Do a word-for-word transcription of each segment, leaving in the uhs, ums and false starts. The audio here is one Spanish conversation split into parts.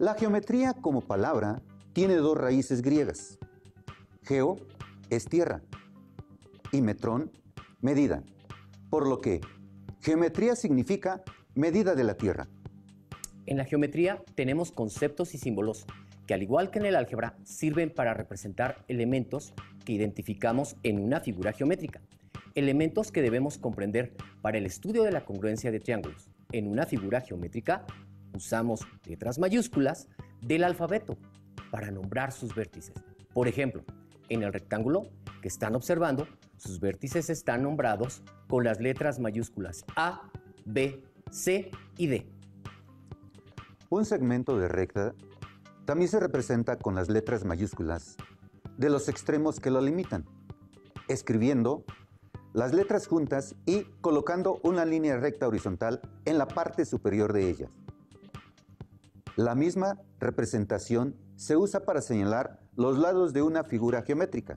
La geometría como palabra tiene dos raíces griegas. Geo es tierra y metrón, medida, por lo que geometría significa medida de la tierra. En la geometría tenemos conceptos y símbolos que, al igual que en el álgebra, sirven para representar elementos que identificamos en una figura geométrica. Elementos que debemos comprender para el estudio de la congruencia de triángulos. En una figura geométrica usamos letras mayúsculas del alfabeto para nombrar sus vértices. Por ejemplo, en el rectángulo que están observando, sus vértices están nombrados con las letras mayúsculas A, B, C y D. Un segmento de recta también se representa con las letras mayúsculas de los extremos que lo limitan, escribiendo las letras juntas y colocando una línea recta horizontal en la parte superior de ellas. La misma representación se usa para señalar los lados de una figura geométrica.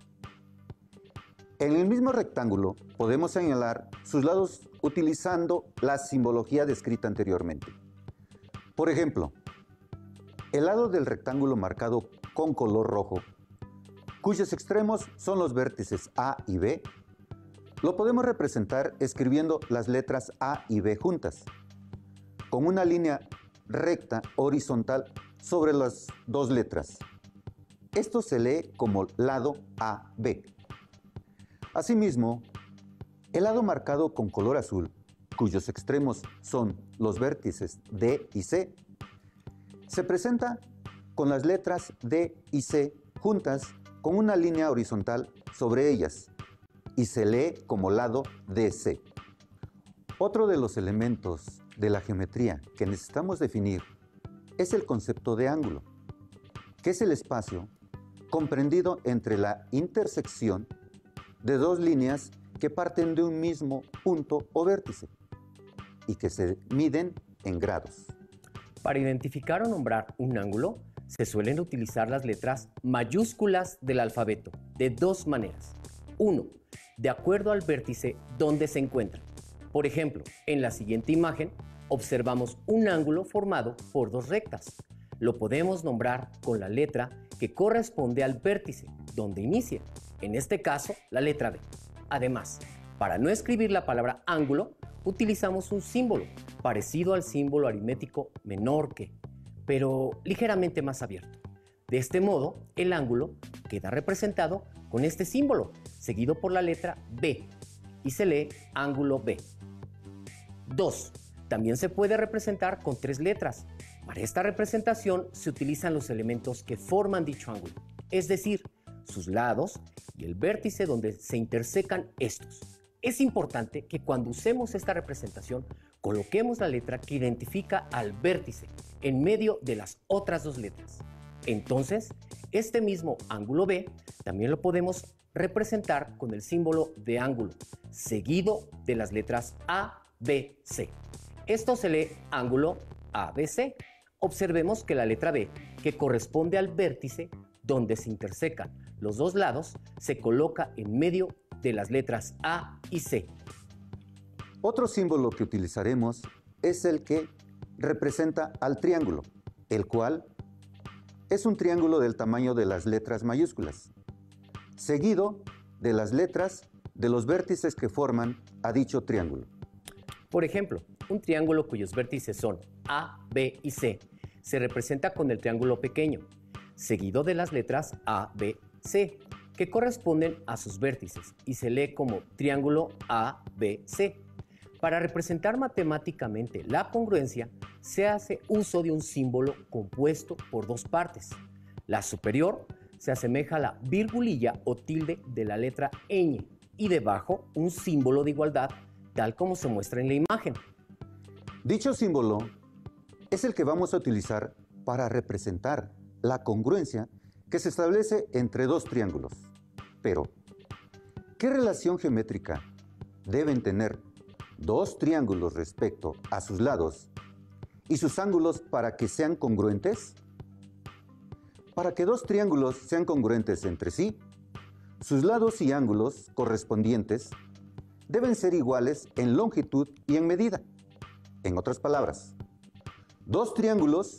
En el mismo rectángulo podemos señalar sus lados utilizando la simbología descrita anteriormente. Por ejemplo, el lado del rectángulo marcado con color rojo, cuyos extremos son los vértices A y B, lo podemos representar escribiendo las letras A y B juntas, con una línea recta horizontal sobre las dos letras. Esto se lee como lado A B. Asimismo, el lado marcado con color azul, cuyos extremos son los vértices D y C, se presenta con las letras D y C juntas con una línea horizontal sobre ellas y se lee como lado D C. Otro de los elementos de la geometría que necesitamos definir es el concepto de ángulo, que es el espacio comprendido entre la intersección de dos líneas que parten de un mismo punto o vértice y que se miden en grados. Para identificar o nombrar un ángulo, se suelen utilizar las letras mayúsculas del alfabeto de dos maneras. Uno, de acuerdo al vértice donde se encuentra. Por ejemplo, en la siguiente imagen observamos un ángulo formado por dos rectas. Lo podemos nombrar con la letra que corresponde al vértice donde inicia, en este caso la letra B. Además, para no escribir la palabra ángulo, utilizamos un símbolo parecido al símbolo aritmético menor que, pero ligeramente más abierto. De este modo, el ángulo queda representado con este símbolo, seguido por la letra B, y se lee ángulo B. dos. También se puede representar con tres letras. Para esta representación se utilizan los elementos que forman dicho ángulo, es decir, sus lados y el vértice donde se intersecan estos. Es importante que cuando usemos esta representación coloquemos la letra que identifica al vértice en medio de las otras dos letras. Entonces, este mismo ángulo B también lo podemos representar con el símbolo de ángulo, seguido de las letras A, B, C. Esto se lee ángulo A B C. Observemos que la letra B, que corresponde al vértice donde se intersecan los dos lados, se coloca en medio de las letras A y C. Otro símbolo que utilizaremos es el que representa al triángulo, el cual es un triángulo del tamaño de las letras mayúsculas, seguido de las letras de los vértices que forman a dicho triángulo. Por ejemplo, un triángulo cuyos vértices son A, B y C se representa con el triángulo pequeño, seguido de las letras A, B, C, que corresponden a sus vértices y se lee como triángulo A B C. Para representar matemáticamente la congruencia, se hace uso de un símbolo compuesto por dos partes. La superior se asemeja a la virgulilla o tilde de la letra ñ y debajo un símbolo de igualdad, tal como se muestra en la imagen. Dicho símbolo es el que vamos a utilizar para representar la congruencia que se establece entre dos triángulos. Pero, ¿qué relación geométrica deben tener dos triángulos respecto a sus lados y sus ángulos para que sean congruentes? Para que dos triángulos sean congruentes entre sí, sus lados y ángulos correspondientes deben ser iguales en longitud y en medida. En otras palabras, dos triángulos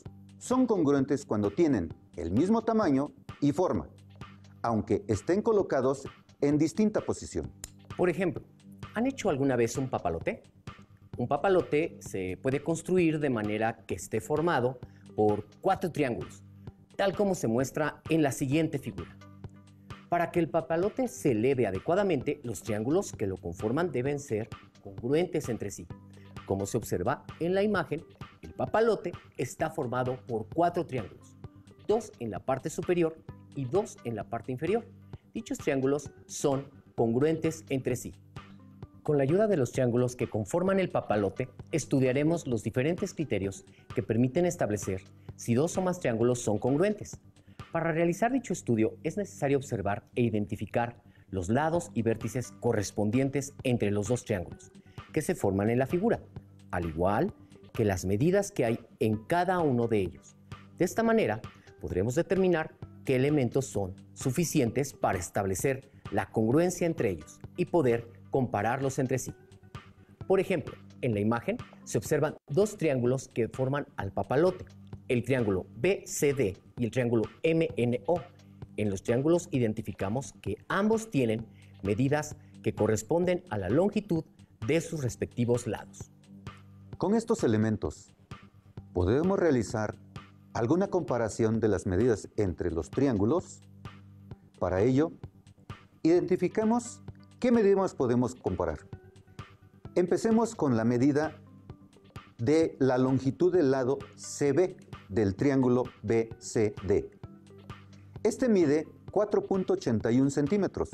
son congruentes cuando tienen el mismo tamaño y forma, aunque estén colocados en distinta posición. Por ejemplo, ¿han hecho alguna vez un papalote? Un papalote se puede construir de manera que esté formado por cuatro triángulos, tal como se muestra en la siguiente figura. Para que el papalote se eleve adecuadamente, los triángulos que lo conforman deben ser congruentes entre sí. Como se observa en la imagen, el papalote está formado por cuatro triángulos, dos en la parte superior y dos en la parte inferior. Dichos triángulos son congruentes entre sí. Con la ayuda de los triángulos que conforman el papalote, estudiaremos los diferentes criterios que permiten establecer si dos o más triángulos son congruentes. Para realizar dicho estudio es necesario observar e identificar los lados y vértices correspondientes entre los dos triángulos que se forman en la figura, al igual que las medidas que hay en cada uno de ellos. De esta manera, podremos determinar qué elementos son suficientes para establecer la congruencia entre ellos y poder compararlos entre sí. Por ejemplo, en la imagen se observan dos triángulos que forman al papalote, el triángulo B C D y el triángulo M N O. En los triángulos identificamos que ambos tienen medidas que corresponden a la longitud de sus respectivos lados. Con estos elementos, ¿podemos realizar alguna comparación de las medidas entre los triángulos? Para ello, identificamos qué medidas podemos comparar. Empecemos con la medida de la longitud del lado C B del triángulo B C D. Este mide cuatro punto ochenta y uno centímetros.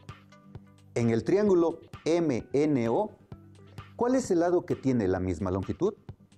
En el triángulo M N O, ¿cuál es el lado que tiene la misma longitud?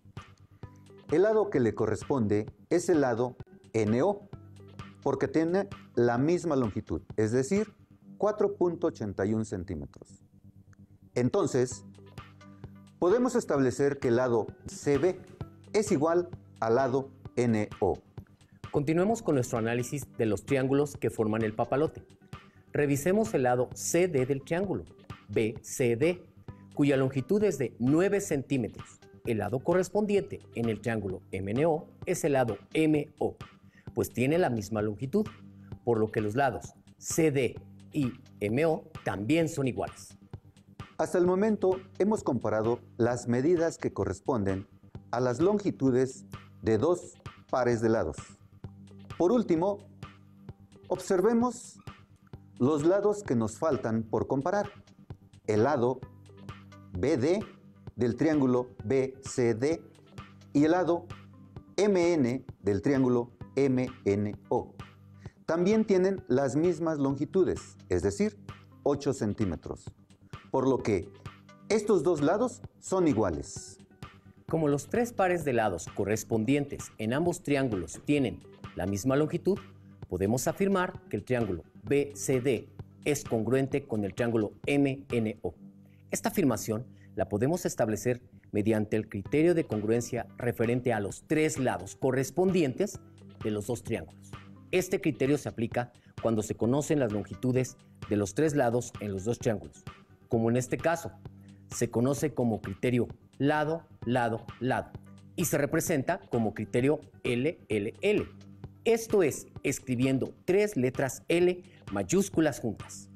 El lado que le corresponde es el lado N O, porque tiene la misma longitud, es decir, cuatro punto ochenta y uno centímetros. Entonces, podemos establecer que el lado C B es igual al lado N O. Continuemos con nuestro análisis de los triángulos que forman el papalote. Revisemos el lado C D del triángulo, B C D, cuya longitud es de nueve centímetros. El lado correspondiente en el triángulo M N O es el lado M O, pues tiene la misma longitud, por lo que los lados C D y M O también son iguales. Hasta el momento hemos comparado las medidas que corresponden a las longitudes de dos pares de lados. Por último, observemos los lados que nos faltan por comparar. El lado B D del triángulo B C D y el lado M N del triángulo M N O. También tienen las mismas longitudes, es decir, ocho centímetros, por lo que estos dos lados son iguales. Como los tres pares de lados correspondientes en ambos triángulos tienen la misma longitud, podemos afirmar que el triángulo B C D es congruente con el triángulo M N O. Esta afirmación la podemos establecer mediante el criterio de congruencia referente a los tres lados correspondientes de los dos triángulos. Este criterio se aplica cuando se conocen las longitudes de los tres lados en los dos triángulos, como en este caso, se conoce como criterio lado, lado, lado, y se representa como criterio L L L. Esto es, escribiendo tres letras L mayúsculas juntas.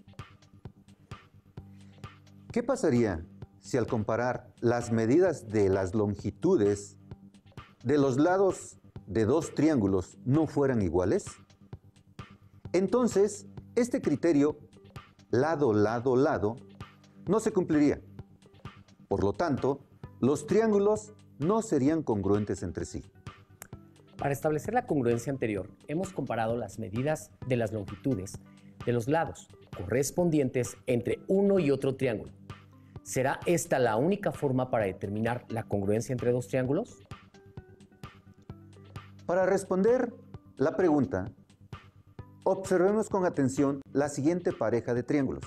¿Qué pasaría si al comparar las medidas de las longitudes de los lados de dos triángulos no fueran iguales? Entonces, este criterio lado, lado, lado no se cumpliría. Por lo tanto, los triángulos no serían congruentes entre sí. Para establecer la congruencia anterior, hemos comparado las medidas de las longitudes de los lados correspondientes entre uno y otro triángulo. ¿Será esta la única forma para determinar la congruencia entre dos triángulos? Para responder la pregunta, observemos con atención la siguiente pareja de triángulos.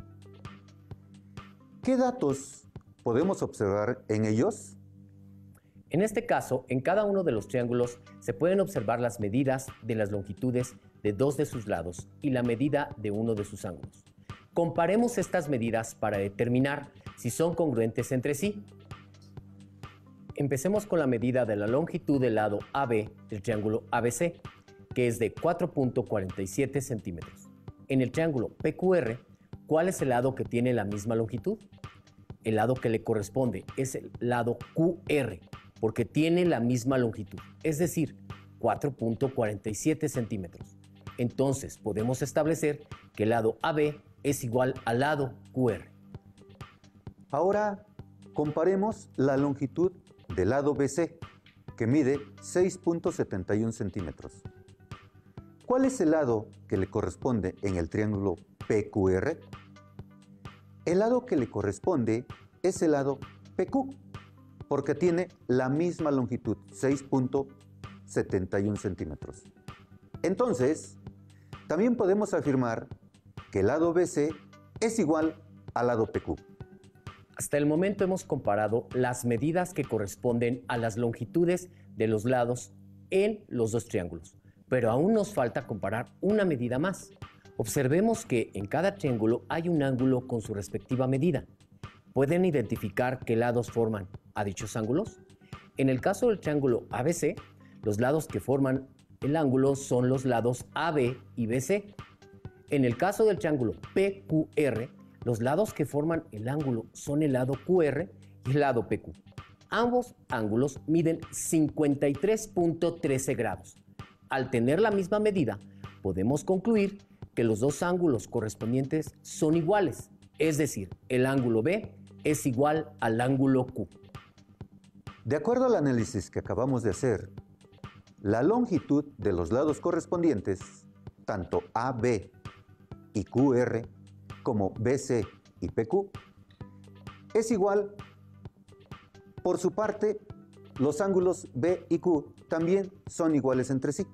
¿Qué datos podemos observar en ellos? En este caso, en cada uno de los triángulos se pueden observar las medidas de las longitudes de dos de sus lados y la medida de uno de sus ángulos. Comparemos estas medidas para determinar si son congruentes entre sí. Empecemos con la medida de la longitud del lado A B del triángulo A B C, que es de cuatro punto cuarenta y siete centímetros. En el triángulo P Q R, ¿cuál es el lado que tiene la misma longitud? El lado que le corresponde es el lado Q R, porque tiene la misma longitud, es decir, cuatro punto cuarenta y siete centímetros. Entonces, podemos establecer que el lado A B es igual al lado Q R. Ahora, comparemos la longitud del lado B C, que mide seis punto setenta y uno centímetros. ¿Cuál es el lado que le corresponde en el triángulo P Q R? El lado que le corresponde es el lado P Q, porque tiene la misma longitud, seis punto setenta y uno centímetros. Entonces, también podemos afirmar que el lado B C es igual al lado P Q. Hasta el momento hemos comparado las medidas que corresponden a las longitudes de los lados en los dos triángulos, pero aún nos falta comparar una medida más. Observemos que en cada triángulo hay un ángulo con su respectiva medida. ¿Pueden identificar qué lados forman a dichos ángulos? En el caso del triángulo A B C, los lados que forman el ángulo son los lados A B y B C. En el caso del triángulo P Q R, los lados que forman el ángulo son el lado Q R y el lado P Q. Ambos ángulos miden cincuenta y tres punto trece grados. Al tener la misma medida, podemos concluir que los dos ángulos correspondientes son iguales, es decir, el ángulo B es igual al ángulo Q. De acuerdo al análisis que acabamos de hacer, la longitud de los lados correspondientes, tanto A B y Q R, como B C y P Q, es igual. Por su parte, los ángulos B y Q también son iguales entre sí.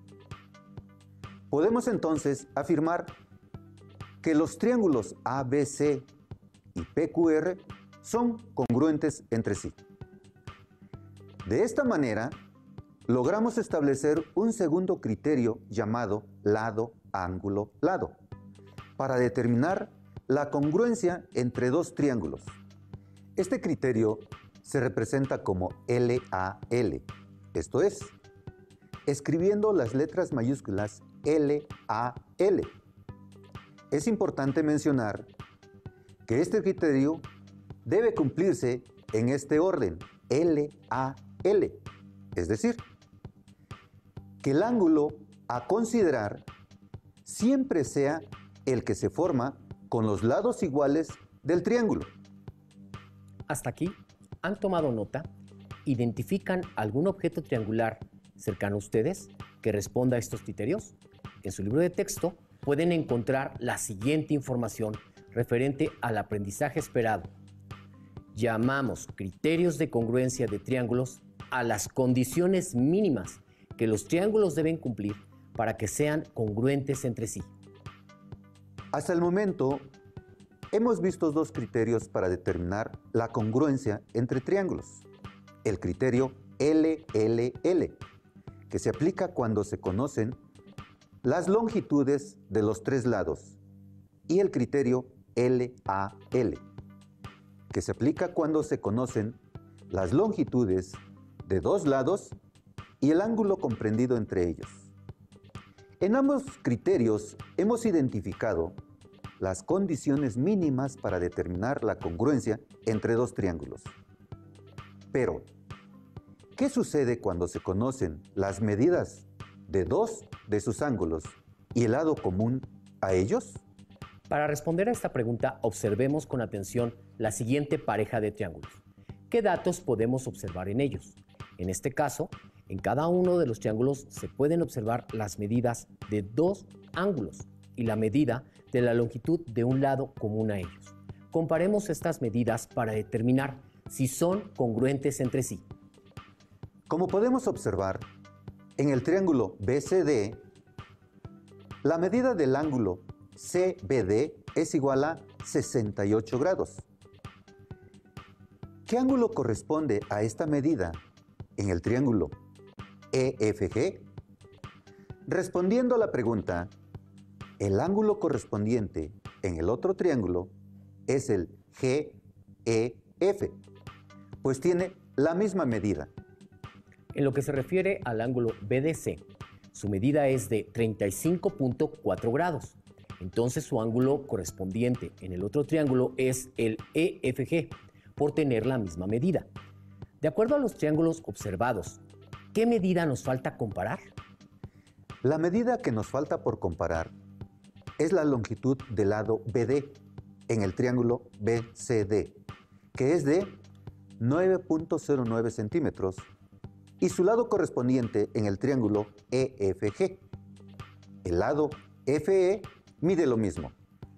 Podemos entonces afirmar que los triángulos A B C y P Q R son congruentes entre sí. De esta manera, logramos establecer un segundo criterio llamado lado, ángulo, lado, para determinar la congruencia entre dos triángulos. Este criterio se representa como L A L, esto es, escribiendo las letras mayúsculas L A L. Es importante mencionar que este criterio debe cumplirse en este orden, L A L, es decir, que el ángulo a considerar siempre sea el que se forma con los lados iguales del triángulo. Hasta aquí, ¿han tomado nota? ¿Identifican algún objeto triangular cercano a ustedes que responda a estos criterios? En su libro de texto pueden encontrar la siguiente información referente al aprendizaje esperado. Llamamos criterios de congruencia de triángulos a las condiciones mínimas que los triángulos deben cumplir para que sean congruentes entre sí. Hasta el momento, hemos visto dos criterios para determinar la congruencia entre triángulos. El criterio L L L, que se aplica cuando se conocen las longitudes de los tres lados, y el criterio L A L, que se aplica cuando se conocen las longitudes de dos lados y el ángulo comprendido entre ellos. En ambos criterios hemos identificado las condiciones mínimas para determinar la congruencia entre dos triángulos. Pero, ¿qué sucede cuando se conocen las medidas de dos de sus ángulos y el lado común a ellos? Para responder a esta pregunta, observemos con atención la siguiente pareja de triángulos. ¿Qué datos podemos observar en ellos? En este caso, en cada uno de los triángulos se pueden observar las medidas de dos ángulos y la medida de la longitud de un lado común a ellos. Comparemos estas medidas para determinar si son congruentes entre sí. Como podemos observar, en el triángulo B C D, la medida del ángulo C B D es igual a sesenta y ocho grados. ¿Qué ángulo corresponde a esta medida en el triángulo E F G? Respondiendo a la pregunta, el ángulo correspondiente en el otro triángulo es el G E F, pues tiene la misma medida. En lo que se refiere al ángulo B D C, su medida es de treinta y cinco punto cuatro grados. Entonces su ángulo correspondiente en el otro triángulo es el E F G, por tener la misma medida. De acuerdo a los triángulos observados, ¿qué medida nos falta comparar? La medida que nos falta por comparar es la longitud del lado B D en el triángulo B C D, que es de nueve punto cero nueve centímetros, y su lado correspondiente en el triángulo E F G. El lado F E mide lo mismo.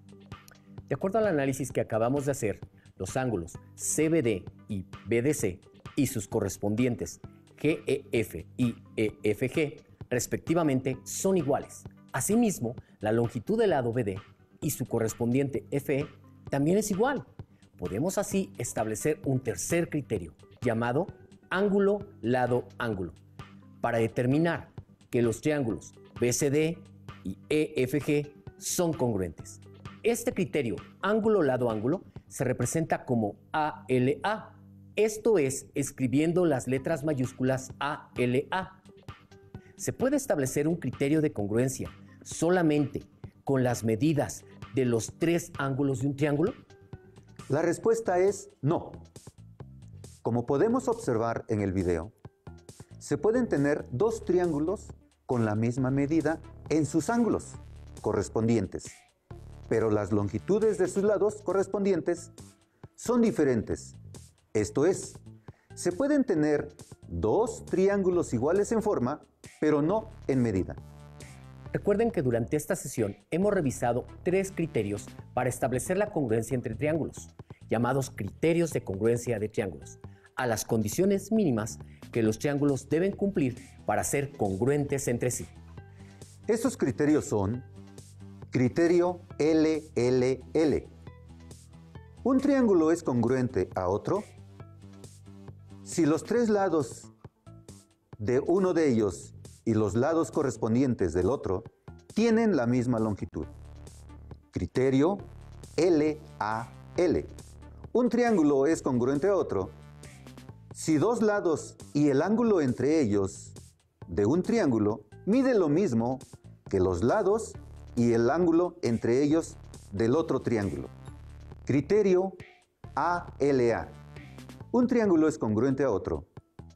De acuerdo al análisis que acabamos de hacer, los ángulos C B D y B D C y sus correspondientes G E F y E F G, respectivamente, son iguales. Asimismo, la longitud del lado B D y su correspondiente F E también es igual. Podemos así establecer un tercer criterio, llamado ángulo, lado, ángulo, para determinar que los triángulos B C D y E F G son congruentes. Este criterio, ángulo, lado, ángulo, se representa como A L A, esto es, escribiendo las letras mayúsculas A L A. ¿Se puede establecer un criterio de congruencia solamente con las medidas de los tres ángulos de un triángulo? La respuesta es no. Como podemos observar en el video, se pueden tener dos triángulos con la misma medida en sus ángulos correspondientes, pero las longitudes de sus lados correspondientes son diferentes. Esto es, se pueden tener dos triángulos iguales en forma, pero no en medida. Recuerden que durante esta sesión hemos revisado tres criterios para establecer la congruencia entre triángulos, llamados criterios de congruencia de triángulos, a las condiciones mínimas que los triángulos deben cumplir para ser congruentes entre sí. Estos criterios son criterio L L L. ¿Un triángulo es congruente a otro si los tres lados de uno de ellos y los lados correspondientes del otro tienen la misma longitud? Criterio L A L. Un triángulo es congruente a otro si dos lados y el ángulo entre ellos de un triángulo mide lo mismo que los lados y el ángulo entre ellos del otro triángulo. Criterio A L A. Un triángulo es congruente a otro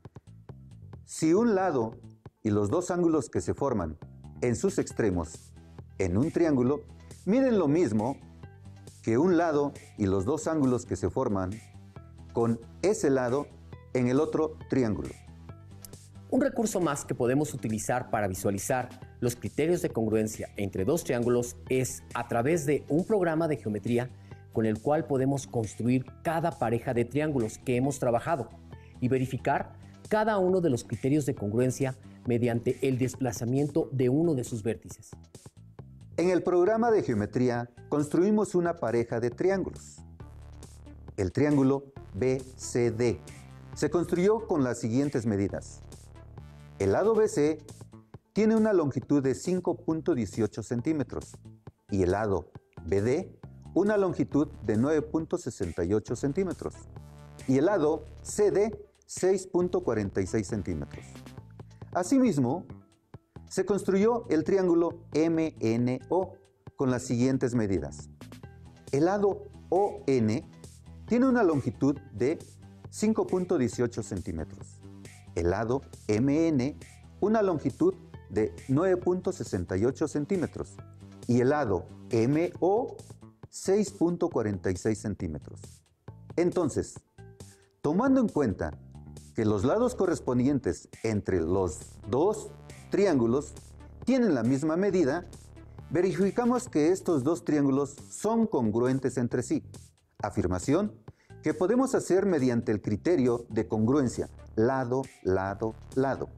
si un lado y los dos ángulos que se forman en sus extremos en un triángulo miden lo mismo que un lado y los dos ángulos que se forman con ese lado en el otro triángulo. Un recurso más que podemos utilizar para visualizar los criterios de congruencia entre dos triángulos es a través de un programa de geometría con el cual podemos construir cada pareja de triángulos que hemos trabajado y verificar cada uno de los criterios de congruencia mediante el desplazamiento de uno de sus vértices. En el programa de geometría construimos una pareja de triángulos. El triángulo B C D se construyó con las siguientes medidas. El lado B C tiene una longitud de cinco punto dieciocho centímetros y el lado B D una longitud de nueve punto sesenta y ocho centímetros y el lado C D seis punto cuarenta y seis centímetros. Asimismo, se construyó el triángulo M N O con las siguientes medidas. El lado O N tiene una longitud de cinco punto dieciocho centímetros. El lado M N una longitud de nueve punto sesenta y ocho centímetros y el lado M O seis punto cuarenta y seis centímetros. Entonces, tomando en cuenta que los lados correspondientes entre los dos triángulos tienen la misma medida, verificamos que estos dos triángulos son congruentes entre sí. Afirmación que podemos hacer mediante el criterio de congruencia lado, lado, lado.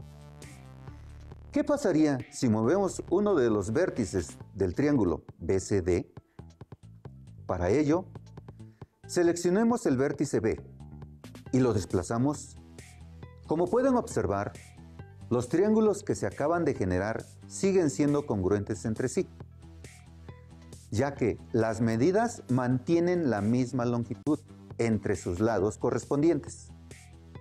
¿Qué pasaría si movemos uno de los vértices del triángulo B C D? Para ello, seleccionemos el vértice B y lo desplazamos. Como pueden observar, los triángulos que se acaban de generar siguen siendo congruentes entre sí, ya que las medidas mantienen la misma longitud entre sus lados correspondientes.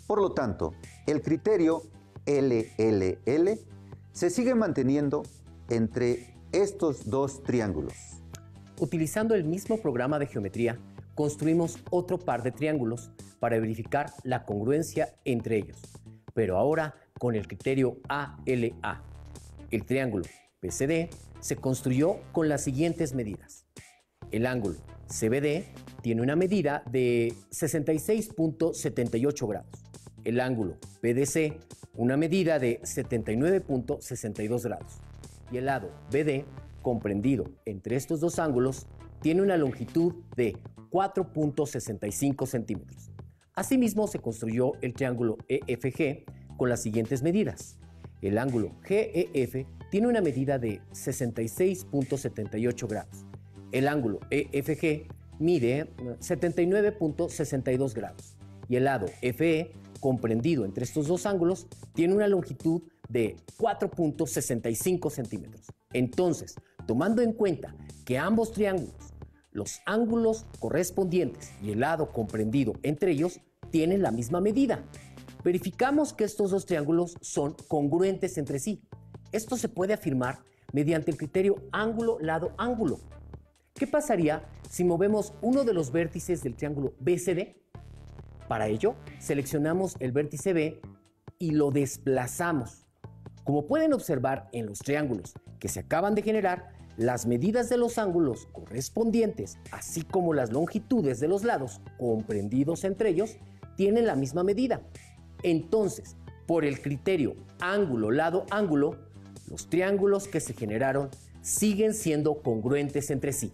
Por lo tanto, el criterio L L L se sigue manteniendo entre estos dos triángulos. Utilizando el mismo programa de geometría, construimos otro par de triángulos para verificar la congruencia entre ellos, pero ahora con el criterio A L A. El triángulo B C D se construyó con las siguientes medidas. El ángulo C B D tiene una medida de sesenta y seis punto setenta y ocho grados. El ángulo B D C una medida de setenta y nueve punto sesenta y dos grados. Y el lado B D, comprendido entre estos dos ángulos, tiene una longitud de cuatro punto sesenta y cinco centímetros. Asimismo, se construyó el triángulo E F G con las siguientes medidas. El ángulo G E F tiene una medida de sesenta y seis punto setenta y ocho grados. El ángulo E F G mide setenta y nueve punto sesenta y dos grados. Y el lado F E, comprendido entre estos dos ángulos, tiene una longitud de cuatro punto sesenta y cinco centímetros. Entonces, tomando en cuenta que ambos triángulos, los ángulos correspondientes y el lado comprendido entre ellos, tienen la misma medida, verificamos que estos dos triángulos son congruentes entre sí. Esto se puede afirmar mediante el criterio ángulo-lado-ángulo. ¿Qué pasaría si movemos uno de los vértices del triángulo B C D? Para ello, seleccionamos el vértice B y lo desplazamos. Como pueden observar en los triángulos que se acaban de generar, las medidas de los ángulos correspondientes, así como las longitudes de los lados comprendidos entre ellos, tienen la misma medida. Entonces, por el criterio ángulo-lado-ángulo, los triángulos que se generaron siguen siendo congruentes entre sí.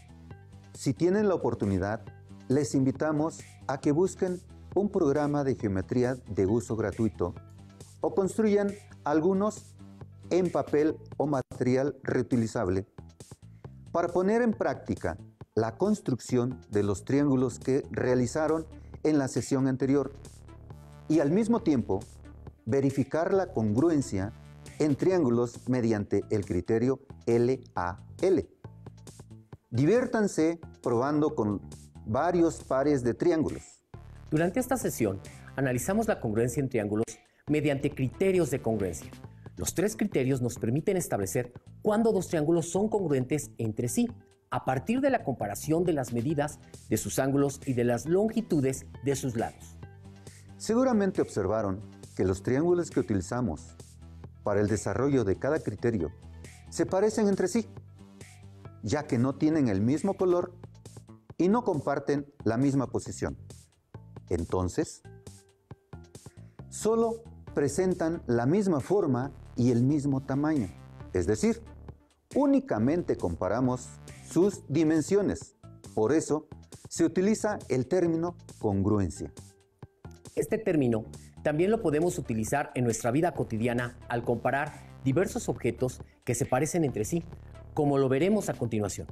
Si tienen la oportunidad, les invitamos a que busquen un programa de geometría de uso gratuito o construyan algunos en papel o material reutilizable para poner en práctica la construcción de los triángulos que realizaron en la sesión anterior y al mismo tiempo verificar la congruencia en triángulos mediante el criterio L A L. Diviértanse probando con varios pares de triángulos. Durante esta sesión, analizamos la congruencia en triángulos mediante criterios de congruencia. Los tres criterios nos permiten establecer cuándo dos triángulos son congruentes entre sí, a partir de la comparación de las medidas de sus ángulos y de las longitudes de sus lados. Seguramente observaron que los triángulos que utilizamos para el desarrollo de cada criterio se parecen entre sí, ya que no tienen el mismo color y no comparten la misma posición. Entonces, solo presentan la misma forma y el mismo tamaño, es decir, únicamente comparamos sus dimensiones. Por eso, se utiliza el término congruencia. Este término también lo podemos utilizar en nuestra vida cotidiana al comparar diversos objetos que se parecen entre sí, como lo veremos a continuación.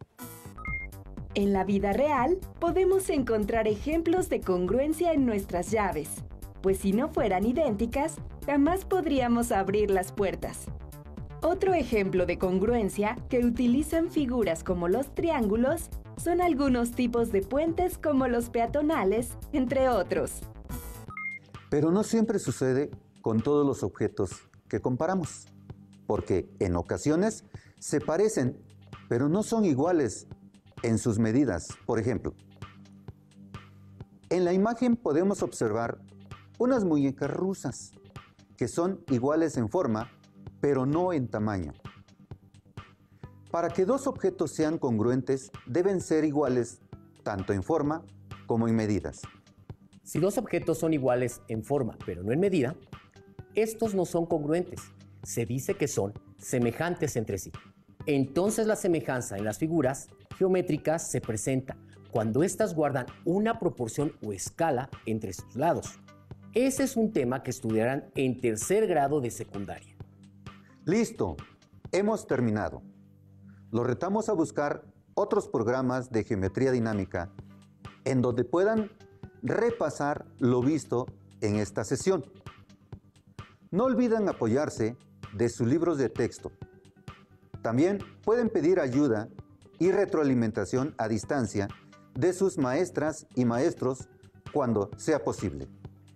En la vida real, podemos encontrar ejemplos de congruencia en nuestras llaves, pues si no fueran idénticas, jamás podríamos abrir las puertas. Otro ejemplo de congruencia que utilizan figuras como los triángulos son algunos tipos de puentes como los peatonales, entre otros. Pero no siempre sucede con todos los objetos que comparamos, porque en ocasiones se parecen, pero no son iguales en sus medidas. Por ejemplo, en la imagen podemos observar unas muñecas rusas que son iguales en forma, pero no en tamaño. Para que dos objetos sean congruentes, deben ser iguales tanto en forma como en medidas. Si dos objetos son iguales en forma, pero no en medida, estos no son congruentes. Se dice que son semejantes entre sí. Entonces la semejanza en las figuras geométricas se presenta cuando éstas guardan una proporción o escala entre sus lados. Ese es un tema que estudiarán en tercer grado de secundaria. Listo, hemos terminado. Los retamos a buscar otros programas de geometría dinámica en donde puedan repasar lo visto en esta sesión. No olviden apoyarse de sus libros de texto. También pueden pedir ayuda y retroalimentación a distancia de sus maestras y maestros cuando sea posible.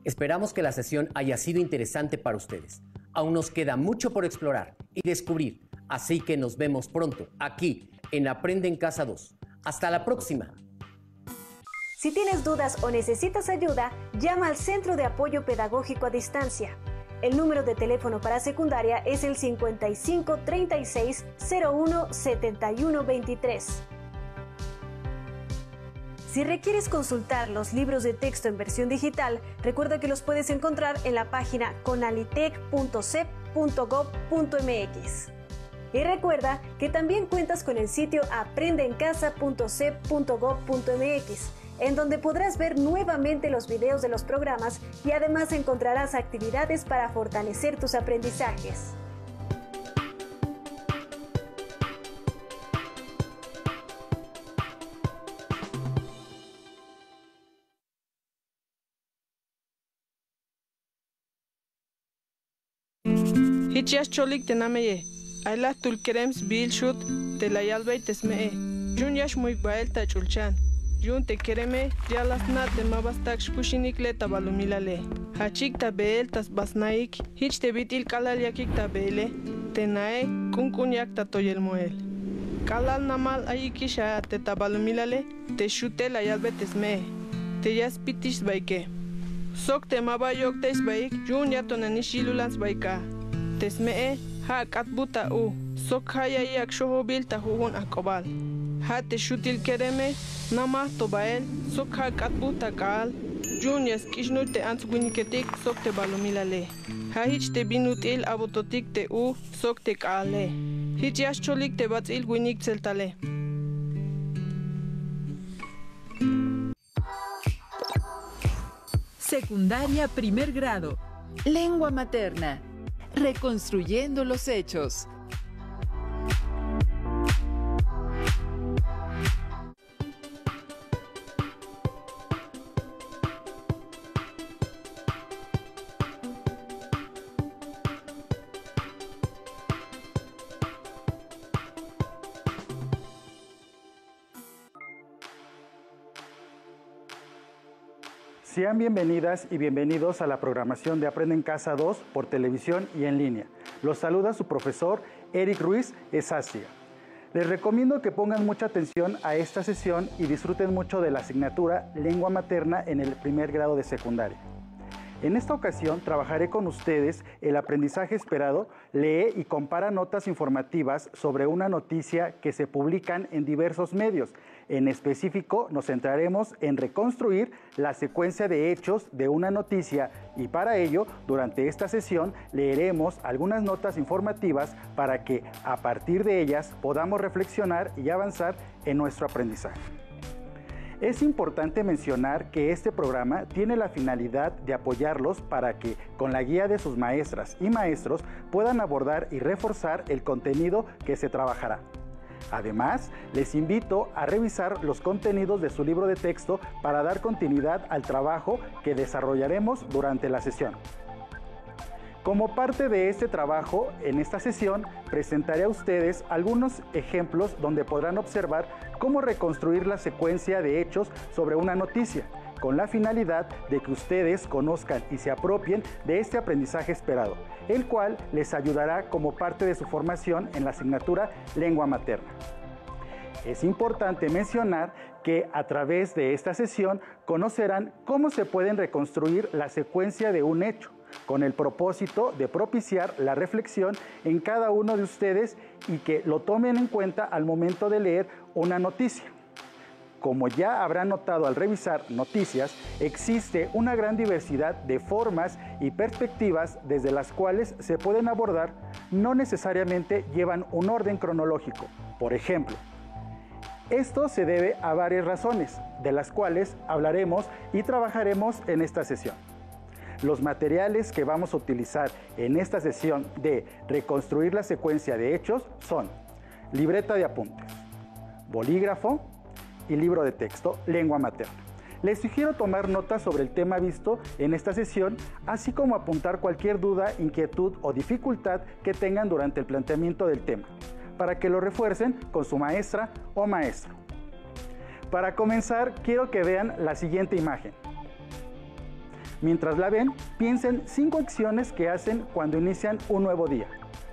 Esperamos que la sesión haya sido interesante para ustedes. Aún nos queda mucho por explorar y descubrir, así que nos vemos pronto aquí en Aprende en Casa dos. ¡Hasta la próxima! Si tienes dudas o necesitas ayuda, llama al Centro de Apoyo Pedagógico a Distancia. El número de teléfono para secundaria es el cincuenta y cinco treinta y seis cero uno setenta y uno veintitrés. Si requieres consultar los libros de texto en versión digital, recuerda que los puedes encontrar en la página conalitec punto cep punto gob punto mx. Y recuerda que también cuentas con el sitio aprende en casa punto cep punto gob punto mx, en donde podrás ver nuevamente los videos de los programas y además encontrarás actividades para fortalecer tus aprendizajes. Hichias cholik tenameye, ayla tulkerems bil shut te la yalbei tesmee, jun yash muy bael ta chulchan. Yun te kereme, yalas na te mabastak shkushinik le tabalumilale. Hachik ta beel tas basnaik, hich te bitil kalal yakik ta beele, te nae kunkun yak ta toyel moel. Kalal namal ayikisha te tabalumilale, te shute la yalbe tesme, te yas pitish baike. Sok te mabayok tes baik, yun yatonani shilulans baika. Tesme ha katbuta u, sok haya yak shohobil ta huhun akobal. Ha te shutil kereme, nama tobael, sok ha katbuta kaal, jun yas kishnu te antsguniketik sok te balumilale. Ha hich te binutil abototik te u, sok te kaale. Hich yas cholik te batzil guinik tseltale. Secundaria primer grado. Lengua materna. Reconstruyendo los hechos. Sean bienvenidas y bienvenidos a la programación de Aprende en Casa dos por televisión y en línea. Los saluda su profesor Eric Ruiz Esacia. Les recomiendo que pongan mucha atención a esta sesión y disfruten mucho de la asignatura Lengua Materna en el primer grado de secundaria. En esta ocasión trabajaré con ustedes el aprendizaje esperado, lee y compara notas informativas sobre una noticia que se publican en diversos medios. En específico, nos centraremos en reconstruir la secuencia de hechos de una noticia y para ello, durante esta sesión, leeremos algunas notas informativas para que, a partir de ellas, podamos reflexionar y avanzar en nuestro aprendizaje. Es importante mencionar que este programa tiene la finalidad de apoyarlos para que, con la guía de sus maestras y maestros, puedan abordar y reforzar el contenido que se trabajará. Además, les invito a revisar los contenidos de su libro de texto para dar continuidad al trabajo que desarrollaremos durante la sesión. Como parte de este trabajo, en esta sesión presentaré a ustedes algunos ejemplos donde podrán observar cómo reconstruir la secuencia de hechos sobre una noticia, con la finalidad de que ustedes conozcan y se apropien de este aprendizaje esperado, el cual les ayudará como parte de su formación en la asignatura Lengua Materna. Es importante mencionar que a través de esta sesión conocerán cómo se pueden reconstruir la secuencia de un hecho, con el propósito de propiciar la reflexión en cada uno de ustedes y que lo tomen en cuenta al momento de leer una noticia. Como ya habrán notado al revisar noticias, existe una gran diversidad de formas y perspectivas desde las cuales se pueden abordar, no necesariamente llevan un orden cronológico. Por ejemplo, esto se debe a varias razones, de las cuales hablaremos y trabajaremos en esta sesión. Los materiales que vamos a utilizar en esta sesión de reconstruir la secuencia de hechos son libreta de apuntes, bolígrafo y libro de texto Lengua Materna. Les sugiero tomar notas sobre el tema visto en esta sesión, así como apuntar cualquier duda, inquietud o dificultad que tengan durante el planteamiento del tema, para que lo refuercen con su maestra o maestro. Para comenzar, quiero que vean la siguiente imagen. Mientras la ven, piensen cinco acciones que hacen cuando inician un nuevo día.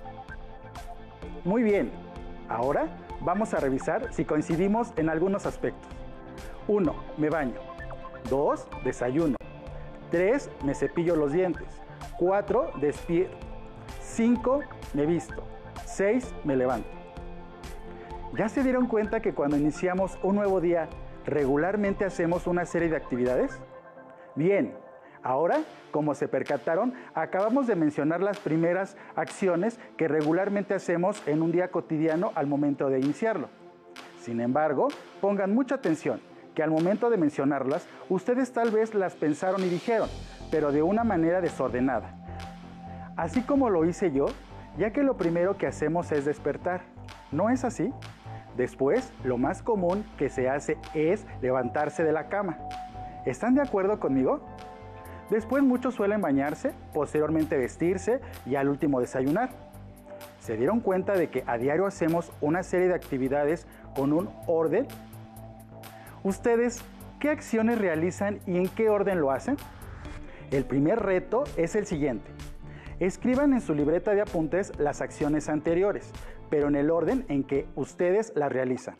Muy bien, ahora vamos a revisar si coincidimos en algunos aspectos. uno. Me baño. dos. Desayuno. tres. Me cepillo los dientes. cuatro. Despierto. cinco. Me visto. seis. Me levanto. ¿Ya se dieron cuenta que cuando iniciamos un nuevo día, regularmente hacemos una serie de actividades? Bien, ahora, como se percataron, acabamos de mencionar las primeras acciones que regularmente hacemos en un día cotidiano al momento de iniciarlo. Sin embargo, pongan mucha atención, que al momento de mencionarlas, ustedes tal vez las pensaron y dijeron, pero de una manera desordenada. Así como lo hice yo, ya que lo primero que hacemos es despertar. ¿No es así? Después, lo más común que se hace es levantarse de la cama. ¿Están de acuerdo conmigo? Después muchos suelen bañarse, posteriormente vestirse y al último desayunar. ¿Se dieron cuenta de que a diario hacemos una serie de actividades con un orden? ¿Ustedes qué acciones realizan y en qué orden lo hacen? El primer reto es el siguiente. Escriban en su libreta de apuntes las acciones anteriores, pero en el orden en que ustedes las realizan.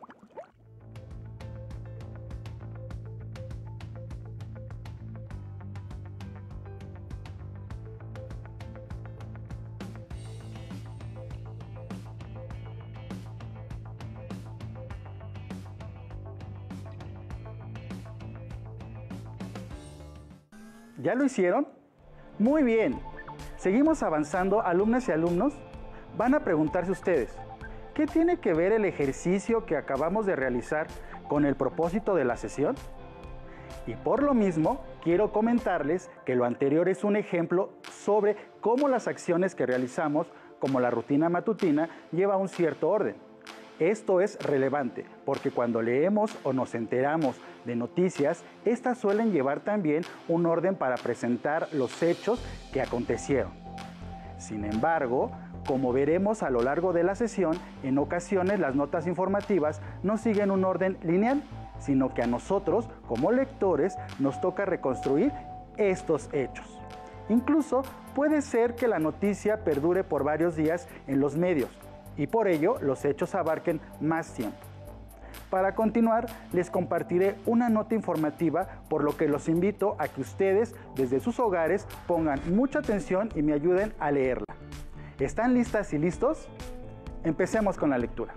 ¿Ya lo hicieron? Muy bien. Seguimos avanzando, alumnas y alumnos. Van a preguntarse ustedes, ¿qué tiene que ver el ejercicio que acabamos de realizar con el propósito de la sesión? Y por lo mismo, quiero comentarles que lo anterior es un ejemplo sobre cómo las acciones que realizamos, como la rutina matutina, lleva un cierto orden. Esto es relevante porque cuando leemos o nos enteramos de noticias, estas suelen llevar también un orden para presentar los hechos que acontecieron. Sin embargo, como veremos a lo largo de la sesión, en ocasiones las notas informativas no siguen un orden lineal, sino que a nosotros, como lectores, nos toca reconstruir estos hechos. Incluso puede ser que la noticia perdure por varios días en los medios, y por ello los hechos abarquen más tiempo. Para continuar, les compartiré una nota informativa, por lo que los invito a que ustedes desde sus hogares pongan mucha atención y me ayuden a leerla. ¿Están listas y listos? Empecemos con la lectura.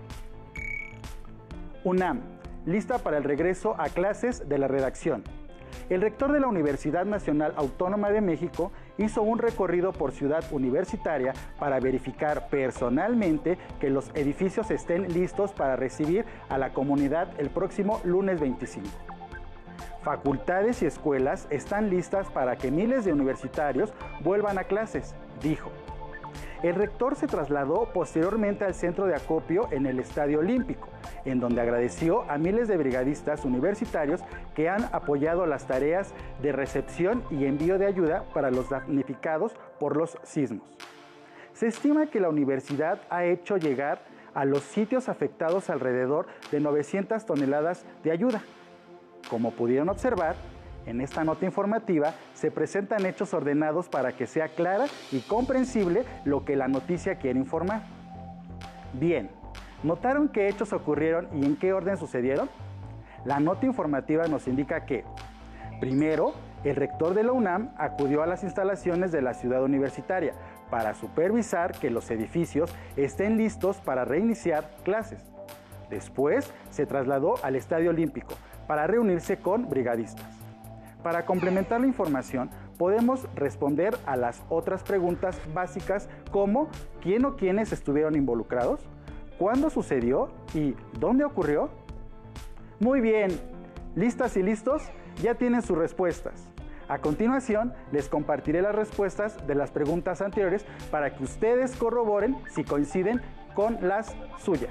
UNAM, lista para el regreso a clases de la redacción. El rector de la Universidad Nacional Autónoma de México hizo un recorrido por Ciudad Universitaria para verificar personalmente que los edificios estén listos para recibir a la comunidad el próximo lunes veinticinco. Facultades y escuelas están listas para que miles de universitarios vuelvan a clases, dijo. El rector se trasladó posteriormente al centro de acopio en el Estadio Olímpico, en donde agradeció a miles de brigadistas universitarios que han apoyado las tareas de recepción y envío de ayuda para los damnificados por los sismos. Se estima que la universidad ha hecho llegar a los sitios afectados alrededor de novecientas toneladas de ayuda. Como pudieron observar, en esta nota informativa se presentan hechos ordenados para que sea clara y comprensible lo que la noticia quiere informar. Bien, ¿notaron qué hechos ocurrieron y en qué orden sucedieron? La nota informativa nos indica que, primero, el rector de la UNAM acudió a las instalaciones de la ciudad universitaria para supervisar que los edificios estén listos para reiniciar clases. Después, se trasladó al Estadio Olímpico para reunirse con brigadistas. Para complementar la información, podemos responder a las otras preguntas básicas como ¿quién o quiénes estuvieron involucrados? ¿Cuándo sucedió? ¿Y dónde ocurrió? Muy bien, ¿listas y listos? Ya tienen sus respuestas. A continuación, les compartiré las respuestas de las preguntas anteriores para que ustedes corroboren si coinciden con las suyas.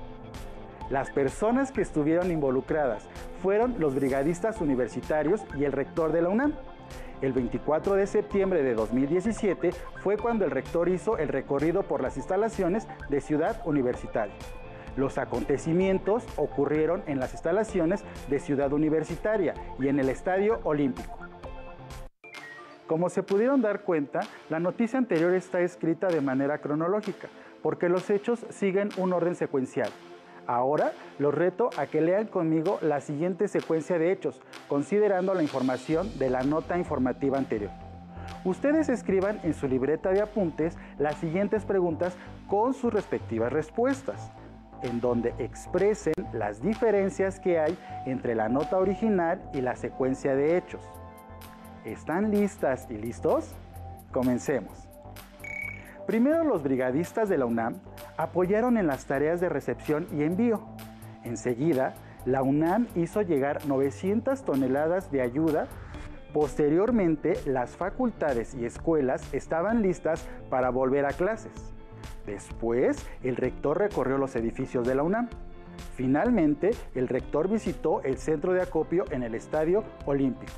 Las personas que estuvieron involucradas fueron los brigadistas universitarios y el rector de la UNAM. El veinticuatro de septiembre de dos mil diecisiete fue cuando el rector hizo el recorrido por las instalaciones de Ciudad Universitaria. Los acontecimientos ocurrieron en las instalaciones de Ciudad Universitaria y en el Estadio Olímpico. Como se pudieron dar cuenta, la noticia anterior está escrita de manera cronológica, porque los hechos siguen un orden secuencial. Ahora los reto a que lean conmigo la siguiente secuencia de hechos, considerando la información de la nota informativa anterior. Ustedes escriban en su libreta de apuntes las siguientes preguntas con sus respectivas respuestas, en donde expresen las diferencias que hay entre la nota original y la secuencia de hechos. ¿Están listas y listos? Comencemos. Primero, los brigadistas de la UNAM apoyaron en las tareas de recepción y envío. Enseguida, la UNAM hizo llegar novecientas toneladas de ayuda. Posteriormente, las facultades y escuelas estaban listas para volver a clases. Después, el rector recorrió los edificios de la UNAM. Finalmente, el rector visitó el centro de acopio en el Estadio Olímpico.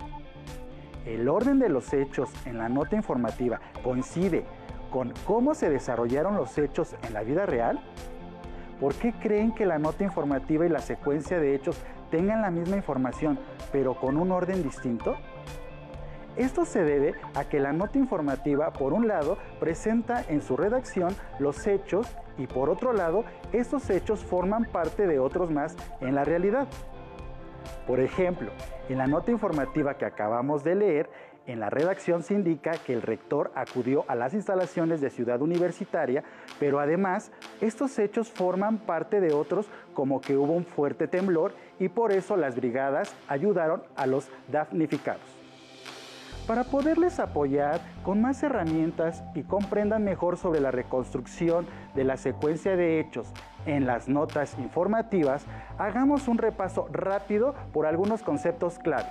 ¿El orden de los hechos en la nota informativa coincide con cómo se desarrollaron los hechos en la vida real? ¿Por qué creen que la nota informativa y la secuencia de hechos tengan la misma información, pero con un orden distinto? Esto se debe a que la nota informativa, por un lado, presenta en su redacción los hechos y por otro lado, estos hechos forman parte de otros más en la realidad. Por ejemplo, en la nota informativa que acabamos de leer, en la redacción se indica que el rector acudió a las instalaciones de Ciudad Universitaria, pero además estos hechos forman parte de otros, como que hubo un fuerte temblor y por eso las brigadas ayudaron a los damnificados. Para poderles apoyar con más herramientas y comprendan mejor sobre la reconstrucción de la secuencia de hechos en las notas informativas, hagamos un repaso rápido por algunos conceptos clave.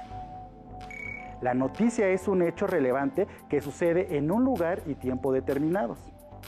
La noticia es un hecho relevante que sucede en un lugar y tiempo determinados.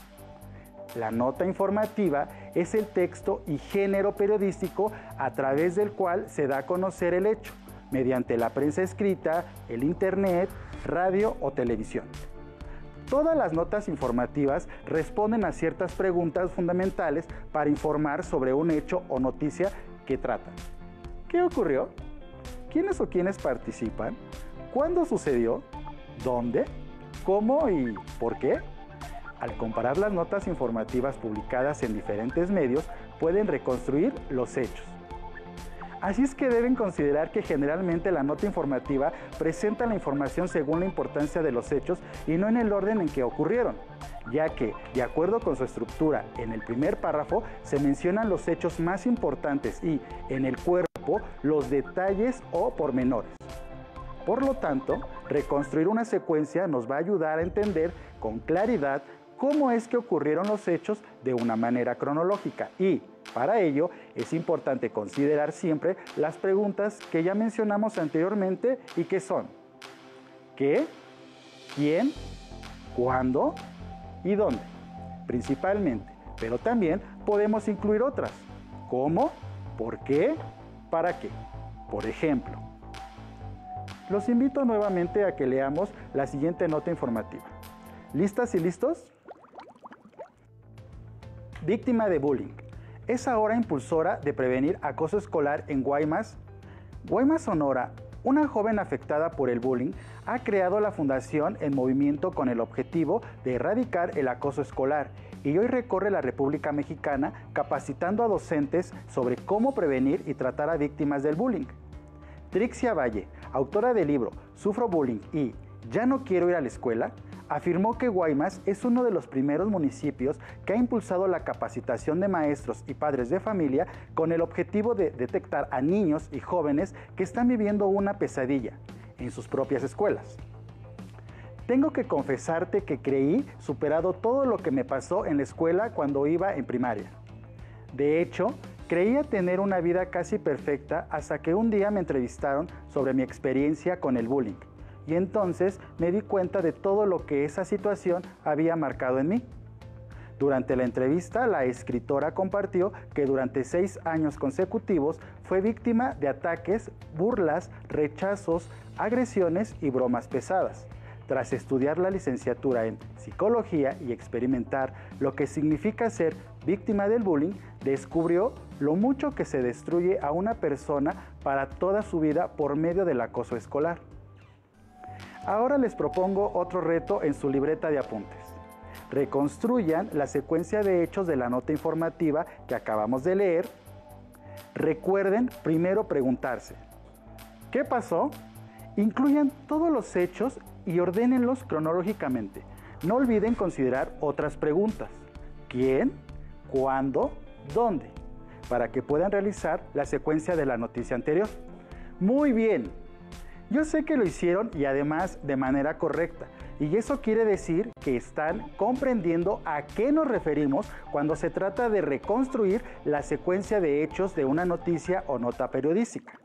La nota informativa es el texto y género periodístico a través del cual se da a conocer el hecho, mediante la prensa escrita, el internet, radio o televisión. Todas las notas informativas responden a ciertas preguntas fundamentales para informar sobre un hecho o noticia que tratan. ¿Qué ocurrió? ¿Quiénes o quiénes participan? ¿Cuándo sucedió? ¿Dónde? ¿Cómo y por qué? Al comparar las notas informativas publicadas en diferentes medios, pueden reconstruir los hechos. Así es que deben considerar que generalmente la nota informativa presenta la información según la importancia de los hechos y no en el orden en que ocurrieron, ya que, de acuerdo con su estructura, en el primer párrafo se mencionan los hechos más importantes y, en el cuerpo, los detalles o pormenores. Por lo tanto, reconstruir una secuencia nos va a ayudar a entender con claridad cómo es que ocurrieron los hechos de una manera cronológica y, para ello, es importante considerar siempre las preguntas que ya mencionamos anteriormente y que son ¿qué? ¿Quién? ¿Cuándo? ¿Y dónde? Principalmente, pero también podemos incluir otras. ¿Cómo? ¿Por qué? ¿Para qué? Por ejemplo, los invito nuevamente a que leamos la siguiente nota informativa. ¿Listas y listos? Víctima de bullying. Es ahora impulsora de prevenir acoso escolar en Guaymas. Guaymas, Sonora, una joven afectada por el bullying, ha creado la fundación En Movimiento con el objetivo de erradicar el acoso escolar y hoy recorre la República Mexicana capacitando a docentes sobre cómo prevenir y tratar a víctimas del bullying. Trixia Valle, autora del libro Sufro Bullying y Ya no quiero ir a la escuela, afirmó que Guaymas es uno de los primeros municipios que ha impulsado la capacitación de maestros y padres de familia con el objetivo de detectar a niños y jóvenes que están viviendo una pesadilla en sus propias escuelas. Tengo que confesarte que creí superado todo lo que me pasó en la escuela cuando iba en primaria. De hecho, creía tener una vida casi perfecta hasta que un día me entrevistaron sobre mi experiencia con el bullying. Y entonces me di cuenta de todo lo que esa situación había marcado en mí. Durante la entrevista, la escritora compartió que durante seis años consecutivos fue víctima de ataques, burlas, rechazos, agresiones y bromas pesadas. Tras estudiar la licenciatura en psicología y experimentar lo que significa ser víctima del bullying, descubrió lo mucho que se destruye a una persona para toda su vida por medio del acoso escolar. Ahora les propongo otro reto en su libreta de apuntes. Reconstruyan la secuencia de hechos de la nota informativa que acabamos de leer. Recuerden primero preguntarse, ¿qué pasó? Incluyan todos los hechos y ordénenlos cronológicamente. No olviden considerar otras preguntas. ¿Quién? ¿Cuándo? ¿Dónde? Para que puedan realizar la secuencia de la noticia anterior. Muy bien. Yo sé que lo hicieron y además de manera correcta. Y eso quiere decir que están comprendiendo a qué nos referimos cuando se trata de reconstruir la secuencia de hechos de una noticia o nota periodística.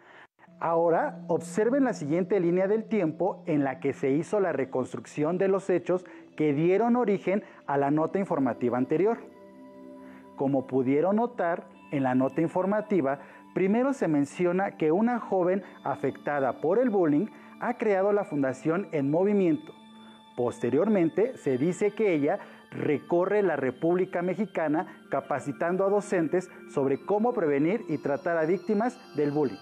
Ahora observen la siguiente línea del tiempo en la que se hizo la reconstrucción de los hechos que dieron origen a la nota informativa anterior. Como pudieron notar, en la nota informativa, primero se menciona que una joven afectada por el bullying ha creado la Fundación En Movimiento. Posteriormente, se dice que ella recorre la República Mexicana capacitando a docentes sobre cómo prevenir y tratar a víctimas del bullying.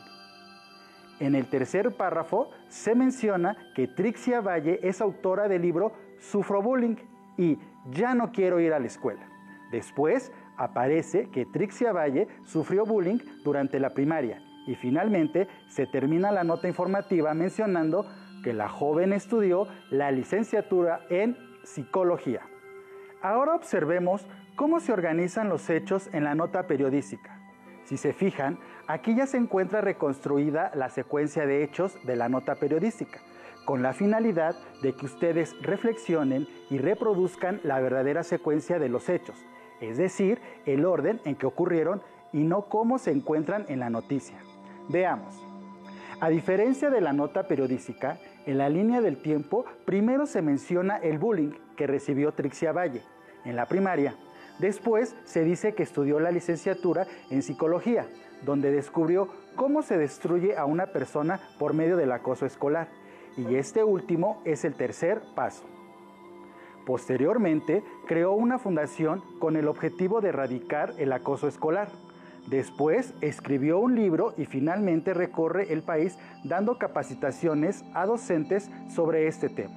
En el tercer párrafo se menciona que Trixia Valle es autora del libro Sufro Bullying y Ya no quiero ir a la escuela. Después aparece que Trixia Valle sufrió bullying durante la primaria y finalmente se termina la nota informativa mencionando que la joven estudió la licenciatura en psicología. Ahora observemos cómo se organizan los hechos en la nota periodística. Si se fijan, aquí ya se encuentra reconstruida la secuencia de hechos de la nota periodística, con la finalidad de que ustedes reflexionen y reproduzcan la verdadera secuencia de los hechos, es decir, el orden en que ocurrieron y no cómo se encuentran en la noticia. Veamos. A diferencia de la nota periodística, en la línea del tiempo primero se menciona el bullying que recibió Trixia Valle en la primaria. Después se dice que estudió la licenciatura en psicología, donde descubrió cómo se destruye a una persona por medio del acoso escolar. Y este último es el tercer paso. Posteriormente, creó una fundación con el objetivo de erradicar el acoso escolar. Después, escribió un libro y finalmente recorre el país dando capacitaciones a docentes sobre este tema.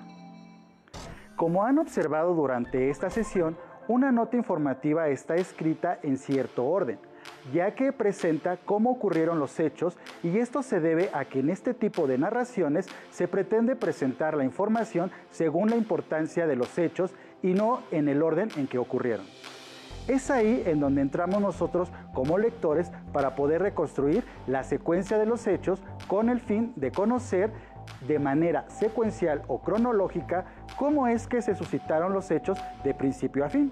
Como han observado durante esta sesión, una nota informativa está escrita en cierto orden, ya que presenta cómo ocurrieron los hechos y esto se debe a que en este tipo de narraciones se pretende presentar la información según la importancia de los hechos y no en el orden en que ocurrieron. Es ahí en donde entramos nosotros como lectores para poder reconstruir la secuencia de los hechos con el fin de conocer de manera secuencial o cronológica cómo es que se suscitaron los hechos de principio a fin.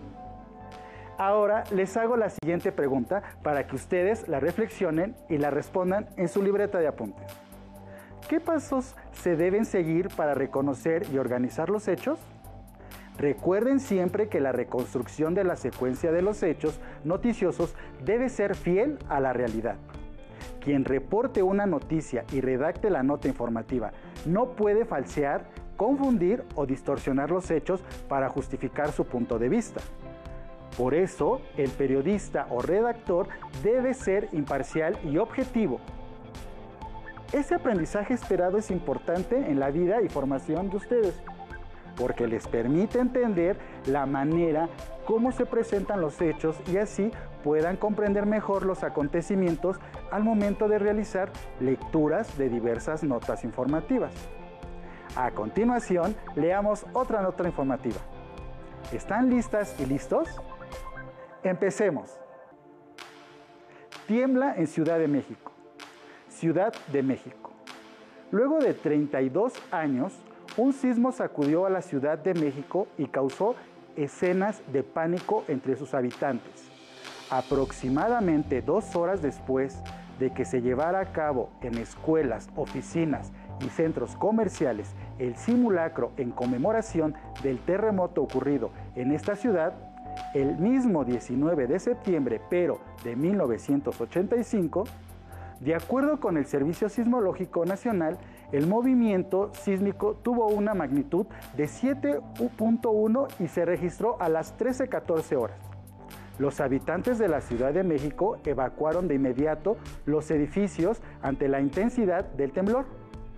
Ahora les hago la siguiente pregunta para que ustedes la reflexionen y la respondan en su libreta de apuntes. ¿Qué pasos se deben seguir para reconocer y organizar los hechos? Recuerden siempre que la reconstrucción de la secuencia de los hechos noticiosos debe ser fiel a la realidad. Quien reporte una noticia y redacte la nota informativa no puede falsear, confundir o distorsionar los hechos para justificar su punto de vista. Por eso, el periodista o redactor debe ser imparcial y objetivo. Ese aprendizaje esperado es importante en la vida y formación de ustedes, porque les permite entender la manera cómo se presentan los hechos y así puedan comprender mejor los acontecimientos al momento de realizar lecturas de diversas notas informativas. A continuación, leamos otra nota informativa. ¿Están listas y listos? Empecemos. Tiembla en Ciudad de México. Ciudad de México. Luego de treinta y dos años, un sismo sacudió a la Ciudad de México y causó escenas de pánico entre sus habitantes. Aproximadamente dos horas después de que se llevara a cabo en escuelas, oficinas y centros comerciales el simulacro en conmemoración del terremoto ocurrido en esta ciudad, el mismo diecinueve de septiembre, pero de mil novecientos ochenta y cinco, de acuerdo con el Servicio Sismológico Nacional, el movimiento sísmico tuvo una magnitud de siete punto uno y se registró a las trece catorce horas. Los habitantes de la Ciudad de México evacuaron de inmediato los edificios ante la intensidad del temblor.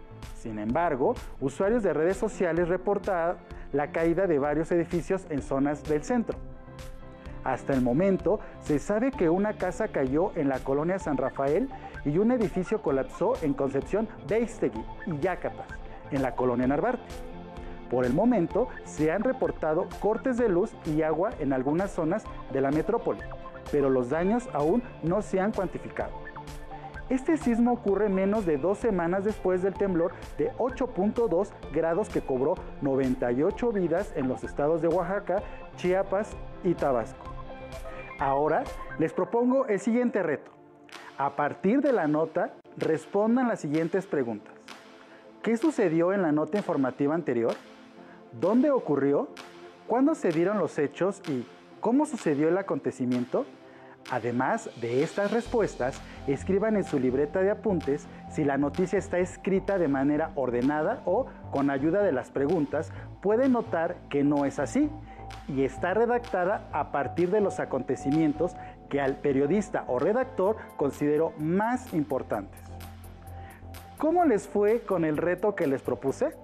Sin embargo, usuarios de redes sociales reportaron la caída de varios edificios en zonas del centro. Hasta el momento, se sabe que una casa cayó en la colonia San Rafael y un edificio colapsó en Concepción Bextegui y Yacatas, en la colonia Narvarte. Por el momento, se han reportado cortes de luz y agua en algunas zonas de la metrópoli, pero los daños aún no se han cuantificado. Este sismo ocurre menos de dos semanas después del temblor de ocho punto dos grados que cobró noventa y ocho vidas en los estados de Oaxaca, Chiapas y Tabasco. Ahora les propongo el siguiente reto. A partir de la nota, respondan las siguientes preguntas. ¿Qué sucedió en la nota informativa anterior? ¿Dónde ocurrió? ¿Cuándo se dieron los hechos y cómo sucedió el acontecimiento? Además de estas respuestas, escriban en su libreta de apuntes si la noticia está escrita de manera ordenada o, con ayuda de las preguntas, pueden notar que no es así y está redactada a partir de los acontecimientos que al periodista o redactor consideró más importantes. ¿Cómo les fue con el reto que les propuse?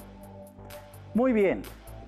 Muy bien.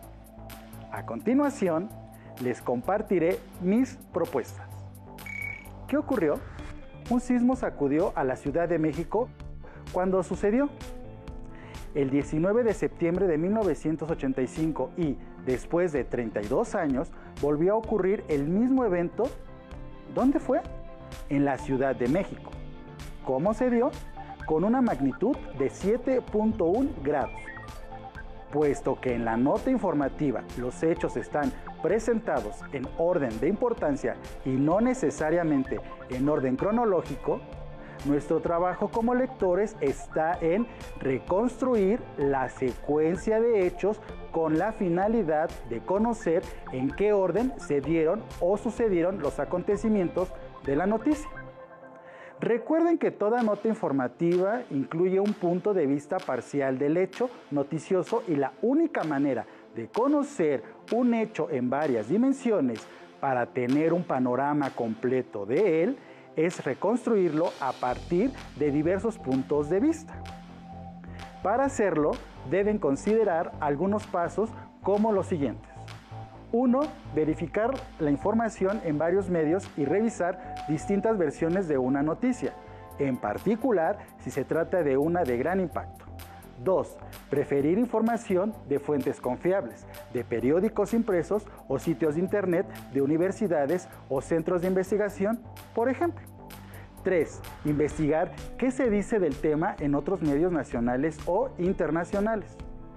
A continuación, les compartiré mis propuestas. ¿Qué ocurrió? Un sismo sacudió a la Ciudad de México cuando sucedió. El diecinueve de septiembre de mil novecientos ochenta y cinco y, después de treinta y dos años, volvió a ocurrir el mismo evento. ¿Dónde fue? En la Ciudad de México. ¿Cómo se dio? Con una magnitud de siete punto uno grados. Puesto que en la nota informativa los hechos están presentados en orden de importancia y no necesariamente en orden cronológico, nuestro trabajo como lectores está en reconstruir la secuencia de hechos con la finalidad de conocer en qué orden se dieron o sucedieron los acontecimientos de la noticia. Recuerden que toda nota informativa incluye un punto de vista parcial del hecho noticioso y la única manera de conocer un hecho en varias dimensiones para tener un panorama completo de él es reconstruirlo a partir de diversos puntos de vista. Para hacerlo, deben considerar algunos pasos como los siguientes. uno. Verificar la información en varios medios y revisar distintas versiones de una noticia, en particular si se trata de una de gran impacto. dos. Preferir información de fuentes confiables, de periódicos impresos o sitios de internet de universidades o centros de investigación, por ejemplo. tres. Investigar qué se dice del tema en otros medios nacionales o internacionales.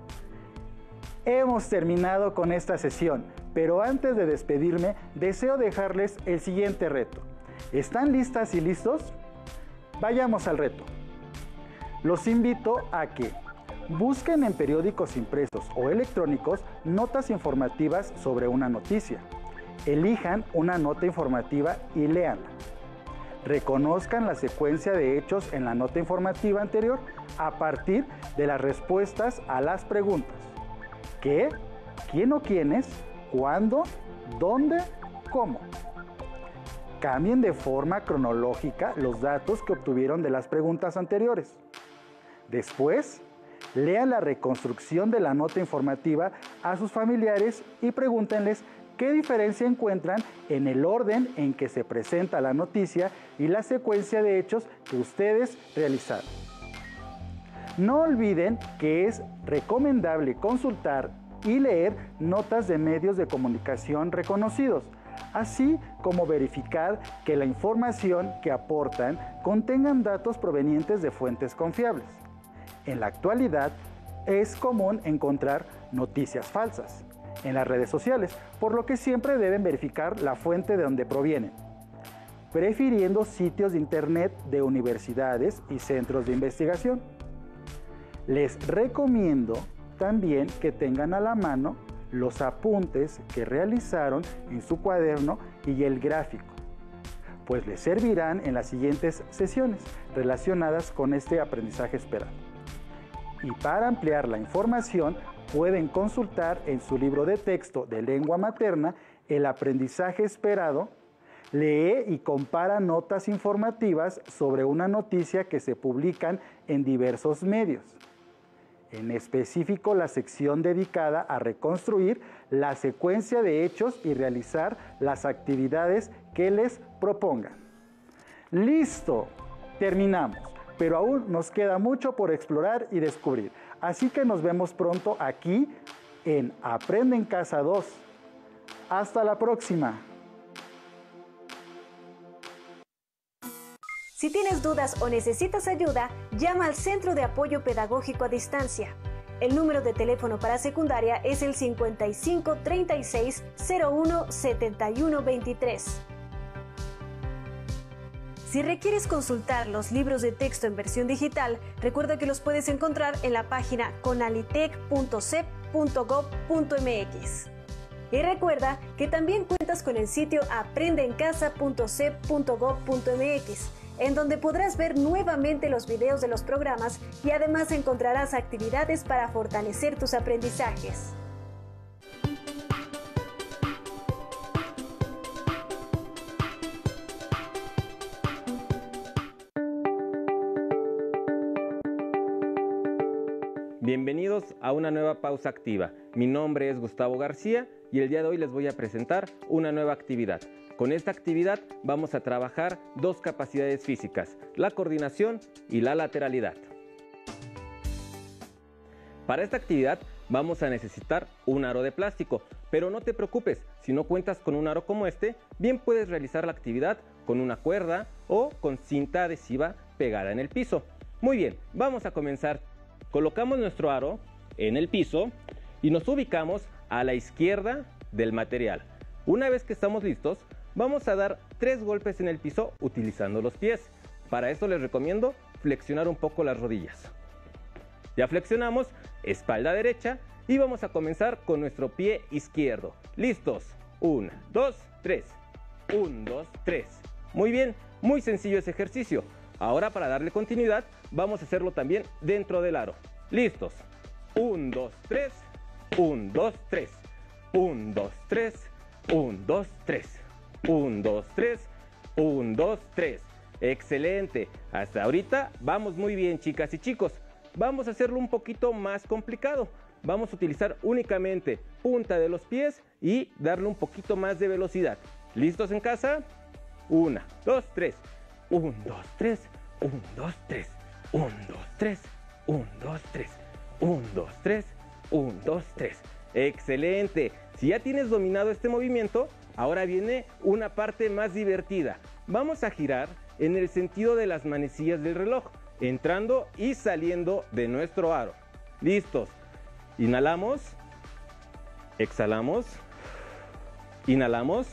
Hemos terminado con esta sesión, pero antes de despedirme, deseo dejarles el siguiente reto. ¿Están listas y listos? Vayamos al reto. Los invito a que busquen en periódicos impresos o electrónicos notas informativas sobre una noticia. Elijan una nota informativa y léanla. Reconozcan la secuencia de hechos en la nota informativa anterior a partir de las respuestas a las preguntas. ¿Qué? ¿Quién o quiénes? ¿Cuándo? ¿Dónde? ¿Cómo? Cambien de forma cronológica los datos que obtuvieron de las preguntas anteriores. Después, lean la reconstrucción de la nota informativa a sus familiares y pregúntenles qué diferencia encuentran en el orden en que se presenta la noticia y la secuencia de hechos que ustedes realizaron. No olviden que es recomendable consultar y leer notas de medios de comunicación reconocidos, así como verificar que la información que aportan contengan datos provenientes de fuentes confiables. En la actualidad, es común encontrar noticias falsas en las redes sociales, por lo que siempre deben verificar la fuente de donde provienen, prefiriendo sitios de internet de universidades y centros de investigación. Les recomiendo también que tengan a la mano los apuntes que realizaron en su cuaderno y el gráfico, pues les servirán en las siguientes sesiones relacionadas con este aprendizaje esperado. Y para ampliar la información, pueden consultar en su libro de texto de lengua materna El aprendizaje esperado. Lee y compara notas informativas sobre una noticia que se publican en diversos medios. en específico la sección dedicada a reconstruir la secuencia de hechos y realizar las actividades que les propongan. ¡Listo! Terminamos, pero aún nos queda mucho por explorar y descubrir. Así que nos vemos pronto aquí en Aprende en Casa dos. ¡Hasta la próxima! Si tienes dudas o necesitas ayuda, llama al Centro de Apoyo Pedagógico a Distancia. El número de teléfono para secundaria es el cincuenta y cinco, treinta y seis, cero uno, setenta y uno, veintitrés. Si requieres consultar los libros de texto en versión digital, recuerda que los puedes encontrar en la página conalitec punto cep punto gob punto mx. Y recuerda que también cuentas con el sitio aprende en casa punto cep punto gob punto mx, en donde podrás ver nuevamente los videos de los programas y además encontrarás actividades para fortalecer tus aprendizajes. Bienvenidos a una nueva pausa activa. Mi nombre es Gustavo García y el día de hoy les voy a presentar una nueva actividad. Con esta actividad vamos a trabajar dos capacidades físicas, la coordinación y la lateralidad. Para esta actividad vamos a necesitar un aro de plástico, pero no te preocupes, si no cuentas con un aro como este, bien puedes realizar la actividad con una cuerda o con cinta adhesiva pegada en el piso. Muy bien, vamos a comenzar. Colocamos nuestro aro en el piso y nos ubicamos a la izquierda del material. Una vez que estamos listos, vamos a dar tres golpes en el piso utilizando los pies. Para esto les recomiendo flexionar un poco las rodillas. Ya flexionamos, espalda derecha, y vamos a comenzar con nuestro pie izquierdo. ¿Listos? Una, dos, tres. Un, dos, tres. Muy bien, muy sencillo ese ejercicio. Ahora, para darle continuidad, vamos a hacerlo también dentro del aro. ¿Listos? Un, dos, tres. Un, dos, tres. Un, dos, tres. Un, dos, tres. Un, dos, tres. Un, dos, tres. Excelente. Hasta ahorita vamos muy bien, chicas y chicos. Vamos a hacerlo un poquito más complicado. Vamos a utilizar únicamente punta de los pies y darle un poquito más de velocidad. ¿Listos en casa? Una, dos, tres. Un, dos, tres. Un, dos, tres. Un, dos, tres. Un, dos, tres. Un, dos, tres. Un, dos, tres. Excelente. Si ya tienes dominado este movimiento, ahora viene una parte más divertida. Vamos a girar en el sentido de las manecillas del reloj, entrando y saliendo de nuestro aro. ¿Listos? Inhalamos. Exhalamos. Inhalamos.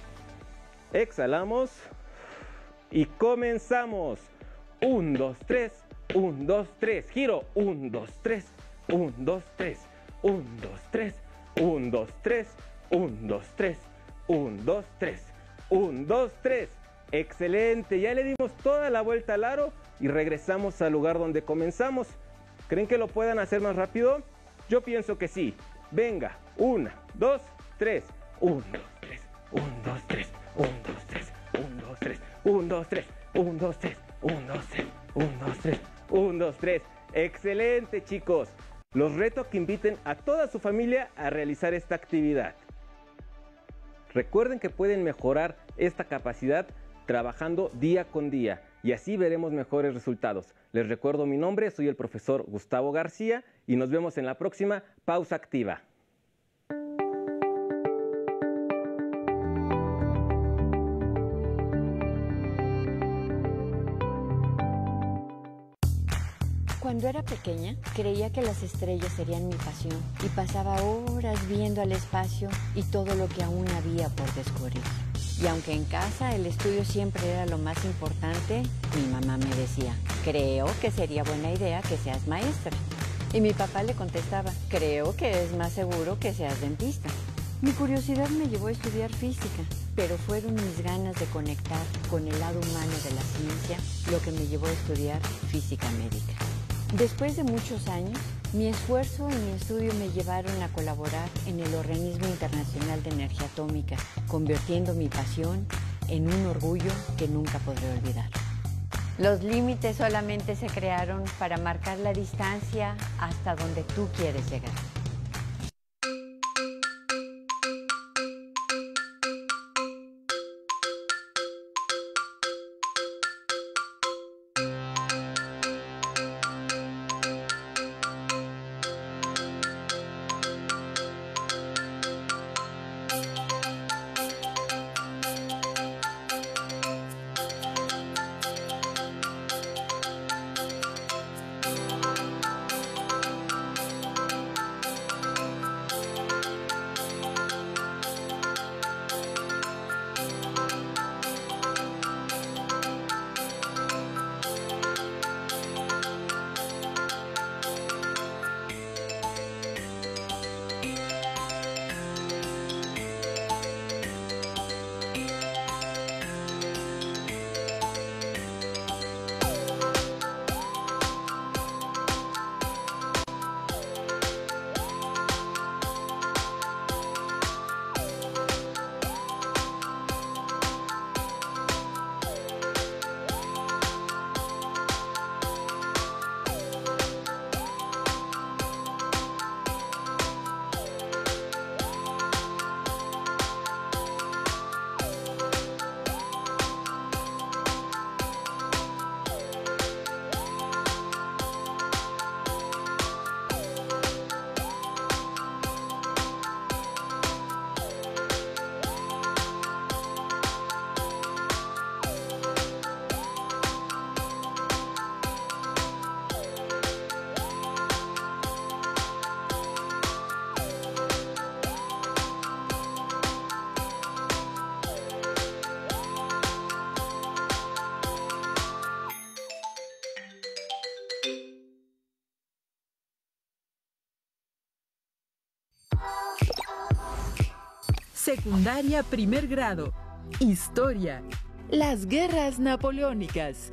Exhalamos. Y comenzamos. Un, dos, tres. Un, dos, tres. Giro. Un, dos, tres. Un, dos, tres. Un, dos, tres. Un, dos, tres. Un, dos, tres. Un, dos, tres. Un, dos, tres. Excelente. Ya le dimos toda la vuelta al aro y regresamos al lugar donde comenzamos. ¿Creen que lo puedan hacer más rápido? Yo pienso que sí. Venga. Una, dos, tres. Un, dos, tres. Un, dos, tres. Un, dos, tres. Un, dos, tres. Un, dos, tres. Un, dos, tres. Un, dos, tres. Un, dos, tres. Un, dos, tres. Excelente, chicos. Los reto a que inviten a toda su familia a realizar esta actividad. Recuerden que pueden mejorar esta capacidad trabajando día con día y así veremos mejores resultados. Les recuerdo mi nombre, soy el profesor Gustavo García y nos vemos en la próxima pausa activa. Cuando era pequeña, creía que las estrellas serían mi pasión y pasaba horas viendo al espacio y todo lo que aún había por descubrir. Y aunque en casa el estudio siempre era lo más importante, mi mamá me decía, creo que sería buena idea que seas maestra. Y mi papá le contestaba, creo que es más seguro que seas dentista. Mi curiosidad me llevó a estudiar física, pero fueron mis ganas de conectar con el lado humano de la ciencia lo que me llevó a estudiar física médica. Después de muchos años, mi esfuerzo y mi estudio me llevaron a colaborar en el Organismo Internacional de Energía Atómica, convirtiendo mi pasión en un orgullo que nunca podré olvidar. Los límites solamente se crearon para marcar la distancia hasta donde tú quieres llegar. Secundaria primer grado. Historia. Las guerras napoleónicas.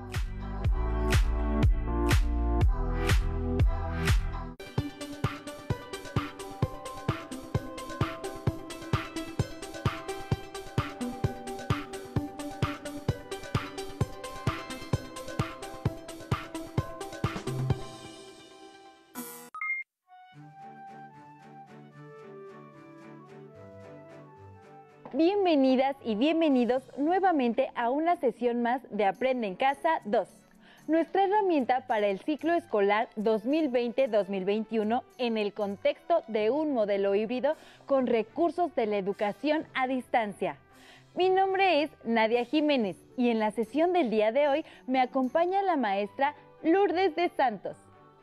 Bienvenidas y bienvenidos nuevamente a una sesión más de Aprende en Casa dos, nuestra herramienta para el ciclo escolar dos mil veinte dos mil veintiuno en el contexto de un modelo híbrido con recursos de la educación a distancia. Mi nombre es Nadia Jiménez y en la sesión del día de hoy me acompaña la maestra Lourdes de Santos.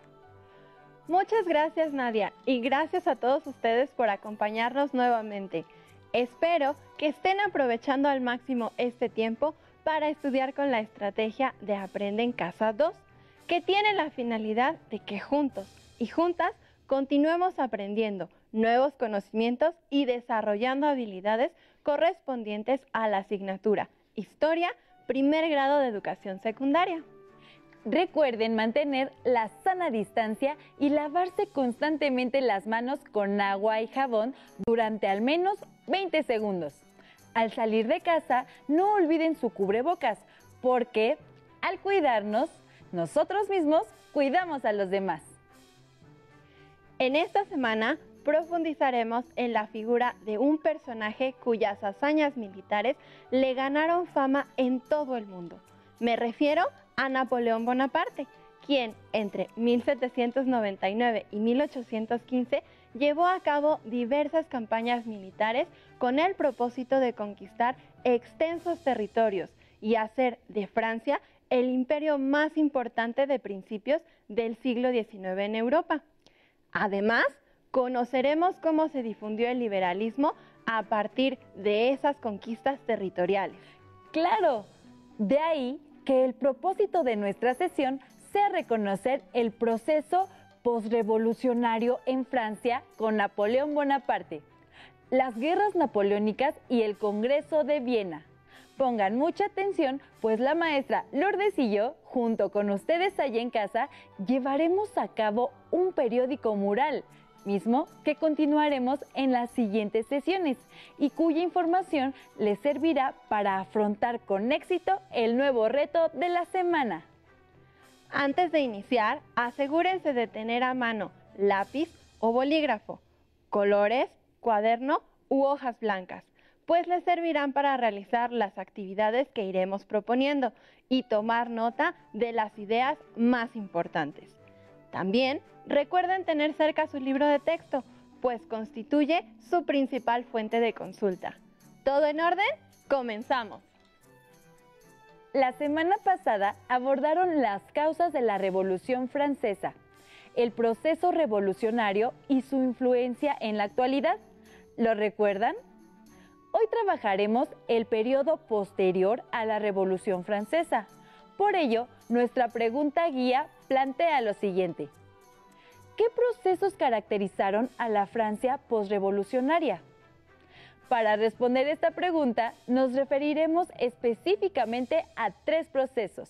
Muchas gracias, Nadia, y gracias a todos ustedes por acompañarnos nuevamente. Espero que estén aprovechando al máximo este tiempo para estudiar con la estrategia de Aprende en Casa dos, que tiene la finalidad de que juntos y juntas continuemos aprendiendo nuevos conocimientos y desarrollando habilidades correspondientes a la asignatura Historia, primer grado de educación secundaria. Recuerden mantener la sana distancia y lavarse constantemente las manos con agua y jabón durante al menos veinte segundos. Al salir de casa, no olviden su cubrebocas, porque al cuidarnos, nosotros mismos cuidamos a los demás. En esta semana profundizaremos en la figura de un personaje cuyas hazañas militares le ganaron fama en todo el mundo. Me refiero a Napoleón Bonaparte, quien entre mil setecientos noventa y nueve y mil ochocientos quince llevó a cabo diversas campañas militares con el propósito de conquistar extensos territorios y hacer de Francia el imperio más importante de principios del siglo diecinueve en Europa. Además, conoceremos cómo se difundió el liberalismo a partir de esas conquistas territoriales. ¡Claro! De ahí que el propósito de nuestra sesión sea reconocer el proceso posrevolucionario en Francia con Napoleón Bonaparte, las guerras napoleónicas y el Congreso de Viena. Pongan mucha atención, pues la maestra Lourdes y yo, junto con ustedes allá en casa, llevaremos a cabo un periódico mural mismo que continuaremos en las siguientes sesiones y cuya información les servirá para afrontar con éxito el nuevo reto de la semana. Antes de iniciar, asegúrense de tener a mano lápiz o bolígrafo, colores, cuaderno u hojas blancas, pues les servirán para realizar las actividades que iremos proponiendo y tomar nota de las ideas más importantes. También recuerden tener cerca su libro de texto, pues constituye su principal fuente de consulta. ¿Todo en orden? ¡Comenzamos! La semana pasada abordaron las causas de la Revolución Francesa, el proceso revolucionario y su influencia en la actualidad. ¿Lo recuerdan? Hoy trabajaremos el periodo posterior a la Revolución Francesa. Por ello, nuestra pregunta guía plantea lo siguiente. ¿Qué procesos caracterizaron a la Francia posrevolucionaria? Para responder esta pregunta, nos referiremos específicamente a tres procesos.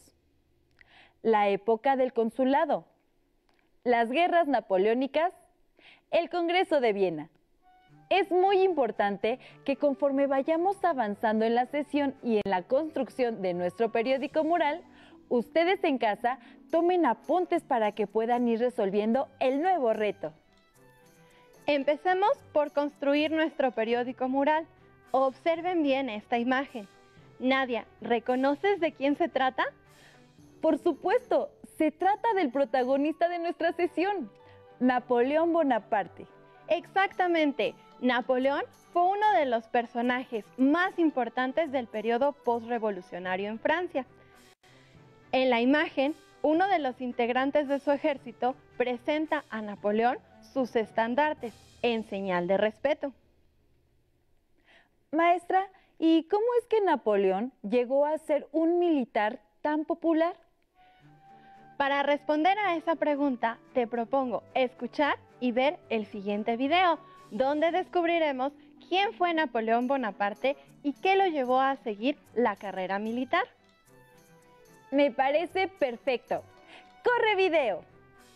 La época del consulado, las guerras napoleónicas, el Congreso de Viena. Es muy importante que conforme vayamos avanzando en la sesión y en la construcción de nuestro periódico mural, ustedes en casa tomen apuntes para que puedan ir resolviendo el nuevo reto. Empecemos por construir nuestro periódico mural. Observen bien esta imagen. Nadia, ¿reconoces de quién se trata? Por supuesto, se trata del protagonista de nuestra sesión, Napoleón Bonaparte. Exactamente, Napoleón fue uno de los personajes más importantes del periodo postrevolucionario en Francia. En la imagen, uno de los integrantes de su ejército presenta a Napoleón sus estandartes en señal de respeto. Maestra, ¿y cómo es que Napoleón llegó a ser un militar tan popular? Para responder a esa pregunta, te propongo escuchar y ver el siguiente video, donde descubriremos quién fue Napoleón Bonaparte y qué lo llevó a seguir la carrera militar. Me parece perfecto. ¡Corre video!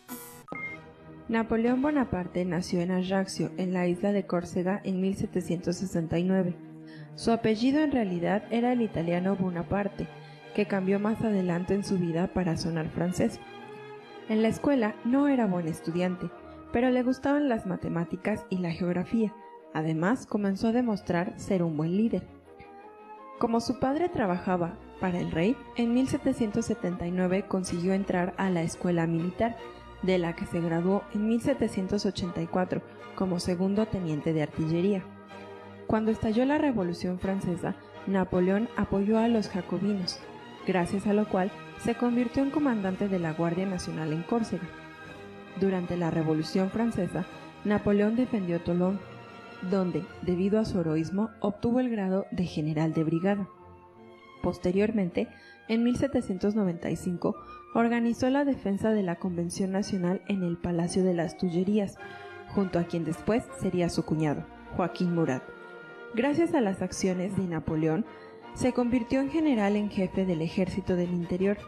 Napoleón Bonaparte nació en Ajaccio, en la isla de Córcega, en mil setecientos sesenta y nueve. Su apellido en realidad era el italiano Bonaparte, que cambió más adelante en su vida para sonar francés. En la escuela no era buen estudiante, pero le gustaban las matemáticas y la geografía. Además, comenzó a demostrar ser un buen líder. Como su padre trabajaba para el rey, en mil setecientos setenta y nueve consiguió entrar a la escuela militar, de la que se graduó en mil setecientos ochenta y cuatro como segundo teniente de artillería. Cuando estalló la Revolución Francesa, Napoleón apoyó a los jacobinos, gracias a lo cual se convirtió en comandante de la Guardia Nacional en Córcega. Durante la Revolución Francesa, Napoleón defendió Tolón, donde, debido a su heroísmo, obtuvo el grado de general de brigada. Posteriormente, en mil setecientos noventa y cinco, organizó la defensa de la Convención Nacional en el Palacio de las Tullerías, junto a quien después sería su cuñado, Joaquín Murat. Gracias a las acciones de Napoleón, se convirtió en general en jefe del Ejército del Interior.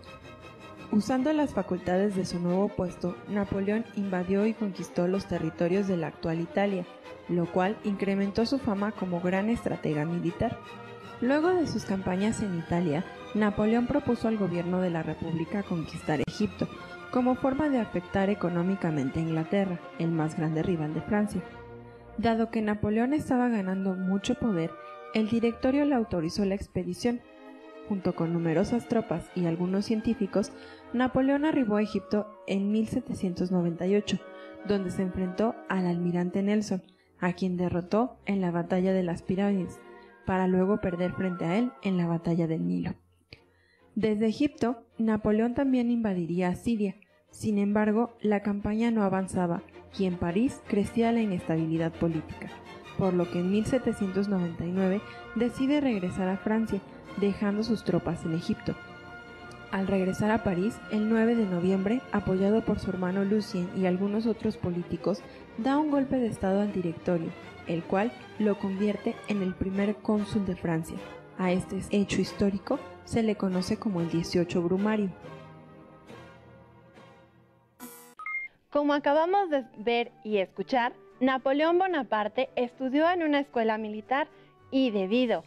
Usando las facultades de su nuevo puesto, Napoleón invadió y conquistó los territorios de la actual Italia, lo cual incrementó su fama como gran estratega militar. Luego de sus campañas en Italia, Napoleón propuso al gobierno de la República conquistar Egipto, como forma de afectar económicamente a Inglaterra, el más grande rival de Francia. Dado que Napoleón estaba ganando mucho poder, el directorio le autorizó la expedición. Junto con numerosas tropas y algunos científicos, Napoleón arribó a Egipto en mil setecientos noventa y ocho, donde se enfrentó al almirante Nelson, a quien derrotó en la batalla de las Pirámides, para luego perder frente a él en la batalla del Nilo. Desde Egipto, Napoleón también invadiría a Siria. Sin embargo, la campaña no avanzaba y en París crecía la inestabilidad política, por lo que en mil setecientos noventa y nueve decide regresar a Francia, dejando sus tropas en Egipto. Al regresar a París, el nueve de noviembre, apoyado por su hermano Lucien y algunos otros políticos, da un golpe de estado al directorio, el cual lo convierte en el primer cónsul de Francia. A este hecho histórico se le conoce como el dieciocho Brumario. Como acabamos de ver y escuchar, Napoleón Bonaparte estudió en una escuela militar y debido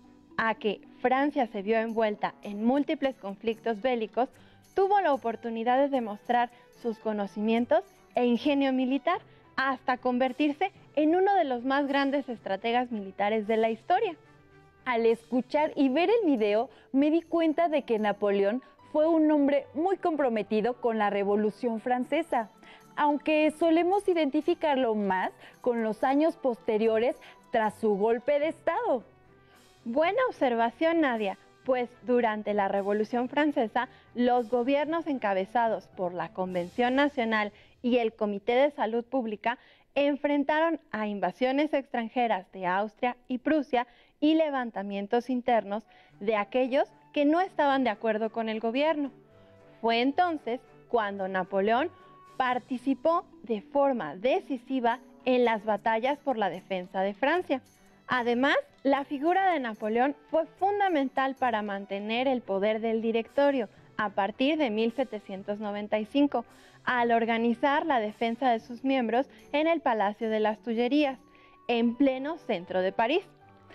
a que Francia se vio envuelta en múltiples conflictos bélicos, tuvo la oportunidad de demostrar sus conocimientos e ingenio militar hasta convertirse en uno de los más grandes estrategas militares de la historia. Al escuchar y ver el video, me di cuenta de que Napoleón fue un hombre muy comprometido con la Revolución Francesa, aunque solemos identificarlo más con los años posteriores tras su golpe de Estado. Buena observación, Nadia, pues durante la Revolución Francesa, los gobiernos encabezados por la Convención Nacional y el Comité de Salud Pública enfrentaron a invasiones extranjeras de Austria y Prusia y levantamientos internos de aquellos que no estaban de acuerdo con el gobierno. Fue entonces cuando Napoleón participó de forma decisiva en las batallas por la defensa de Francia. Además, la figura de Napoleón fue fundamental para mantener el poder del Directorio a partir de mil setecientos noventa y cinco, al organizar la defensa de sus miembros en el Palacio de las Tullerías, en pleno centro de París.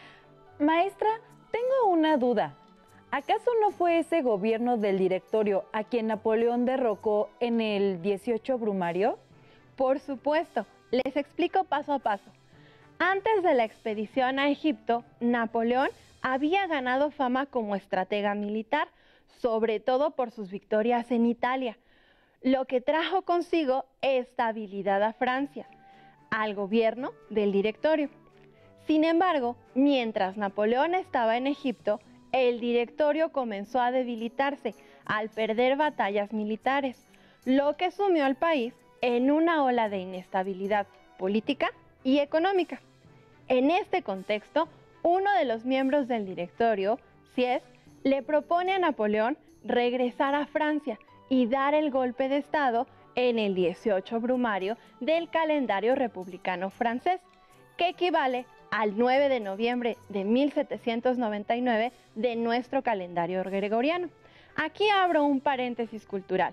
Maestra, tengo una duda. ¿Acaso no fue ese gobierno del Directorio a quien Napoleón derrocó en el dieciocho Brumario? Por supuesto, les explico paso a paso. Antes de la expedición a Egipto, Napoleón había ganado fama como estratega militar, sobre todo por sus victorias en Italia, lo que trajo consigo estabilidad a Francia, al gobierno del Directorio. Sin embargo, mientras Napoleón estaba en Egipto, el Directorio comenzó a debilitarse al perder batallas militares, lo que sumió al país en una ola de inestabilidad política y económica. En este contexto, uno de los miembros del Directorio, Sieyès, le propone a Napoleón regresar a Francia y dar el golpe de Estado en el dieciocho Brumario del calendario republicano francés, que equivale al nueve de noviembre de mil setecientos noventa y nueve de nuestro calendario gregoriano. Aquí abro un paréntesis cultural.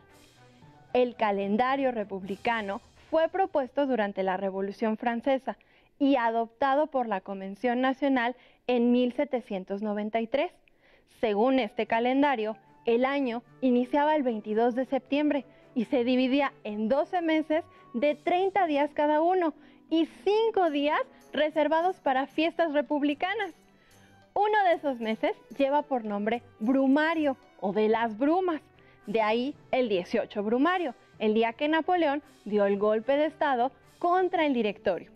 El calendario republicano fue propuesto durante la Revolución Francesa y adoptado por la Convención Nacional en mil setecientos noventa y tres. Según este calendario, el año iniciaba el veintidós de septiembre y se dividía en doce meses de treinta días cada uno y cinco días reservados para fiestas republicanas. Uno de esos meses lleva por nombre Brumario o de las brumas, de ahí el dieciocho Brumario, el día que Napoleón dio el golpe de Estado contra el Directorio.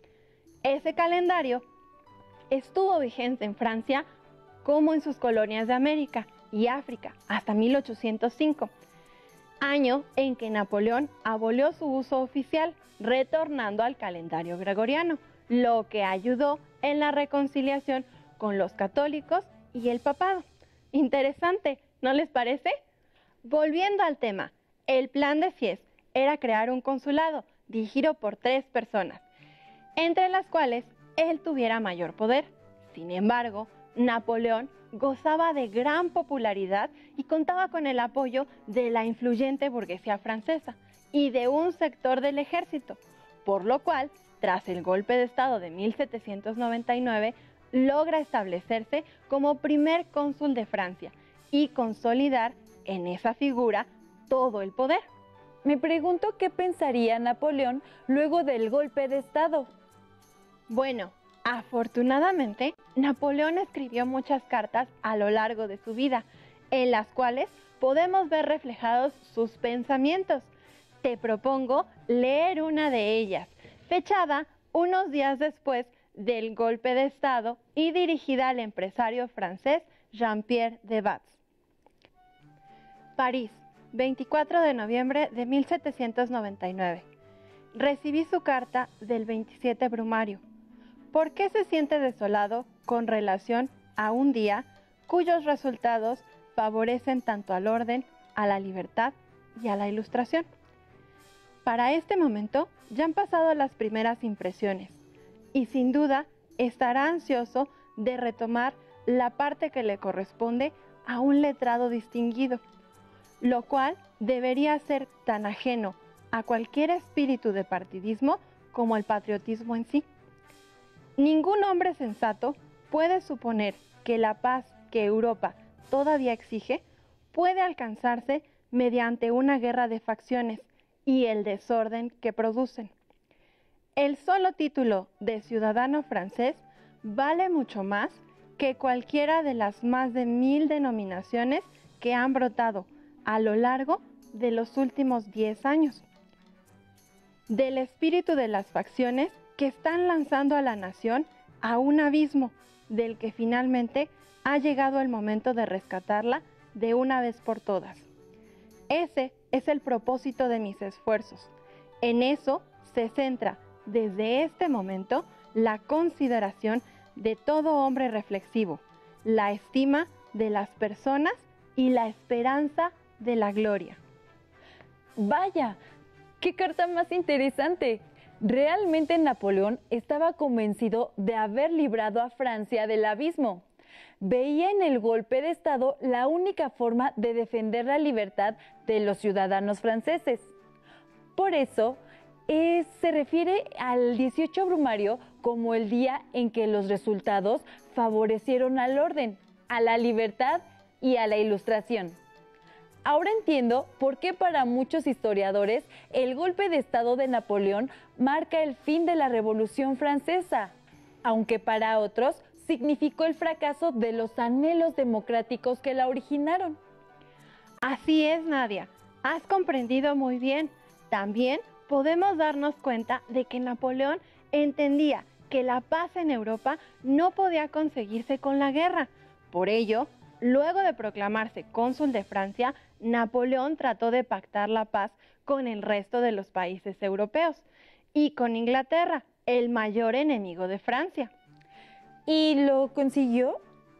Ese calendario estuvo vigente en Francia como en sus colonias de América y África hasta mil ochocientos cinco, año en que Napoleón abolió su uso oficial, retornando al calendario gregoriano, lo que ayudó en la reconciliación con los católicos y el papado. Interesante, ¿no les parece? Volviendo al tema, el plan de Sieyès era crear un consulado dirigido por tres personas, entre las cuales él tuviera mayor poder. Sin embargo, Napoleón gozaba de gran popularidad y contaba con el apoyo de la influyente burguesía francesa y de un sector del ejército, por lo cual, tras el golpe de Estado de mil setecientos noventa y nueve, logra establecerse como primer cónsul de Francia y consolidar en esa figura todo el poder. Me pregunto qué pensaría Napoleón luego del golpe de Estado. Bueno, afortunadamente, Napoleón escribió muchas cartas a lo largo de su vida, en las cuales podemos ver reflejados sus pensamientos. Te propongo leer una de ellas, fechada unos días después del golpe de Estado y dirigida al empresario francés Jean-Pierre de Batz. París, veinticuatro de noviembre de mil setecientos noventa y nueve. Recibí su carta del veintisiete Brumario. ¿Por qué se siente desolado con relación a un día cuyos resultados favorecen tanto al orden, a la libertad y a la ilustración? Para este momento ya han pasado las primeras impresiones y sin duda estará ansioso de retomar la parte que le corresponde a un letrado distinguido, lo cual debería ser tan ajeno a cualquier espíritu de partidismo como el patriotismo en sí. Ningún hombre sensato puede suponer que la paz que Europa todavía exige puede alcanzarse mediante una guerra de facciones y el desorden que producen. El solo título de ciudadano francés vale mucho más que cualquiera de las más de mil denominaciones que han brotado a lo largo de los últimos diez años. Del espíritu de las facciones que están lanzando a la nación a un abismo del que finalmente ha llegado el momento de rescatarla de una vez por todas. Ese es el propósito de mis esfuerzos. En eso se centra desde este momento la consideración de todo hombre reflexivo, la estima de las personas y la esperanza de la gloria. Vaya, qué carta más interesante. Realmente Napoleón estaba convencido de haber librado a Francia del abismo. Veía en el golpe de Estado la única forma de defender la libertad de los ciudadanos franceses. Por eso, eh, se refiere al dieciocho Brumario como el día en que los resultados favorecieron al orden, a la libertad y a la ilustración. Ahora entiendo por qué para muchos historiadores el golpe de Estado de Napoleón marca el fin de la Revolución Francesa, aunque para otros significó el fracaso de los anhelos democráticos que la originaron. Así es, Nadia, has comprendido muy bien. También podemos darnos cuenta de que Napoleón entendía que la paz en Europa no podía conseguirse con la guerra. Por ello, luego de proclamarse cónsul de Francia, Napoleón trató de pactar la paz con el resto de los países europeos y con Inglaterra, el mayor enemigo de Francia. ¿Y lo consiguió?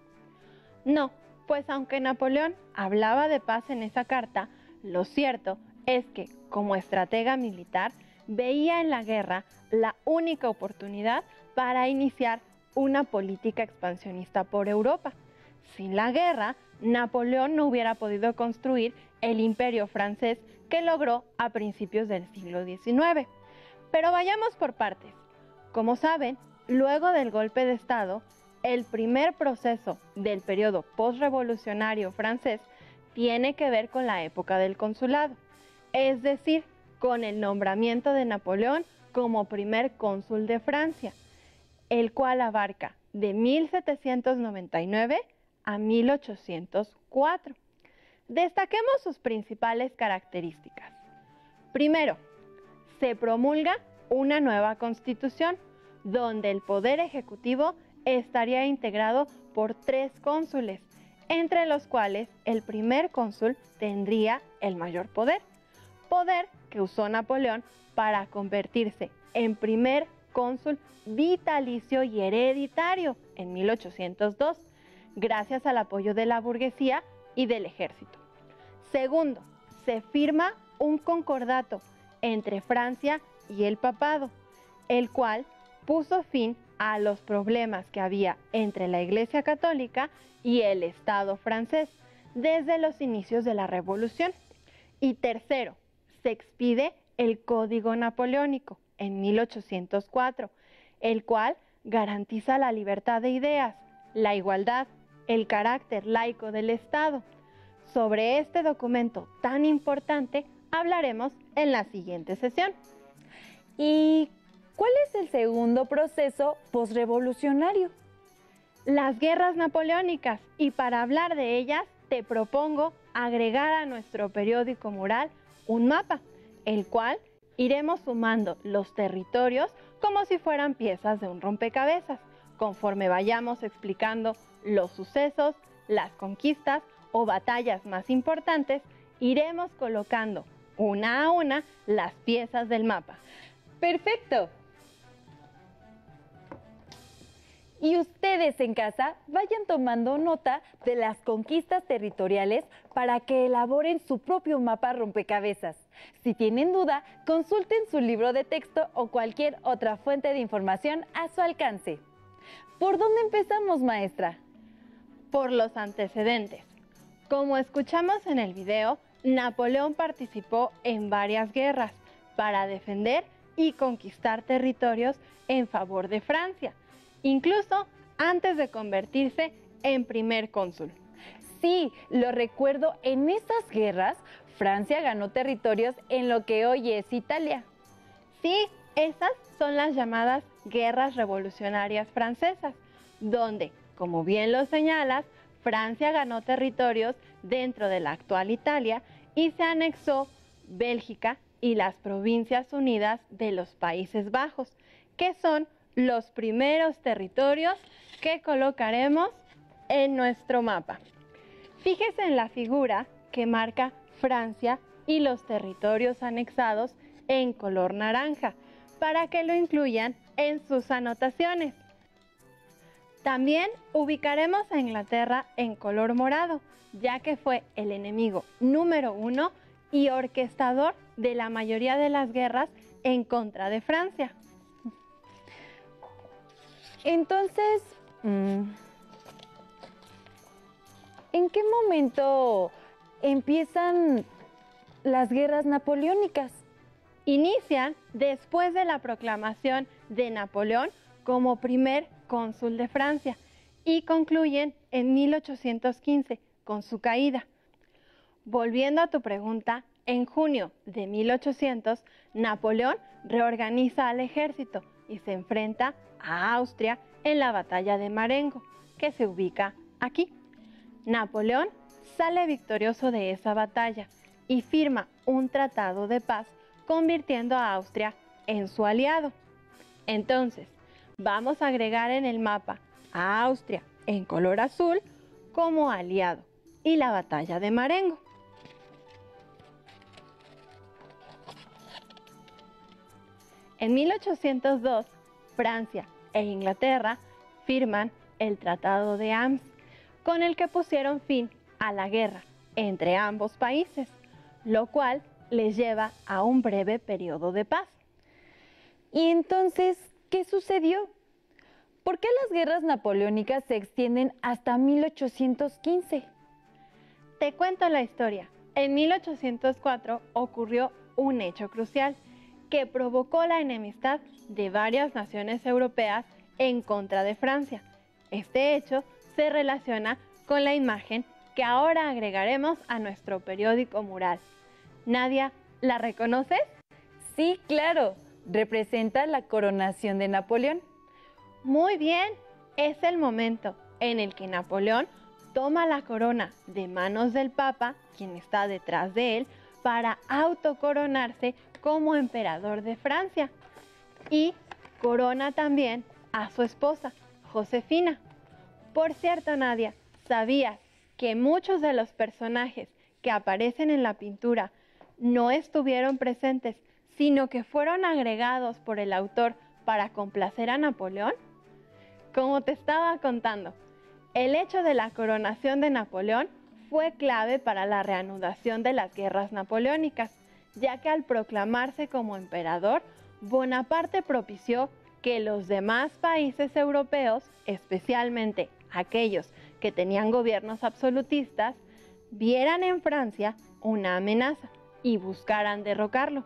No, pues aunque Napoleón hablaba de paz en esa carta, lo cierto es que, como estratega militar, veía en la guerra la única oportunidad para iniciar una política expansionista por Europa. Sin la guerra, Napoleón no hubiera podido construir el imperio francés que logró a principios del siglo diecinueve. Pero vayamos por partes. Como saben, luego del golpe de Estado, el primer proceso del periodo postrevolucionario francés tiene que ver con la época del consulado, es decir, con el nombramiento de Napoleón como primer cónsul de Francia, el cual abarca de mil setecientos noventa y nueve a mil ochocientos cuatro. Destaquemos sus principales características. Primero, se promulga una nueva constitución, donde el poder ejecutivo estaría integrado por tres cónsules, entre los cuales el primer cónsul tendría el mayor poder, poder que usó Napoleón para convertirse en primer cónsul vitalicio y hereditario en mil ochocientos dos, gracias al apoyo de la burguesía y del ejército. Segundo, se firma un concordato entre Francia y el papado, el cual puso fin a los problemas que había entre la Iglesia Católica y el Estado francés desde los inicios de la Revolución. Y tercero, se expide el Código Napoleónico en mil ochocientos cuatro, el cual garantiza la libertad de ideas, la igualdad, el carácter laico del Estado. Sobre este documento tan importante hablaremos en la siguiente sesión. ¿Y cuál es el segundo proceso postrevolucionario? Las guerras napoleónicas, y para hablar de ellas te propongo agregar a nuestro periódico mural un mapa, el cual iremos sumando los territorios como si fueran piezas de un rompecabezas, conforme vayamos explicando los sucesos, las conquistas o batallas más importantes, iremos colocando una a una las piezas del mapa. ¡Perfecto! Y ustedes en casa vayan tomando nota de las conquistas territoriales para que elaboren su propio mapa rompecabezas. Si tienen duda, consulten su libro de texto o cualquier otra fuente de información a su alcance. ¿Por dónde empezamos, maestra? Por los antecedentes. Como escuchamos en el video, Napoleón participó en varias guerras, para defender y conquistar territorios en favor de Francia, incluso antes de convertirse en primer cónsul. Sí, lo recuerdo, en esas guerras Francia ganó territorios en lo que hoy es Italia. Sí, esas son las llamadas guerras revolucionarias francesas, donde, como bien lo señalas, Francia ganó territorios dentro de la actual Italia y se anexó Bélgica y las Provincias Unidas de los Países Bajos, que son los primeros territorios que colocaremos en nuestro mapa. Fíjese en la figura que marca Francia y los territorios anexados en color naranja, para que lo incluyan en sus anotaciones. También ubicaremos a Inglaterra en color morado, ya que fue el enemigo número uno y orquestador de la mayoría de las guerras en contra de Francia. Entonces, ¿en qué momento empiezan las guerras napoleónicas? Inician después de la proclamación de Napoleón como primer cónsul de Francia y concluyen en mil ochocientos quince con su caída. Volviendo a tu pregunta, en junio de mil ochocientos, Napoleón reorganiza al ejército y se enfrenta a Austria en la batalla de Marengo, que se ubica aquí. Napoleón sale victorioso de esa batalla y firma un tratado de paz, convirtiendo a Austria en su aliado. Entonces, vamos a agregar en el mapa a Austria en color azul como aliado y la batalla de Marengo. En mil ochocientos dos, Francia e Inglaterra firman el Tratado de Amiens, con el que pusieron fin a la guerra entre ambos países, lo cual les lleva a un breve periodo de paz. ¿Y entonces qué sucedió? ¿Por qué las guerras napoleónicas se extienden hasta mil ochocientos quince? Te cuento la historia. En mil ochocientos cuatro ocurrió un hecho crucial que provocó la enemistad de varias naciones europeas en contra de Francia. Este hecho se relaciona con la imagen que ahora agregaremos a nuestro periódico mural. Nadia, ¿la reconoces? Sí, claro. Representa la coronación de Napoleón. Muy bien. Es el momento en el que Napoleón toma la corona de manos del Papa, quien está detrás de él, para autocoronarse como emperador de Francia. Y corona también a su esposa, Josefina. Por cierto, Nadia, ¿sabías que muchos de los personajes que aparecen en la pintura no estuvieron presentes, sino que fueron agregados por el autor para complacer a Napoleón? Como te estaba contando, el hecho de la coronación de Napoleón fue clave para la reanudación de las guerras napoleónicas, ya que al proclamarse como emperador, Bonaparte propició que los demás países europeos, especialmente aquellos que tenían gobiernos absolutistas, vieran en Francia una amenaza y buscaran derrocarlo.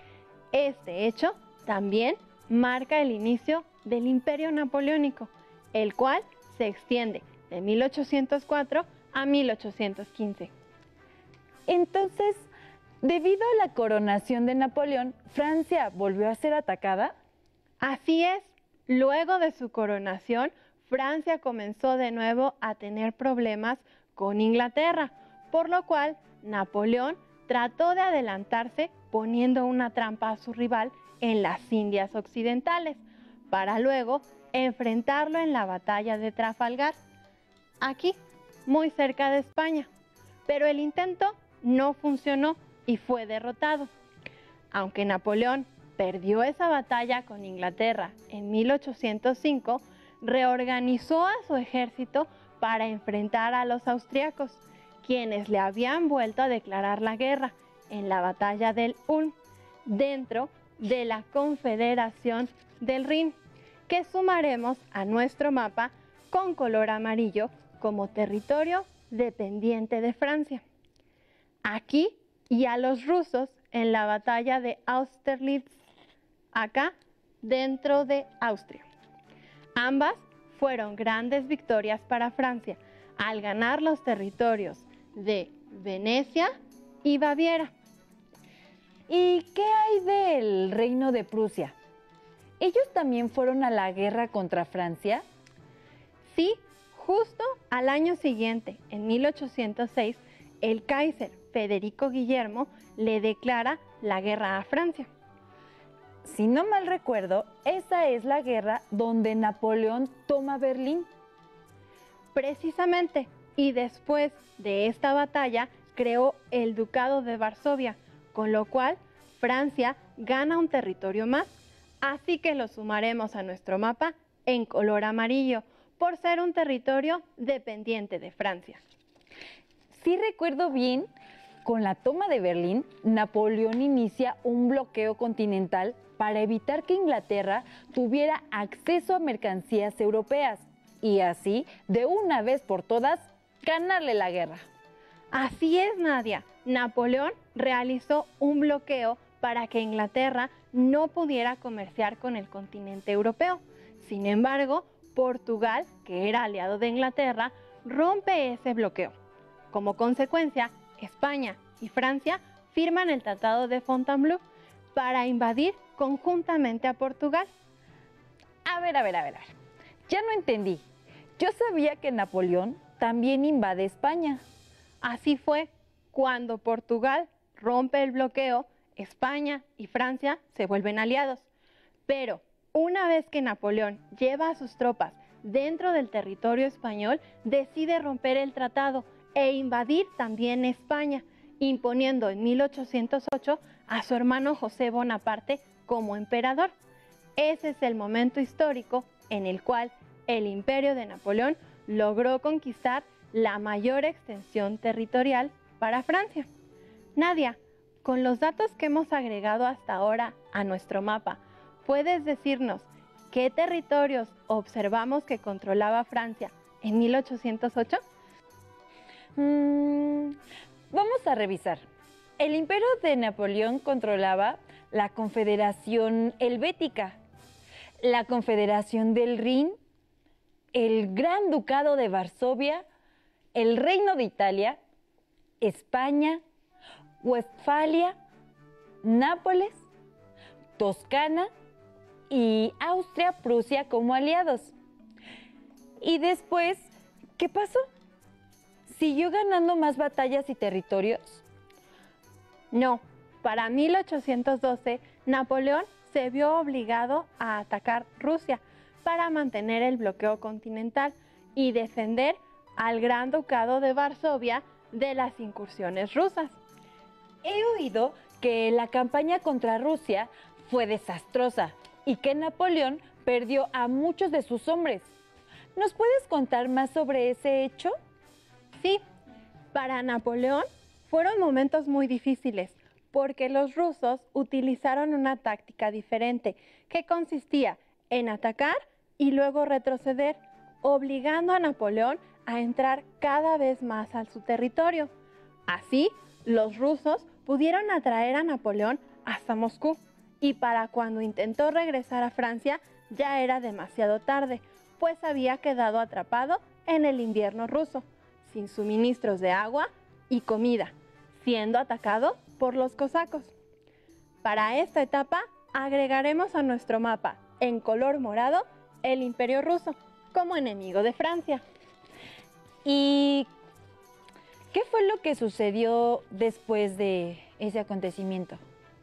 Este hecho también marca el inicio del Imperio Napoleónico, el cual se extiende de mil ochocientos cuatro a mil ochocientos quince. Entonces, debido a la coronación de Napoleón, ¿Francia volvió a ser atacada? Así es. Luego de su coronación, Francia comenzó de nuevo a tener problemas con Inglaterra, por lo cual Napoleón trató de adelantarse poniendo una trampa a su rival en las Indias Occidentales, para luego enfrentarlo en la batalla de Trafalgar, aquí, muy cerca de España. Pero el intento no funcionó y fue derrotado. Aunque Napoleón perdió esa batalla con Inglaterra en mil ochocientos cinco, reorganizó a su ejército para enfrentar a los austriacos, quienes le habían vuelto a declarar la guerra en la batalla del Ulm, dentro de la Confederación del Rin, que sumaremos a nuestro mapa con color amarillo como territorio dependiente de Francia. Aquí y a los rusos en la batalla de Austerlitz, acá dentro de Austria. Ambas fueron grandes victorias para Francia al ganar los territorios de Venecia y Baviera. ¿Y qué hay del reino de Prusia? ¿Ellos también fueron a la guerra contra Francia? Sí, justo al año siguiente, en mil ochocientos seis, el Kaiser Federico Guillermo le declara la guerra a Francia. Si no mal recuerdo, esa es la guerra donde Napoleón toma Berlín. Precisamente, y después de esta batalla creó el Ducado de Varsovia, con lo cual Francia gana un territorio más, así que lo sumaremos a nuestro mapa en color amarillo, por ser un territorio dependiente de Francia. Si recuerdo bien, con la toma de Berlín, Napoleón inicia un bloqueo continental para evitar que Inglaterra tuviera acceso a mercancías europeas y así, de una vez por todas, ganarle la guerra. Así es, Nadia. Napoleón realizó un bloqueo para que Inglaterra no pudiera comerciar con el continente europeo. Sin embargo, Portugal, que era aliado de Inglaterra, rompe ese bloqueo. Como consecuencia, España y Francia firman el Tratado de Fontainebleau para invadir conjuntamente a Portugal. A ver, a ver, a ver, a ver. Ya no entendí. Yo sabía que Napoleón también invade España. Así fue. Cuando Portugal rompe el bloqueo, España y Francia se vuelven aliados. Pero una vez que Napoleón lleva a sus tropas dentro del territorio español, decide romper el tratado e invadir también España, imponiendo en mil ochocientos ocho a su hermano José Bonaparte como emperador. Ese es el momento histórico en el cual el imperio de Napoleón logró conquistar la mayor extensión territorial para Francia. Nadia, con los datos que hemos agregado hasta ahora a nuestro mapa, ¿puedes decirnos qué territorios observamos que controlaba Francia en mil ochocientos ocho? Mm, vamos a revisar. El imperio de Napoleón controlaba la Confederación Helvética, la Confederación del Rin, el Gran Ducado de Varsovia, el Reino de Italia, España, Westfalia, Nápoles, Toscana y Austria-Prusia como aliados. Y después, ¿qué pasó? ¿Siguió ganando más batallas y territorios? No, para mil ochocientos doce, Napoleón se vio obligado a atacar Rusia para mantener el bloqueo continental y defender al Gran Ducado de Varsovia de las incursiones rusas. He oído que la campaña contra Rusia fue desastrosa y que Napoleón perdió a muchos de sus hombres. ¿Nos puedes contar más sobre ese hecho? Sí, para Napoleón fueron momentos muy difíciles porque los rusos utilizaron una táctica diferente que consistía en atacar y luego retroceder, obligando a Napoleón a entrar cada vez más a su territorio. Así, los rusos pudieron atraer a Napoleón hasta Moscú y para cuando intentó regresar a Francia ya era demasiado tarde, pues había quedado atrapado en el invierno ruso, sin suministros de agua y comida, siendo atacado por los cosacos. Para esta etapa agregaremos a nuestro mapa en color morado el Imperio Ruso como enemigo de Francia. ¿Y qué fue lo que sucedió después de ese acontecimiento?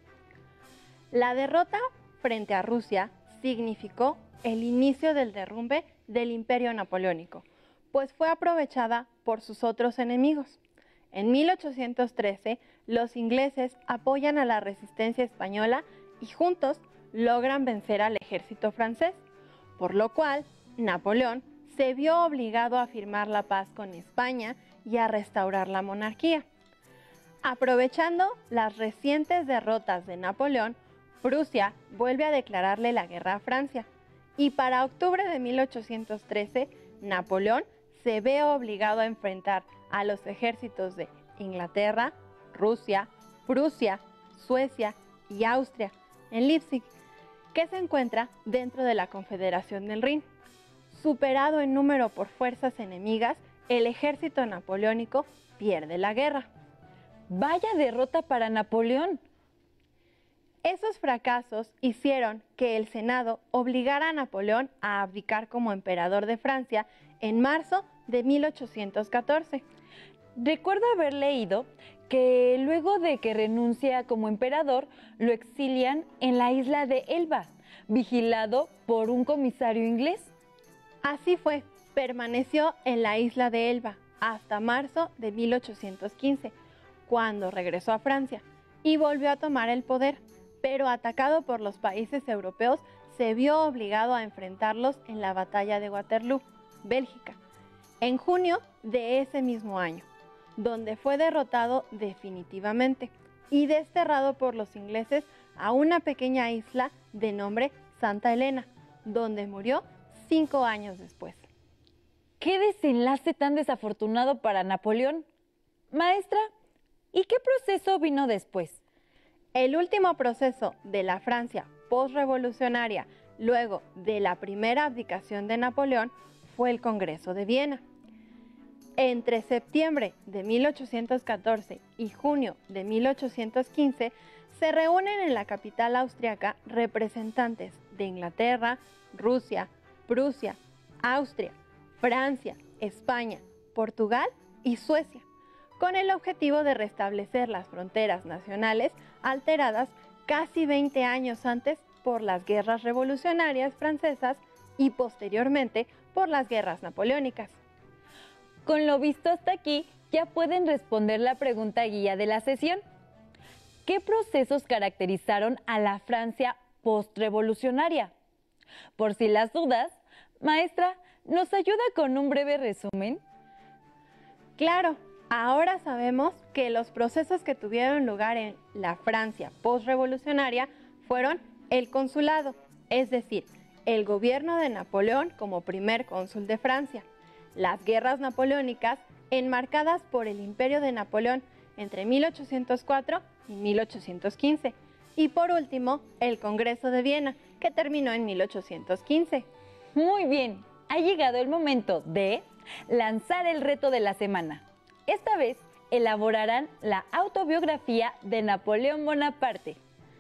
La derrota frente a Rusia significó el inicio del derrumbe del Imperio Napoleónico, pues fue aprovechada por sus otros enemigos. En mil ochocientos trece, los ingleses apoyan a la resistencia española y juntos logran vencer al ejército francés, por lo cual Napoleón se vio obligado a firmar la paz con España y a restaurar la monarquía. Aprovechando las recientes derrotas de Napoleón, Prusia vuelve a declararle la guerra a Francia y para octubre de mil ochocientos trece, Napoleón se ve obligado a enfrentar a los ejércitos de Inglaterra, Rusia, Prusia, Suecia y Austria, en Leipzig, que se encuentra dentro de la Confederación del Rin. Superado en número por fuerzas enemigas, el ejército napoleónico pierde la guerra. ¡Vaya derrota para Napoleón! Esos fracasos hicieron que el Senado obligara a Napoleón a abdicar como emperador de Francia en marzo de mil ochocientos catorce. Recuerdo haber leído que luego de que renuncia como emperador, lo exilian en la isla de Elba, vigilado por un comisario inglés. Así fue, permaneció en la isla de Elba hasta marzo de mil ochocientos quince, cuando regresó a Francia y volvió a tomar el poder, pero atacado por los países europeos, se vio obligado a enfrentarlos en la batalla de Waterloo, Bélgica, en junio de ese mismo año, donde fue derrotado definitivamente y desterrado por los ingleses a una pequeña isla de nombre Santa Elena, donde murió cinco años después. ¡Qué desenlace tan desafortunado para Napoleón! Maestra, ¿y qué proceso vino después? El último proceso de la Francia postrevolucionaria, luego de la primera abdicación de Napoleón, fue el Congreso de Viena. Entre septiembre de mil ochocientos catorce y junio de mil ochocientos quince, se reúnen en la capital austriaca representantes de Inglaterra, Rusia, Prusia, Austria, Francia, España, Portugal y Suecia, con el objetivo de restablecer las fronteras nacionales alteradas casi veinte años antes por las guerras revolucionarias francesas y posteriormente por las guerras napoleónicas. Con lo visto hasta aquí, ya pueden responder la pregunta guía de la sesión. ¿Qué procesos caracterizaron a la Francia postrevolucionaria? Por si las dudas, maestra, ¿nos ayuda con un breve resumen? Claro, ahora sabemos que los procesos que tuvieron lugar en la Francia postrevolucionaria fueron el consulado, es decir, el gobierno de Napoleón como primer cónsul de Francia, las guerras napoleónicas enmarcadas por el imperio de Napoleón entre mil ochocientos cuatro y mil ochocientos quince, y por último, el Congreso de Viena, que terminó en mil ochocientos quince. Muy bien, ha llegado el momento de lanzar el reto de la semana. Esta vez elaborarán la autobiografía de Napoleón Bonaparte.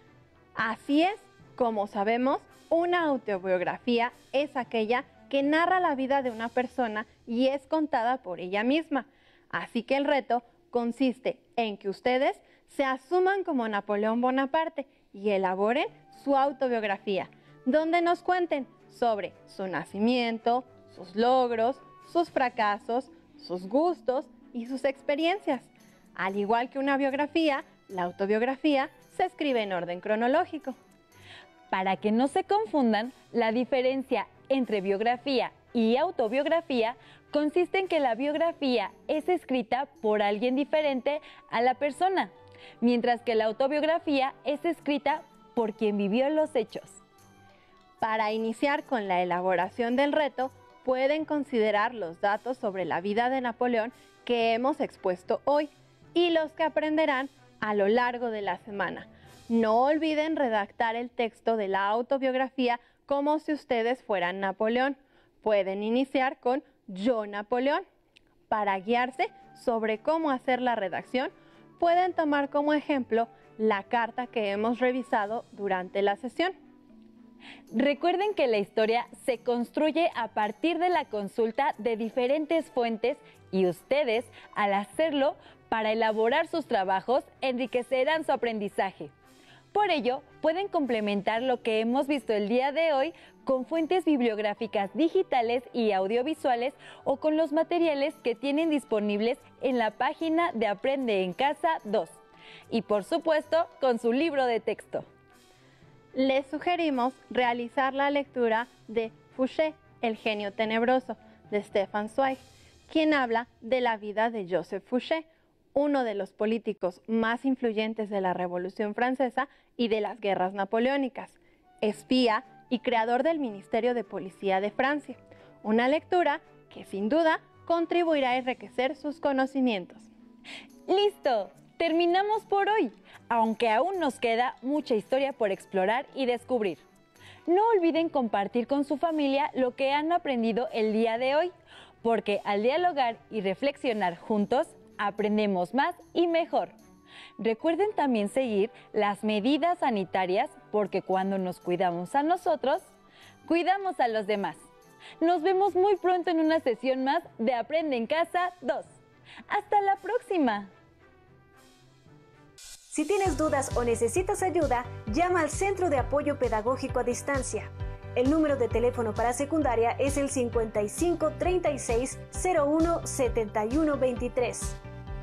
Así es, como sabemos, una autobiografía es aquella que narra la vida de una persona y es contada por ella misma. Así que el reto consiste en que ustedes se asuman como Napoleón Bonaparte y elaboren su autobiografía, donde nos cuenten sobre su nacimiento, sus logros, sus fracasos, sus gustos y sus experiencias. Al igual que una biografía, la autobiografía se escribe en orden cronológico. Para que no se confundan, la diferencia entre biografía y autobiografía consiste en que la biografía es escrita por alguien diferente a la persona, mientras que la autobiografía es escrita por quien vivió los hechos. Para iniciar con la elaboración del reto, pueden considerar los datos sobre la vida de Napoleón que hemos expuesto hoy y los que aprenderán a lo largo de la semana. No olviden redactar el texto de la autobiografía como si ustedes fueran Napoleón. Pueden iniciar con Yo Napoleón. Para guiarse sobre cómo hacer la redacción, pueden tomar como ejemplo la carta que hemos revisado durante la sesión. Recuerden que la historia se construye a partir de la consulta de diferentes fuentes y ustedes, al hacerlo, para elaborar sus trabajos, enriquecerán su aprendizaje. Por ello, pueden complementar lo que hemos visto el día de hoy con fuentes bibliográficas digitales y audiovisuales o con los materiales que tienen disponibles en la página de Aprende en Casa dos. Y por supuesto, con su libro de texto. Les sugerimos realizar la lectura de Fouché, el genio tenebroso, de Stefan Zweig, quien habla de la vida de Joseph Fouché, uno de los políticos más influyentes de la Revolución Francesa y de las guerras napoleónicas, espía y creador del Ministerio de Policía de Francia. Una lectura que sin duda contribuirá a enriquecer sus conocimientos. ¡Listo! Terminamos por hoy. aunque aún nos queda mucha historia por explorar y descubrir. No olviden compartir con su familia lo que han aprendido el día de hoy, porque al dialogar y reflexionar juntos, aprendemos más y mejor. Recuerden también seguir las medidas sanitarias, porque cuando nos cuidamos a nosotros, cuidamos a los demás. Nos vemos muy pronto en una sesión más de Aprende en Casa dos. ¡Hasta la próxima! Si tienes dudas o necesitas ayuda, llama al Centro de Apoyo Pedagógico a Distancia. El número de teléfono para secundaria es el cincuenta y cinco treinta y seis cero uno setenta y uno veintitrés.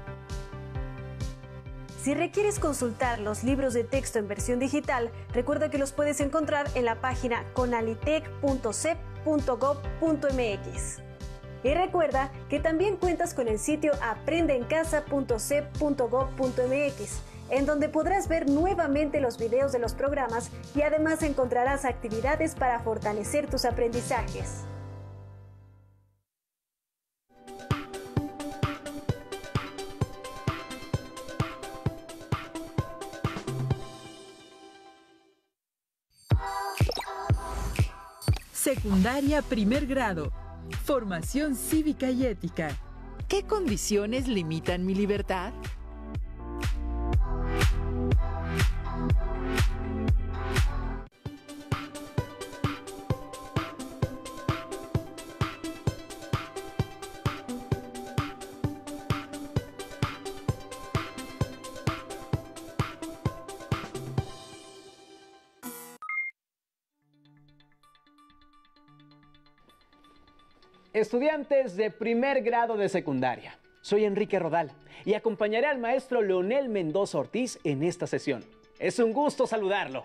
Si requieres consultar los libros de texto en versión digital, recuerda que los puedes encontrar en la página conalitec punto cep punto gob punto mx. Y recuerda que también cuentas con el sitio aprende en casa punto cep punto gob punto mx, en donde podrás ver nuevamente los videos de los programas y además encontrarás actividades para fortalecer tus aprendizajes. Secundaria primer grado. Formación cívica y ética. ¿Qué condiciones limitan mi libertad? Estudiantes de primer grado de secundaria, soy Enrique Rodal y acompañaré al maestro Leonel Mendoza Ortiz en esta sesión. Es un gusto saludarlo.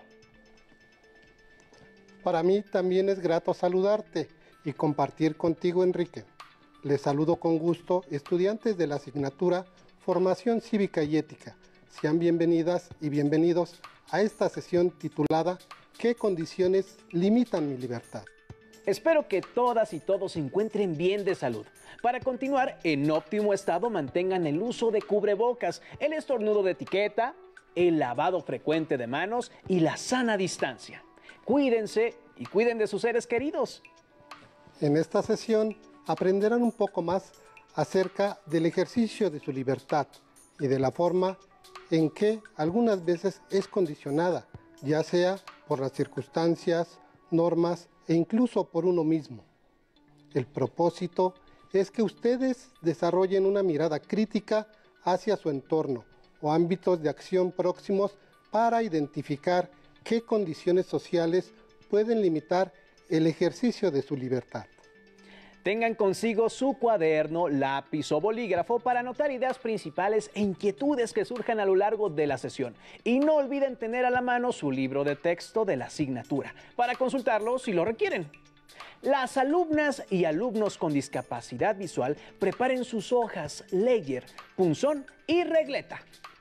Para mí también es grato saludarte y compartir contigo, Enrique. Les saludo con gusto, estudiantes de la asignatura Formación Cívica y Ética. Sean bienvenidas y bienvenidos a esta sesión titulada ¿Qué condiciones limitan mi libertad? Espero que todas y todos se encuentren bien de salud. Para continuar en óptimo estado, mantengan el uso de cubrebocas, el estornudo de etiqueta, el lavado frecuente de manos y la sana distancia. Cuídense y cuiden de sus seres queridos. En esta sesión aprenderán un poco más acerca del ejercicio de su libertad y de la forma en que algunas veces es condicionada, ya sea por las circunstancias, normas e incluso por uno mismo. El propósito es que ustedes desarrollen una mirada crítica hacia su entorno o ámbitos de acción próximos para identificar qué condiciones sociales pueden limitar el ejercicio de su libertad. Tengan consigo su cuaderno, lápiz o bolígrafo para anotar ideas principales e inquietudes que surjan a lo largo de la sesión. Y no olviden tener a la mano su libro de texto de la asignatura para consultarlo si lo requieren. Las alumnas y alumnos con discapacidad visual preparen sus hojas, layer, punzón y regleta.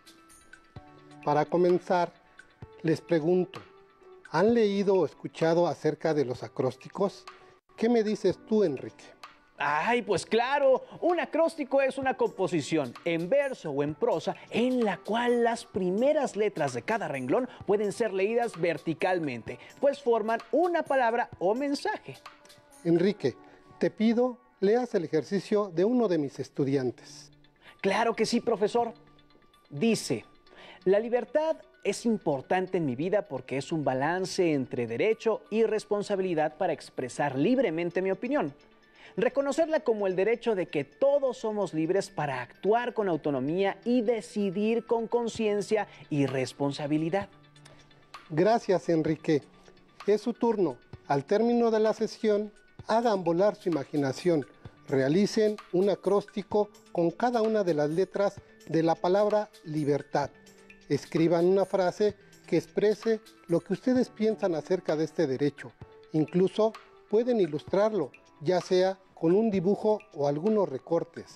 Para comenzar, les pregunto, ¿han leído o escuchado acerca de los acrósticos? ¿Qué me dices tú, Enrique? Ay, pues claro, un acróstico es una composición en verso o en prosa en la cual las primeras letras de cada renglón pueden ser leídas verticalmente, pues forman una palabra o mensaje. Enrique, te pido leas el ejercicio de uno de mis estudiantes. Claro que sí, profesor. Dice, la libertad es importante en mi vida porque es un balance entre derecho y responsabilidad para expresar libremente mi opinión. Reconocerla como el derecho de que todos somos libres para actuar con autonomía y decidir con conciencia y responsabilidad. Gracias, Enrique. Es su turno. Al término de la sesión, hagan volar su imaginación. Realicen un acróstico con cada una de las letras de la palabra libertad. Escriban una frase que exprese lo que ustedes piensan acerca de este derecho. Incluso pueden ilustrarlo, ya sea con un dibujo o algunos recortes.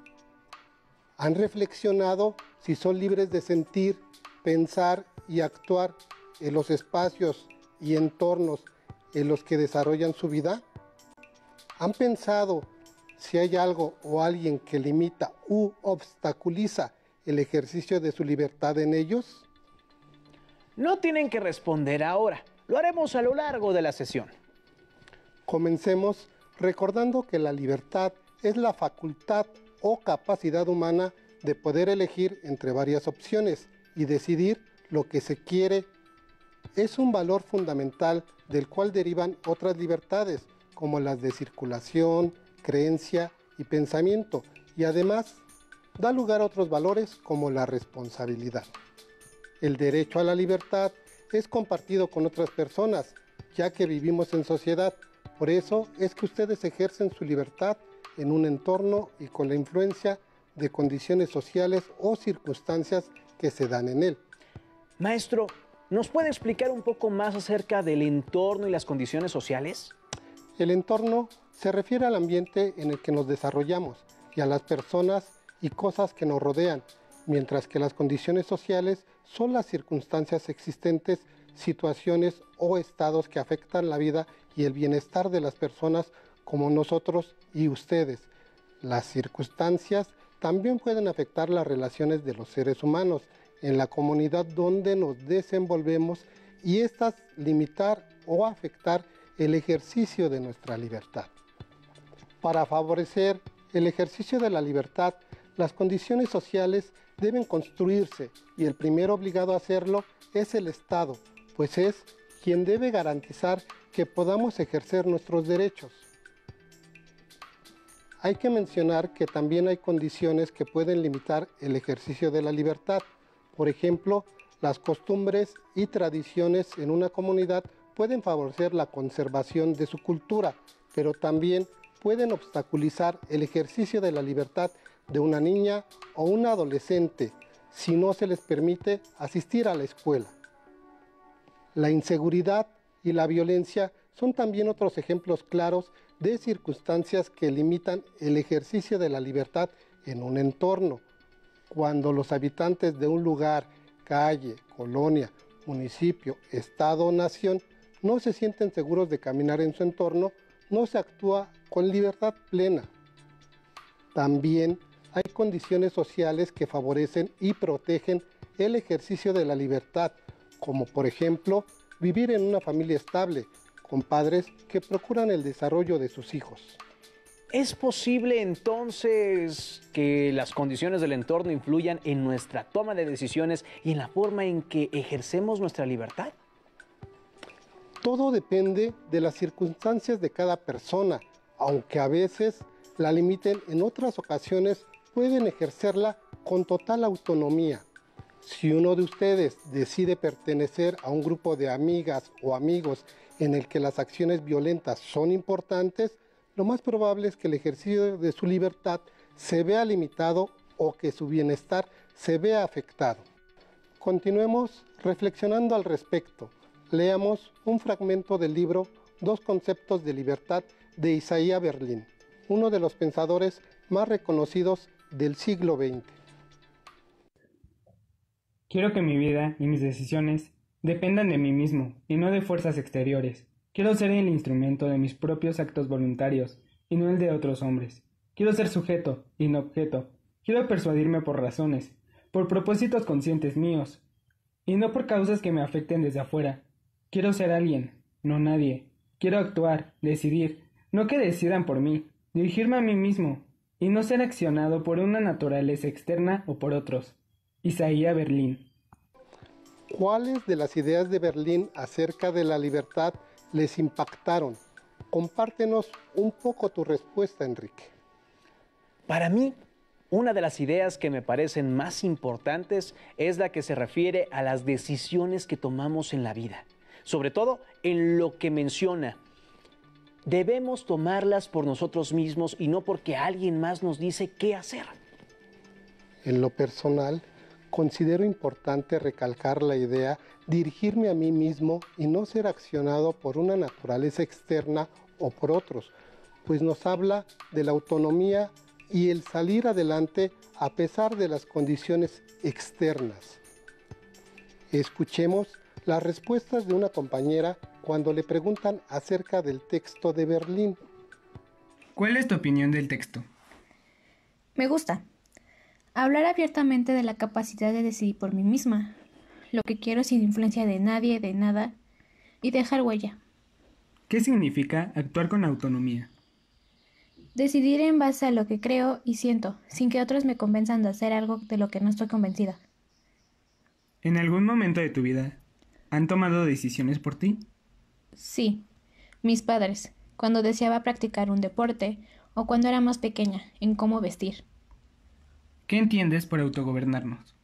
¿Han reflexionado si son libres de sentir, pensar y actuar en los espacios y entornos en los que desarrollan su vida? ¿Han pensado si hay algo o alguien que limita u obstaculiza el ejercicio de su libertad en ellos? No tienen que responder ahora, lo haremos a lo largo de la sesión. Comencemos recordando que la libertad es la facultad o capacidad humana de poder elegir entre varias opciones y decidir lo que se quiere. Es un valor fundamental del cual derivan otras libertades, como las de circulación, creencia y pensamiento, y además da lugar a otros valores como la responsabilidad. El derecho a la libertad es compartido con otras personas, ya que vivimos en sociedad. Por eso es que ustedes ejercen su libertad en un entorno y con la influencia de condiciones sociales o circunstancias que se dan en él. Maestro, ¿nos puede explicar un poco más acerca del entorno y las condiciones sociales? El entorno se refiere al ambiente en el que nos desarrollamos y a las personas y cosas que nos rodean, mientras que las condiciones sociales son las circunstancias existentes, situaciones o estados que afectan la vida y el bienestar de las personas como nosotros y ustedes. Las circunstancias también pueden afectar las relaciones de los seres humanos en la comunidad donde nos desenvolvemos y estas limitar o afectar el ejercicio de nuestra libertad. Para favorecer el ejercicio de la libertad, las condiciones sociales deben construirse y el primero obligado a hacerlo es el Estado, pues es quien debe garantizar que podamos ejercer nuestros derechos. Hay que mencionar que también hay condiciones que pueden limitar el ejercicio de la libertad. Por ejemplo, las costumbres y tradiciones en una comunidad pueden favorecer la conservación de su cultura, pero también pueden obstaculizar el ejercicio de la libertad de una niña o un adolescente si no se les permite asistir a la escuela. La inseguridad y la violencia son también otros ejemplos claros de circunstancias que limitan el ejercicio de la libertad en un entorno. Cuando los habitantes de un lugar, calle, colonia, municipio, estado o nación no se sienten seguros de caminar en su entorno, no se actúa con libertad plena. También hay condiciones sociales que favorecen y protegen el ejercicio de la libertad, como por ejemplo, vivir en una familia estable, con padres que procuran el desarrollo de sus hijos. ¿Es posible entonces que las condiciones del entorno influyan en nuestra toma de decisiones y en la forma en que ejercemos nuestra libertad? Todo depende de las circunstancias de cada persona, aunque a veces la limiten, en otras ocasiones pueden ejercerla con total autonomía. Si uno de ustedes decide pertenecer a un grupo de amigas o amigos en el que las acciones violentas son importantes, lo más probable es que el ejercicio de su libertad se vea limitado o que su bienestar se vea afectado. Continuemos reflexionando al respecto. Leamos un fragmento del libro Dos conceptos de libertad de Isaiah Berlin, uno de los pensadores más reconocidos del siglo veinte. Quiero que mi vida y mis decisiones dependan de mí mismo y no de fuerzas exteriores. Quiero ser el instrumento de mis propios actos voluntarios y no el de otros hombres. Quiero ser sujeto y no objeto. Quiero persuadirme por razones, por propósitos conscientes míos, y no por causas que me afecten desde afuera. Quiero ser alguien, no nadie. Quiero actuar, decidir, no que decidan por mí, dirigirme a mí mismo, y no ser accionado por una naturaleza externa o por otros. Isaiah Berlin. ¿Cuáles de las ideas de Berlín acerca de la libertad les impactaron? Compártenos un poco tu respuesta, Enrique. Para mí, una de las ideas que me parecen más importantes es la que se refiere a las decisiones que tomamos en la vida. Sobre todo en lo que menciona. Debemos tomarlas por nosotros mismos y no porque alguien más nos dice qué hacer. En lo personal, considero importante recalcar la idea de dirigirme a mí mismo y no ser accionado por una naturaleza externa o por otros, pues nos habla de la autonomía y el salir adelante a pesar de las condiciones externas. Escuchemos las respuestas de una compañera cuando le preguntan acerca del texto de Berlín. ¿Cuál es tu opinión del texto? Me gusta. Hablar abiertamente de la capacidad de decidir por mí misma. lo que quiero sin influencia de nadie, de nada, y dejar huella. ¿Qué significa actuar con autonomía? Decidir en base a lo que creo y siento, sin que otros me convenzan de hacer algo de lo que no estoy convencida. ¿En algún momento de tu vida han tomado decisiones por ti? Sí, mis padres, cuando deseaba practicar un deporte o cuando era más pequeña, en cómo vestir. ¿Qué entiendes por autogobernarnos?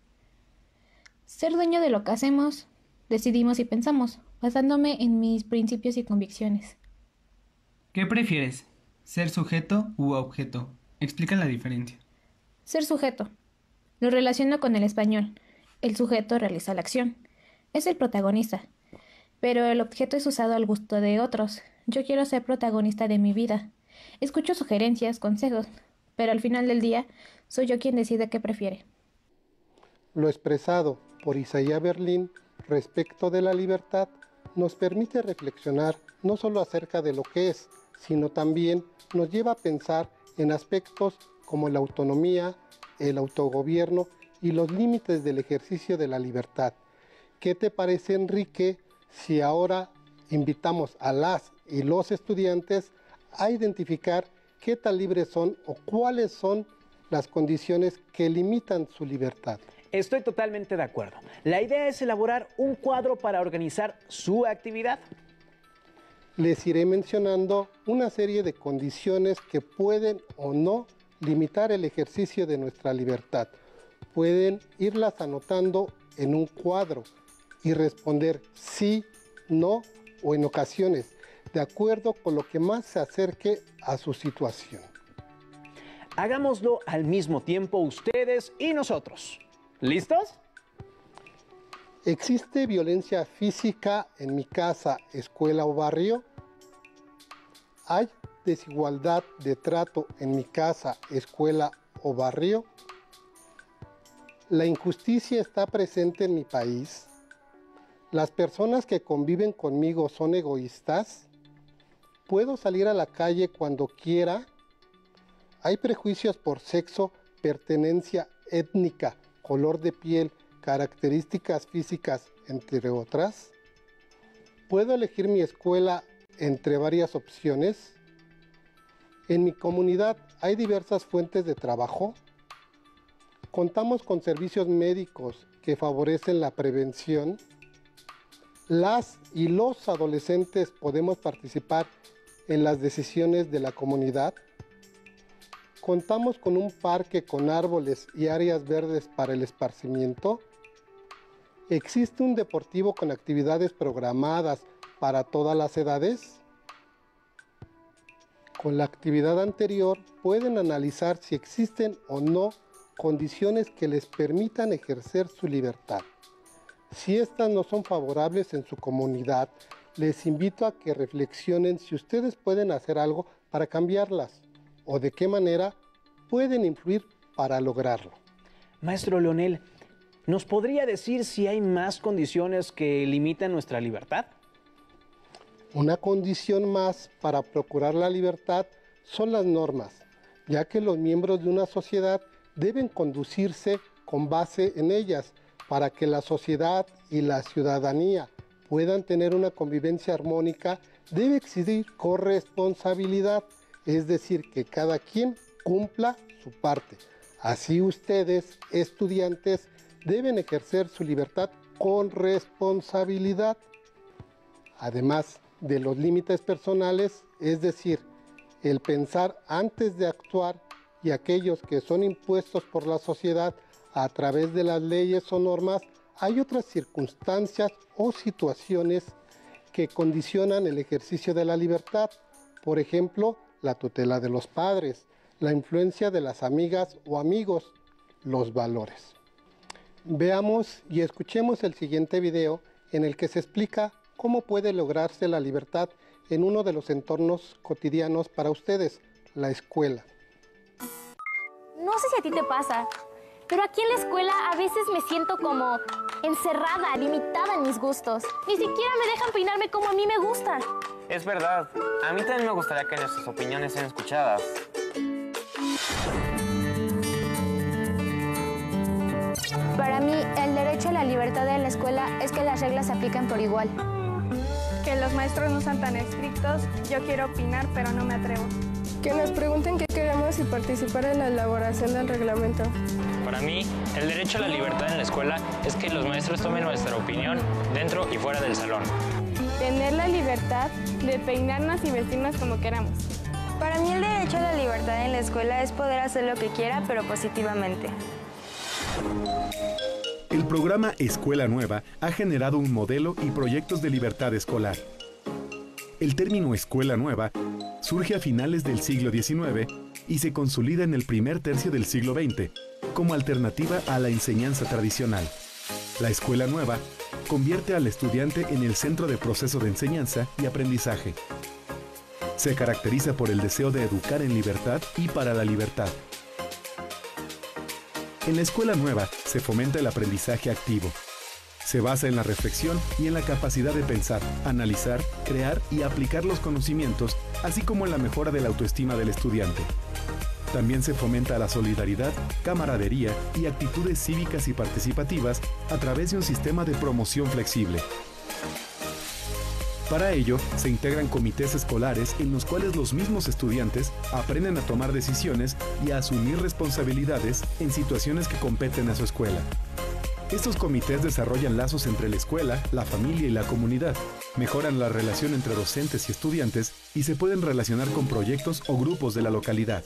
Ser dueño de lo que hacemos, decidimos y pensamos, basándome en mis principios y convicciones. ¿Qué prefieres? ¿Ser sujeto u objeto? Explica la diferencia. Ser sujeto. Lo relaciono con el español. El sujeto realiza la acción. Es el protagonista. Pero el objeto es usado al gusto de otros. Yo quiero ser protagonista de mi vida. Escucho sugerencias, consejos, pero al final del día soy yo quien decide qué prefiere. Lo expresado por Isaías Berlín respecto de la libertad nos permite reflexionar no solo acerca de lo que es, sino también nos lleva a pensar en aspectos como la autonomía, el autogobierno y los límites del ejercicio de la libertad. ¿Qué te parece, Enrique, si ahora invitamos a las y los estudiantes a identificar qué tan libres son o cuáles son las condiciones que limitan su libertad? Estoy totalmente de acuerdo. La idea es elaborar un cuadro para organizar su actividad. Les iré mencionando una serie de condiciones que pueden o no limitar el ejercicio de nuestra libertad. Pueden irlas anotando en un cuadro y responder sí, no o en ocasiones, de acuerdo con lo que más se acerque a su situación. Hagámoslo al mismo tiempo ustedes y nosotros. ¿Listos? ¿Existe violencia física en mi casa, escuela o barrio? ¿Hay desigualdad de trato en mi casa, escuela o barrio? ¿La injusticia está presente en mi país? ¿Las personas que conviven conmigo son egoístas? ¿Puedo salir a la calle cuando quiera? ¿Hay prejuicios por sexo, pertenencia étnica, color de piel, características físicas, entre otras? ¿Puedo elegir mi escuela entre varias opciones? ¿En mi comunidad hay diversas fuentes de trabajo? ¿Contamos con servicios médicos que favorecen la prevención? ¿Las y los adolescentes podemos participar en las decisiones de la comunidad? ¿Contamos con un parque con árboles y áreas verdes para el esparcimiento? ¿Existe un deportivo con actividades programadas para todas las edades? Con la actividad anterior pueden analizar si existen o no condiciones que les permitan ejercer su libertad. Si estas no son favorables en su comunidad, les invito a que reflexionen si ustedes pueden hacer algo para cambiarlas o de qué manera pueden influir para lograrlo. Maestro Leonel, ¿nos podría decir si hay más condiciones que limitan nuestra libertad? Una condición más para procurar la libertad son las normas, ya que los miembros de una sociedad deben conducirse con base en ellas para que la sociedad y la ciudadanía puedan tener una convivencia armónica. Debe existir corresponsabilidad, es decir, que cada quien cumpla su parte. Así ustedes, estudiantes, deben ejercer su libertad con responsabilidad. Además de los límites personales, es decir, el pensar antes de actuar, y aquellos que son impuestos por la sociedad a través de las leyes o normas, hay otras circunstancias o situaciones que condicionan el ejercicio de la libertad. Por ejemplo, la tutela de los padres, la influencia de las amigas o amigos, los valores. Veamos y escuchemos el siguiente video en el que se explica cómo puede lograrse la libertad en uno de los entornos cotidianos para ustedes, la escuela. No sé si a ti te pasa, pero aquí en la escuela a veces me siento como encerrada, limitada en mis gustos. Ni siquiera me dejan peinarme como a mí me gusta. Es verdad. A mí también me gustaría que nuestras opiniones sean escuchadas. Para mí, el derecho a la libertad en la escuela es que las reglas se apliquen por igual. Que los maestros no sean tan estrictos. Yo quiero opinar, pero no me atrevo. Que nos pregunten qué queremos y participar en la elaboración del reglamento. Para mí, el derecho a la libertad en la escuela es que los maestros tomen nuestra opinión dentro y fuera del salón. Tener la libertad de peinarnos y vestirnos como queramos. Para mí el derecho a la libertad en la escuela es poder hacer lo que quiera, pero positivamente. El programa Escuela Nueva ha generado un modelo y proyectos de libertad escolar. El término Escuela Nueva surge a finales del siglo diecinueve y se consolida en el primer tercio del siglo veinte como alternativa a la enseñanza tradicional. La Escuela Nueva convierte al estudiante en el centro de proceso de enseñanza y aprendizaje. Se caracteriza por el deseo de educar en libertad y para la libertad. En la Escuela Nueva se fomenta el aprendizaje activo. Se basa en la reflexión y en la capacidad de pensar, analizar, crear y aplicar los conocimientos, así como en la mejora de la autoestima del estudiante. También se fomenta la solidaridad, camaradería y actitudes cívicas y participativas a través de un sistema de promoción flexible. Para ello, se integran comités escolares en los cuales los mismos estudiantes aprenden a tomar decisiones y a asumir responsabilidades en situaciones que competen a su escuela. Estos comités desarrollan lazos entre la escuela, la familia y la comunidad, mejoran la relación entre docentes y estudiantes y se pueden relacionar con proyectos o grupos de la localidad.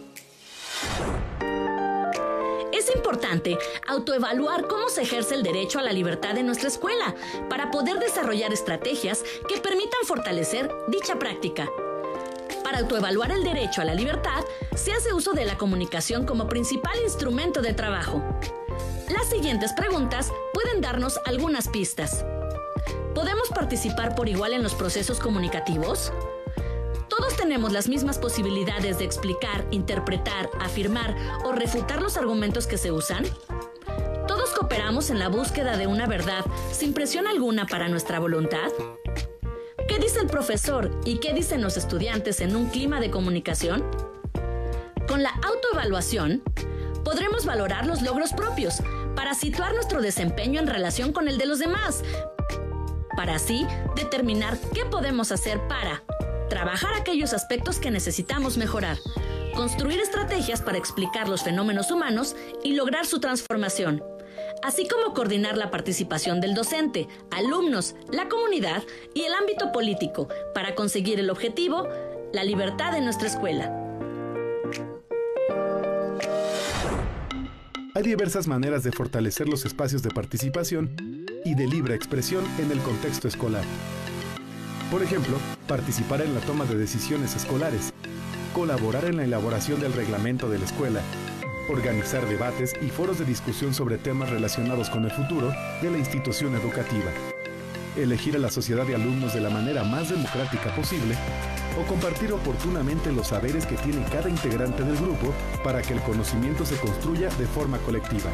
Es importante autoevaluar cómo se ejerce el derecho a la libertad en nuestra escuela para poder desarrollar estrategias que permitan fortalecer dicha práctica. Para autoevaluar el derecho a la libertad, se hace uso de la comunicación como principal instrumento de trabajo. Las siguientes preguntas pueden darnos algunas pistas. ¿Podemos participar por igual en los procesos comunicativos? ¿Todos tenemos las mismas posibilidades de explicar, interpretar, afirmar o refutar los argumentos que se usan? ¿Todos cooperamos en la búsqueda de una verdad sin presión alguna para nuestra voluntad? ¿Qué dice el profesor y qué dicen los estudiantes en un clima de comunicación? Con la autoevaluación, podremos valorar los logros propios para situar nuestro desempeño en relación con el de los demás, para así determinar qué podemos hacer para trabajar aquellos aspectos que necesitamos mejorar, construir estrategias para explicar los fenómenos humanos y lograr su transformación, así como coordinar la participación del docente, alumnos, la comunidad y el ámbito político para conseguir el objetivo, la libertad en nuestra escuela. Hay diversas maneras de fortalecer los espacios de participación y de libre expresión en el contexto escolar. Por ejemplo, participar en la toma de decisiones escolares, colaborar en la elaboración del reglamento de la escuela, organizar debates y foros de discusión sobre temas relacionados con el futuro de la institución educativa, elegir a la sociedad de alumnos de la manera más democrática posible o compartir oportunamente los saberes que tiene cada integrante del grupo para que el conocimiento se construya de forma colectiva.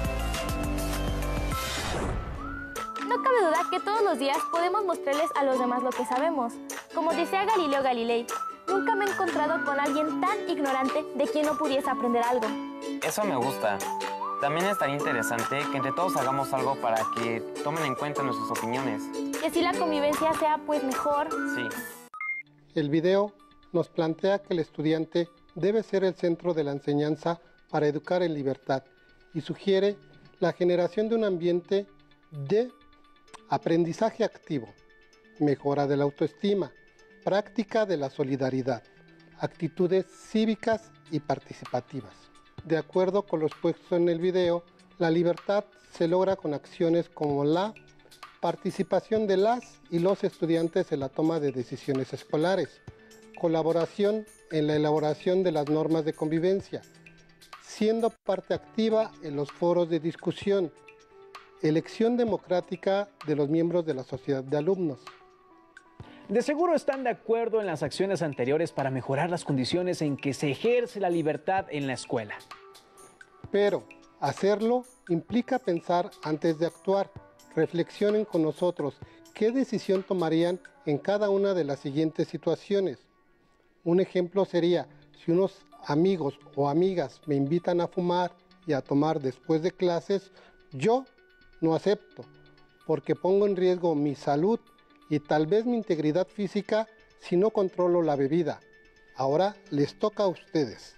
No cabe duda que todos los días podemos mostrarles a los demás lo que sabemos. Como decía Galileo Galilei, nunca me he encontrado con alguien tan ignorante de quien no pudiese aprender algo. Eso me gusta. También estaría interesante que entre todos hagamos algo para que tomen en cuenta nuestras opiniones. Y así la convivencia sea pues mejor. Sí. El video nos plantea que el estudiante debe ser el centro de la enseñanza para educar en libertad y sugiere la generación de un ambiente de aprendizaje activo, mejora de la autoestima, práctica de la solidaridad, actitudes cívicas y participativas. De acuerdo con lo expuesto en el video, la libertad se logra con acciones como la participación de las y los estudiantes en la toma de decisiones escolares, colaboración en la elaboración de las normas de convivencia, siendo parte activa en los foros de discusión, elección democrática de los miembros de la sociedad de alumnos. De seguro están de acuerdo en las acciones anteriores para mejorar las condiciones en que se ejerce la libertad en la escuela. Pero hacerlo implica pensar antes de actuar. Reflexionen con nosotros qué decisión tomarían en cada una de las siguientes situaciones. Un ejemplo sería, si unos amigos o amigas me invitan a fumar y a tomar después de clases, Yo no acepto, porque pongo en riesgo mi salud y tal vez mi integridad física si no controlo la bebida. Ahora les toca a ustedes.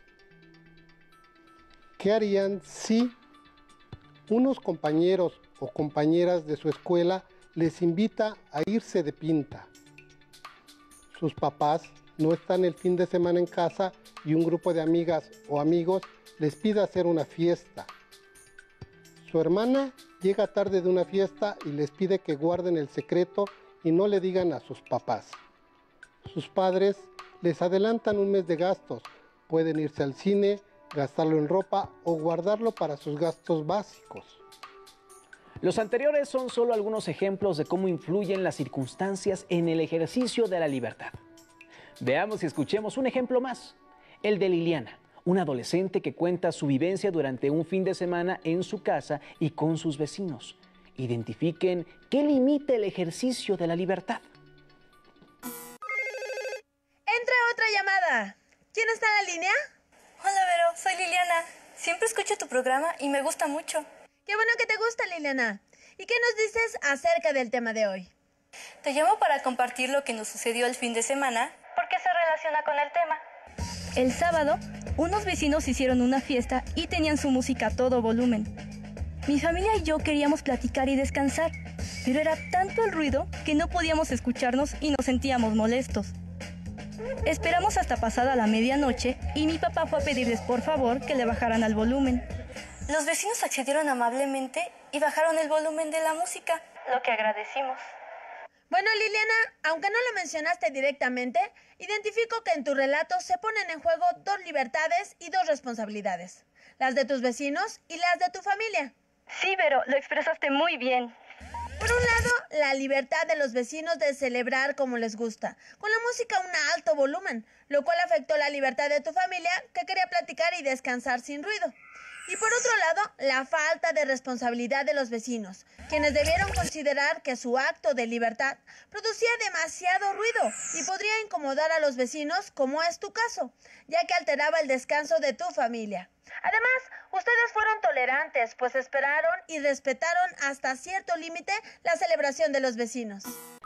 ¿Qué harían si unos compañeros o compañeras de su escuela les invita a irse de pinta? Sus papás no están el fin de semana en casa y un grupo de amigas o amigos les pide hacer una fiesta. Su hermana llega tarde de una fiesta y les pide que guarden el secreto y no le digan a sus papás. Sus padres les adelantan un mes de gastos. Pueden irse al cine, gastarlo en ropa o guardarlo para sus gastos básicos. Los anteriores son solo algunos ejemplos de cómo influyen las circunstancias en el ejercicio de la libertad. Veamos y escuchemos un ejemplo más, el de Liliana, una adolescente que cuenta su vivencia durante un fin de semana en su casa y con sus vecinos. Identifiquen qué limita el ejercicio de la libertad. Entra otra llamada. ¿Quién está en la línea? Hola, Vero, soy Liliana. Siempre escucho tu programa y me gusta mucho. Qué bueno que te gusta, Liliana. ¿Y qué nos dices acerca del tema de hoy? Te llamo para compartir lo que nos sucedió el fin de semana, porque se relaciona con el tema. El sábado, unos vecinos hicieron una fiesta y tenían su música a todo volumen. Mi familia y yo queríamos platicar y descansar, pero era tanto el ruido que no podíamos escucharnos y nos sentíamos molestos. Esperamos hasta pasada la medianoche y mi papá fue a pedirles por favor que le bajaran al volumen. Los vecinos accedieron amablemente y bajaron el volumen de la música, lo que agradecimos. Bueno, Liliana, aunque no lo mencionaste directamente, identifico que en tu relato se ponen en juego dos libertades y dos responsabilidades, las de tus vecinos y las de tu familia. Sí, Vero, lo expresaste muy bien. Por un lado, la libertad de los vecinos de celebrar como les gusta, con la música a un alto volumen, lo cual afectó la libertad de tu familia, que quería platicar y descansar sin ruido. Y por otro lado, la falta de responsabilidad de los vecinos, quienes debieron considerar que su acto de libertad producía demasiado ruido y podría incomodar a los vecinos, como es tu caso, ya que alteraba el descanso de tu familia. Además, ustedes fueron tolerantes, pues esperaron y respetaron hasta cierto límite la celebración de los vecinos.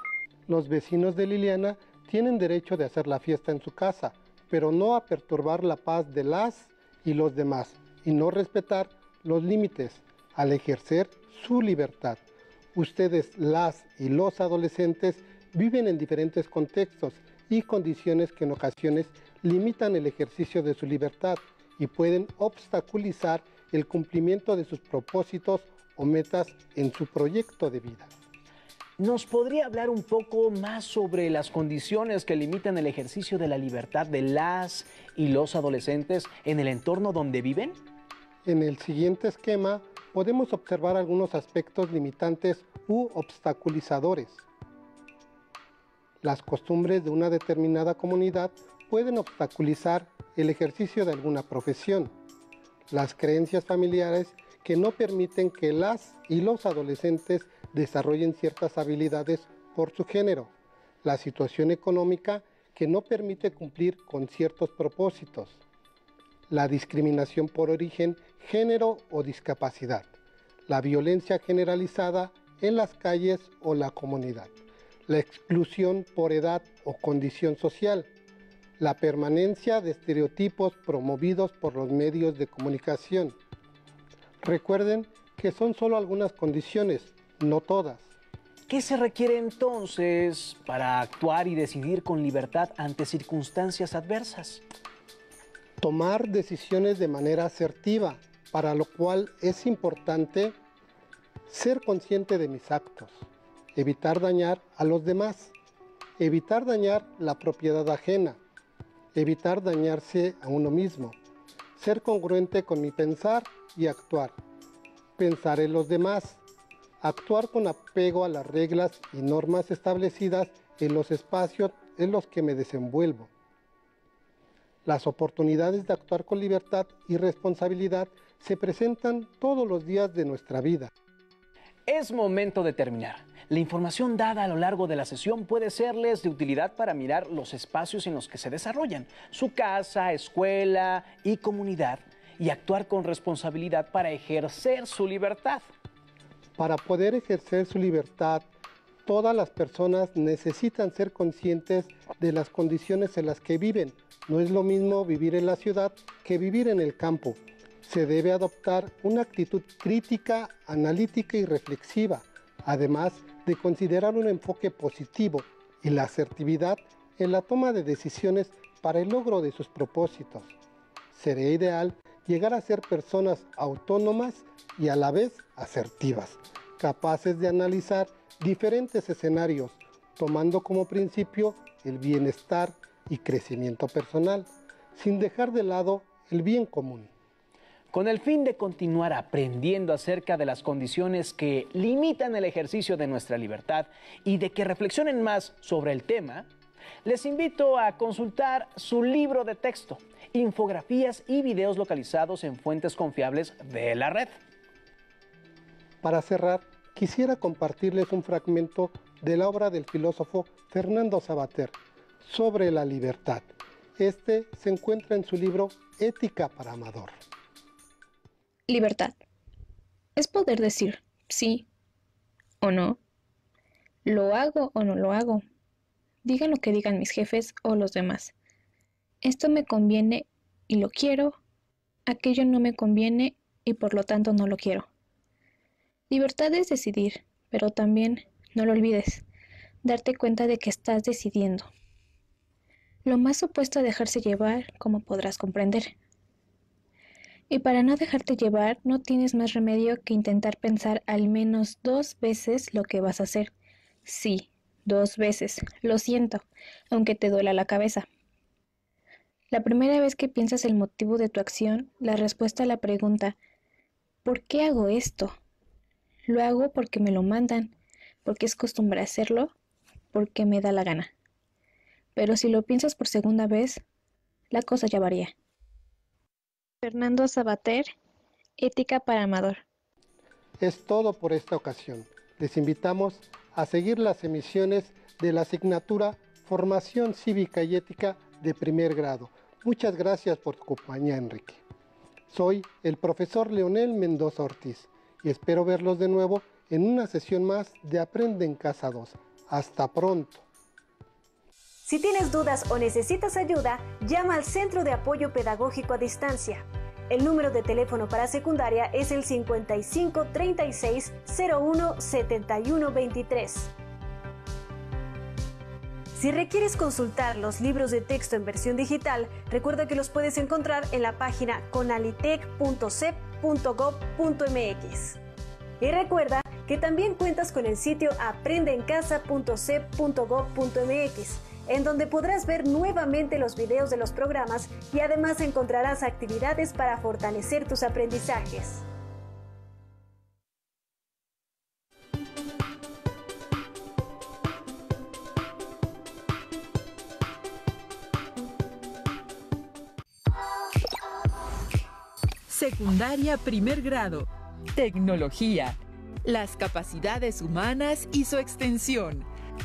Los vecinos de Liliana tienen derecho de hacer la fiesta en su casa, pero no a perturbar la paz de las y los demás, y no respetar los límites al ejercer su libertad. Ustedes, las y los adolescentes, viven en diferentes contextos y condiciones que en ocasiones limitan el ejercicio de su libertad y pueden obstaculizar el cumplimiento de sus propósitos o metas en su proyecto de vida. ¿Nos podría hablar un poco más sobre las condiciones que limitan el ejercicio de la libertad de las y los adolescentes en el entorno donde viven? En el siguiente esquema podemos observar algunos aspectos limitantes u obstaculizadores. Las costumbres de una determinada comunidad pueden obstaculizar el ejercicio de alguna profesión. Las creencias familiares que no permiten que las y los adolescentes desarrollen ciertas habilidades por su género. La situación económica que no permite cumplir con ciertos propósitos. La discriminación por origen, género o discapacidad. La violencia generalizada en las calles o la comunidad. La exclusión por edad o condición social. La permanencia de estereotipos promovidos por los medios de comunicación. Recuerden que son solo algunas condiciones, no todas. ¿Qué se requiere entonces para actuar y decidir con libertad ante circunstancias adversas? Tomar decisiones de manera asertiva, para lo cual es importante ser consciente de mis actos, evitar dañar a los demás, evitar dañar la propiedad ajena, evitar dañarse a uno mismo, ser congruente con mi pensar y actuar, pensar en los demás, actuar con apego a las reglas y normas establecidas en los espacios en los que me desenvuelvo. Las oportunidades de actuar con libertad y responsabilidad se presentan todos los días de nuestra vida. Es momento de terminar. La información dada a lo largo de la sesión puede serles de utilidad para mirar los espacios en los que se desarrollan, su casa, escuela y comunidad, y actuar con responsabilidad para ejercer su libertad. Para poder ejercer su libertad, todas las personas necesitan ser conscientes de las condiciones en las que viven. No es lo mismo vivir en la ciudad que vivir en el campo. Se debe adoptar una actitud crítica, analítica y reflexiva, además de considerar un enfoque positivo y la asertividad en la toma de decisiones para el logro de sus propósitos. Sería ideal llegar a ser personas autónomas y a la vez asertivas, capaces de analizar diferentes escenarios, tomando como principio el bienestar y crecimiento personal, sin dejar de lado el bien común. Con el fin de continuar aprendiendo acerca de las condiciones que limitan el ejercicio de nuestra libertad y de que reflexionen más sobre el tema, les invito a consultar su libro de texto, infografías y videos localizados en fuentes confiables de la red. Para cerrar, quisiera compartirles un fragmento de la obra del filósofo Fernando Savater sobre la libertad. Este se encuentra en su libro Ética para Amador. Libertad. Es poder decir sí o no. Lo hago o no lo hago. Digan lo que digan mis jefes o los demás. Esto me conviene y lo quiero. Aquello no me conviene y por lo tanto no lo quiero. Libertad es decidir, pero también, no lo olvides, darte cuenta de que estás decidiendo. Lo más opuesto a dejarse llevar, como podrás comprender. Y para no dejarte llevar, no tienes más remedio que intentar pensar al menos dos veces lo que vas a hacer. Sí, dos veces, lo siento, aunque te duela la cabeza. La primera vez que piensas el motivo de tu acción, la respuesta a la pregunta, ¿por qué hago esto? Lo hago porque me lo mandan, porque es costumbre hacerlo, porque me da la gana. Pero si lo piensas por segunda vez, la cosa ya varía. Fernando Savater, Ética para Amador. Es todo por esta ocasión. Les invitamos a seguir las emisiones de la asignatura Formación Cívica y Ética de primer grado. Muchas gracias por tu compañía, Enrique. Soy el profesor Leonel Mendoza Ortiz y espero verlos de nuevo en una sesión más de Aprende en Casa dos. Hasta pronto. Si tienes dudas o necesitas ayuda, llama al Centro de Apoyo Pedagógico a Distancia. El número de teléfono para secundaria es el cincuenta y cinco treinta y seis cero uno setenta y uno veintitrés. Si requieres consultar los libros de texto en versión digital, recuerda que los puedes encontrar en la página conalitec punto cep punto gob punto mx. Y recuerda que también cuentas con el sitio aprende en casa punto cep punto gob punto mx, en donde podrás ver nuevamente los videos de los programas y además encontrarás actividades para fortalecer tus aprendizajes. Secundaria primer grado. Tecnología. Las capacidades humanas y su extensión.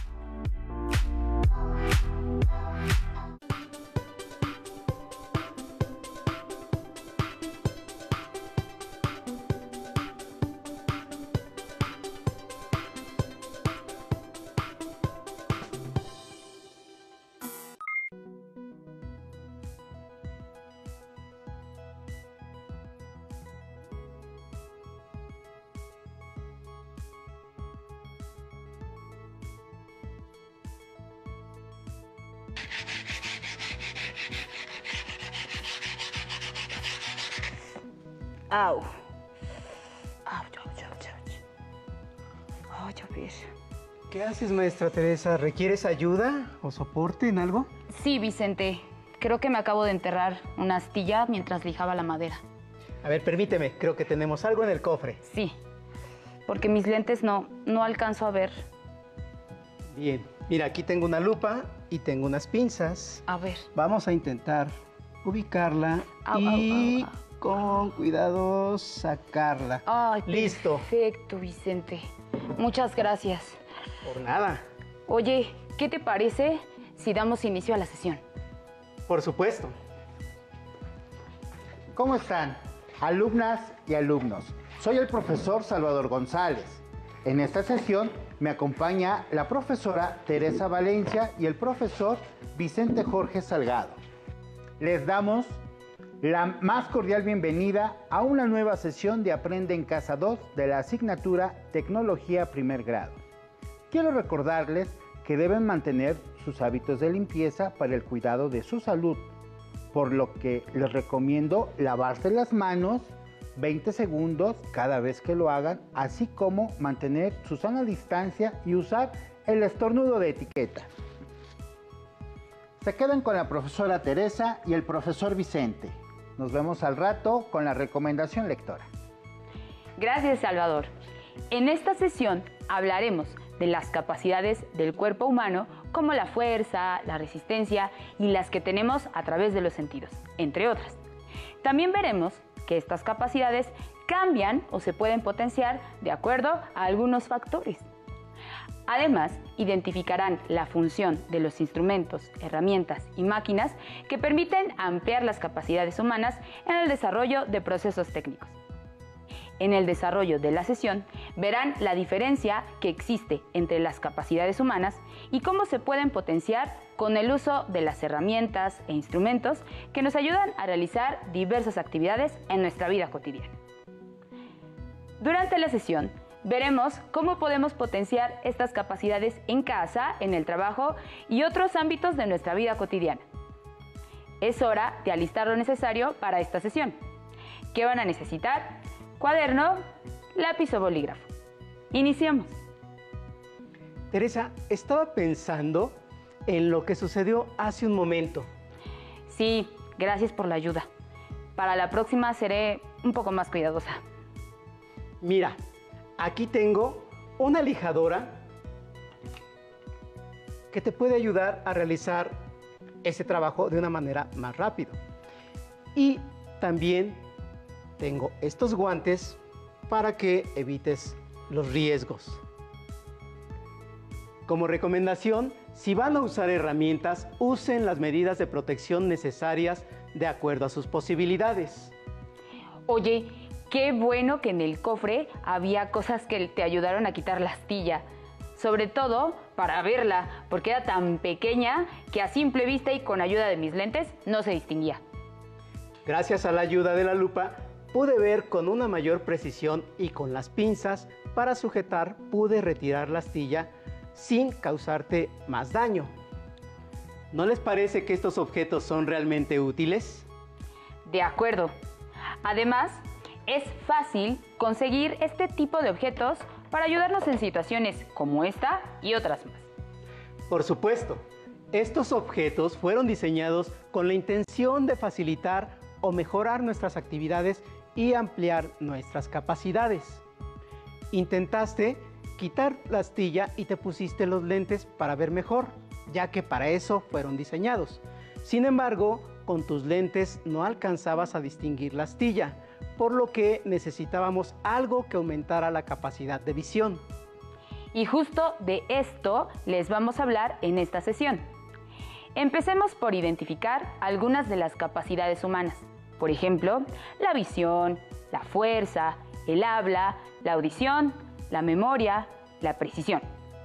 Au. Au, au, au, au. Ay, a ver. ¿Qué haces, maestra Teresa? ¿Requieres ayuda o soporte en algo? Sí, Vicente. Creo que me acabo de enterrar una astilla mientras lijaba la madera. A ver, permíteme. Creo que tenemos algo en el cofre. Sí, porque mis lentes no, no alcanzo a ver. Bien. Mira, aquí tengo una lupa y tengo unas pinzas. A ver. Vamos a intentar ubicarla Au, y... au, au, au. Con cuidado, sacarla. Ay, listo. Perfecto, Vicente. Muchas gracias. Por nada. Oye, ¿qué te parece si damos inicio a la sesión? Por supuesto. ¿Cómo están, alumnas y alumnos? Soy el profesor Salvador González. En esta sesión me acompaña la profesora Teresa Valencia y el profesor Vicente Jorge Salgado. Les damos la más cordial bienvenida a una nueva sesión de Aprende en Casa dos de la asignatura Tecnología Primer Grado. Quiero recordarles que deben mantener sus hábitos de limpieza para el cuidado de su salud, por lo que les recomiendo lavarse las manos veinte segundos cada vez que lo hagan, así como mantener su sana distancia y usar el estornudo de etiqueta. Se quedan con la profesora Teresa y el profesor Vicente. Nos vemos al rato con la recomendación lectora. Gracias, Salvador. En esta sesión hablaremos de las capacidades del cuerpo humano como la fuerza, la resistencia y las que tenemos a través de los sentidos, entre otras. También veremos que estas capacidades cambian o se pueden potenciar de acuerdo a algunos factores. Además, identificarán la función de los instrumentos, herramientas y máquinas que permiten ampliar las capacidades humanas en el desarrollo de procesos técnicos. En el desarrollo de la sesión verán la diferencia que existe entre las capacidades humanas y cómo se pueden potenciar con el uso de las herramientas e instrumentos que nos ayudan a realizar diversas actividades en nuestra vida cotidiana. Durante la sesión veremos cómo podemos potenciar estas capacidades en casa, en el trabajo y otros ámbitos de nuestra vida cotidiana. Es hora de alistar lo necesario para esta sesión. ¿Qué van a necesitar? Cuaderno, lápiz o bolígrafo. Iniciamos. Teresa, estaba pensando en lo que sucedió hace un momento. Sí, gracias por la ayuda. Para la próxima seré un poco más cuidadosa. Mira, aquí tengo una lijadora que te puede ayudar a realizar ese trabajo de una manera más rápida. Y también tengo estos guantes para que evites los riesgos. Como recomendación, si van a usar herramientas, usen las medidas de protección necesarias de acuerdo a sus posibilidades. Oye, qué bueno que en el cofre había cosas que te ayudaron a quitar la astilla. Sobre todo para verla, porque era tan pequeña que a simple vista y con ayuda de mis lentes no se distinguía. Gracias a la ayuda de la lupa, pude ver con una mayor precisión y con las pinzas para sujetar pude retirar la astilla sin causarte más daño. ¿No les parece que estos objetos son realmente útiles? De acuerdo. Además, es fácil conseguir este tipo de objetos para ayudarnos en situaciones como esta y otras más. Por supuesto, estos objetos fueron diseñados con la intención de facilitar o mejorar nuestras actividades y ampliar nuestras capacidades. Intentaste quitar la astilla y te pusiste los lentes para ver mejor, ya que para eso fueron diseñados. Sin embargo, con tus lentes no alcanzabas a distinguir la astilla, por lo que necesitábamos algo que aumentara la capacidad de visión. Y justo de esto les vamos a hablar en esta sesión. Empecemos por identificar algunas de las capacidades humanas. Por ejemplo, la visión, la fuerza, el habla, la audición, la memoria, la precisión.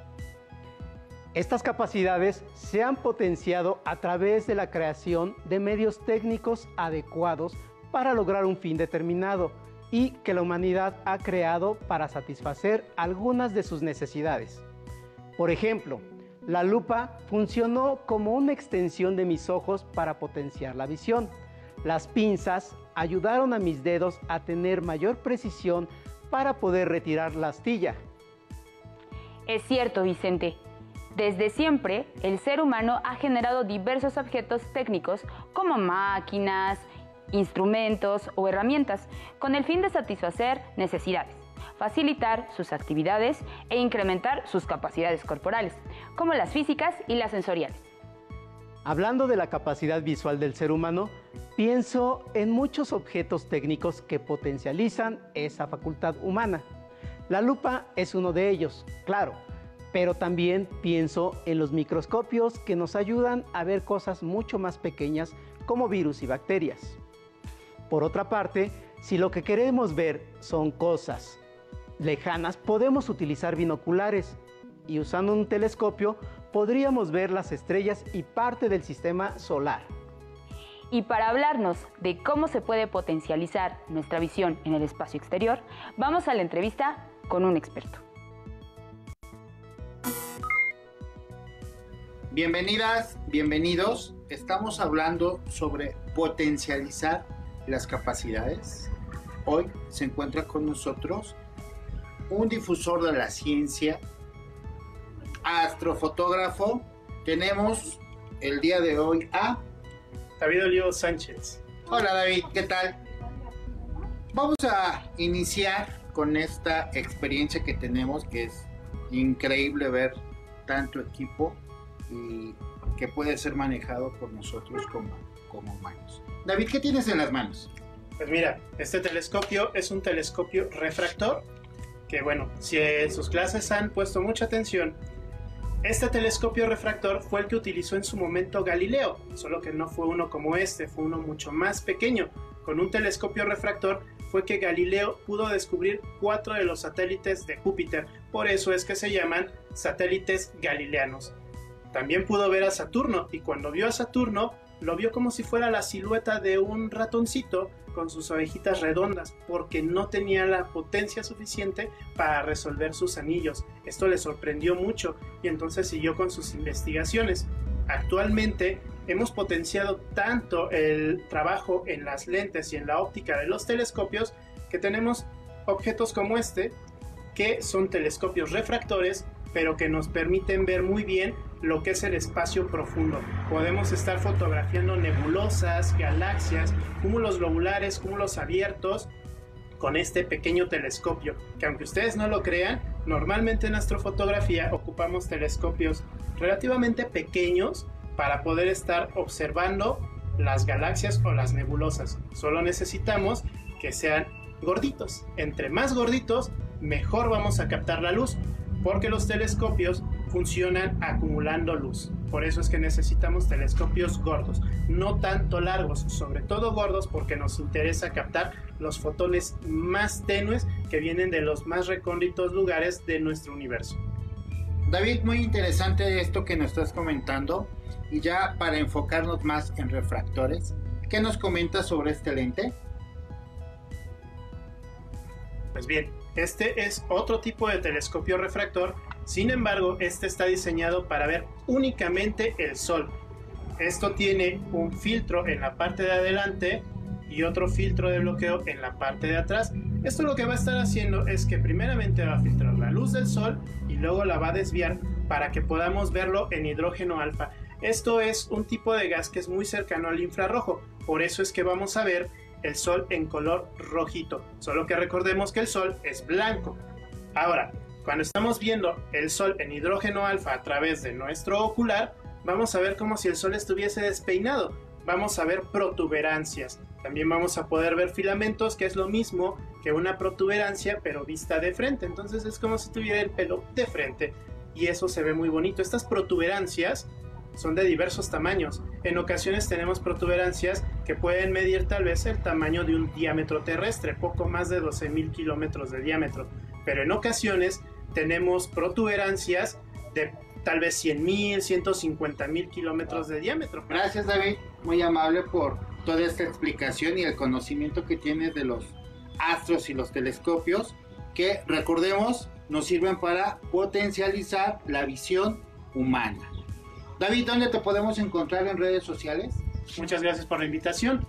Estas capacidades se han potenciado a través de la creación de medios técnicos adecuados para lograr un fin determinado y que la humanidad ha creado para satisfacer algunas de sus necesidades. Por ejemplo, la lupa funcionó como una extensión de mis ojos para potenciar la visión. Las pinzas ayudaron a mis dedos a tener mayor precisión para poder retirar la astilla. Es cierto, Vicente. Desde siempre, el ser humano ha generado diversos objetos técnicos como máquinas, instrumentos o herramientas con el fin de satisfacer necesidades, facilitar sus actividades e incrementar sus capacidades corporales, como las físicas y las sensoriales. Hablando de la capacidad visual del ser humano, pienso en muchos objetos técnicos que potencializan esa facultad humana. La lupa es uno de ellos, claro, pero también pienso en los microscopios que nos ayudan a ver cosas mucho más pequeñas como virus y bacterias. Por otra parte, si lo que queremos ver son cosas lejanas podemos utilizar binoculares y usando un telescopio podríamos ver las estrellas y parte del sistema solar. Y para hablarnos de cómo se puede potencializar nuestra visión en el espacio exterior, vamos a la entrevista con un experto. Bienvenidas, bienvenidos. Estamos hablando sobre potencializar las capacidades. Hoy se encuentra con nosotros un difusor de la ciencia, astrofotógrafo. Tenemos el día de hoy a David Olivo Sánchez. Hola David, ¿qué tal? Vamos a iniciar con esta experiencia que tenemos, que es increíble ver tanto equipo y que puede ser manejado por nosotros como, como humanos. David, ¿qué tienes en las manos? Pues mira, este telescopio es un telescopio refractor, que bueno, si en sus clases han puesto mucha atención, este telescopio refractor fue el que utilizó en su momento Galileo, solo que no fue uno como este, fue uno mucho más pequeño. Con un telescopio refractor fue que Galileo pudo descubrir cuatro de los satélites de Júpiter, por eso es que se llaman satélites galileanos. También pudo ver a Saturno, y cuando vio a Saturno, lo vio como si fuera la silueta de un ratoncito con sus orejitas redondas, porque no tenía la potencia suficiente para resolver sus anillos. Esto le sorprendió mucho y entonces siguió con sus investigaciones. Actualmente hemos potenciado tanto el trabajo en las lentes y en la óptica de los telescopios que tenemos objetos como este, que son telescopios refractores, pero que nos permiten ver muy bien lo que es el espacio profundo. Podemos estar fotografiando nebulosas, galaxias, cúmulos globulares, cúmulos abiertos con este pequeño telescopio, que aunque ustedes no lo crean, normalmente en astrofotografía ocupamos telescopios relativamente pequeños para poder estar observando las galaxias o las nebulosas. Solo necesitamos que sean gorditos. Entre más gorditos, mejor vamos a captar la luz, porque los telescopios funcionan acumulando luz. Por eso es que necesitamos telescopios gordos, no tanto largos, sobre todo gordos porque nos interesa captar los fotones más tenues que vienen de los más recónditos lugares de nuestro universo. David, muy interesante esto que nos estás comentando, y ya para enfocarnos más en refractores, ¿qué nos comentas sobre este lente? Pues bien, este es otro tipo de telescopio refractor, sin embargo, este está diseñado para ver únicamente el Sol. Esto tiene un filtro en la parte de adelante y otro filtro de bloqueo en la parte de atrás. Esto lo que va a estar haciendo es que primeramente va a filtrar la luz del Sol y luego la va a desviar para que podamos verlo en hidrógeno alfa. Esto es un tipo de gas que es muy cercano al infrarrojo, por eso es que vamos a ver el Sol en color rojito, solo que recordemos que el Sol es blanco. Ahora, cuando estamos viendo el Sol en hidrógeno alfa a través de nuestro ocular, vamos a ver como si el Sol estuviese despeinado. Vamos a ver protuberancias. También vamos a poder ver filamentos, que es lo mismo que una protuberancia, pero vista de frente. Entonces es como si tuviera el pelo de frente. Y eso se ve muy bonito. Estas protuberancias son de diversos tamaños. En ocasiones tenemos protuberancias que pueden medir tal vez el tamaño de un diámetro terrestre, poco más de doce mil kilómetros de diámetro. Pero en ocasiones tenemos protuberancias de tal vez cien mil, ciento cincuenta mil kilómetros de diámetro. Gracias, David, muy amable por toda esta explicación y el conocimiento que tienes de los astros y los telescopios, que recordemos nos sirven para potencializar la visión humana. David, ¿dónde te podemos encontrar en redes sociales? Muchas gracias por la invitación.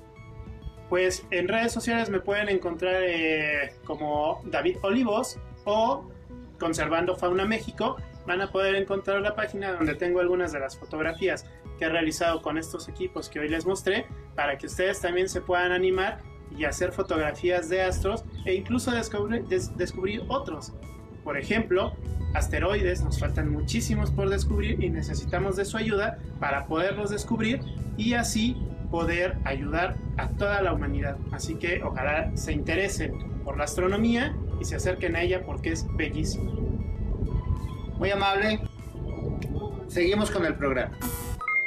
Pues en redes sociales me pueden encontrar eh, como David Olivos o Conservando Fauna México. Van a poder encontrar la página donde tengo algunas de las fotografías que he realizado con estos equipos que hoy les mostré, para que ustedes también se puedan animar y hacer fotografías de astros e incluso descubrir, des, descubrir otros. Por ejemplo, asteroides, nos faltan muchísimos por descubrir y necesitamos de su ayuda para poderlos descubrir y así poder ayudar a toda la humanidad. Así que ojalá se interesen por la astronomía y se acerquen a ella porque es bellísima. Muy amable. Seguimos con el programa.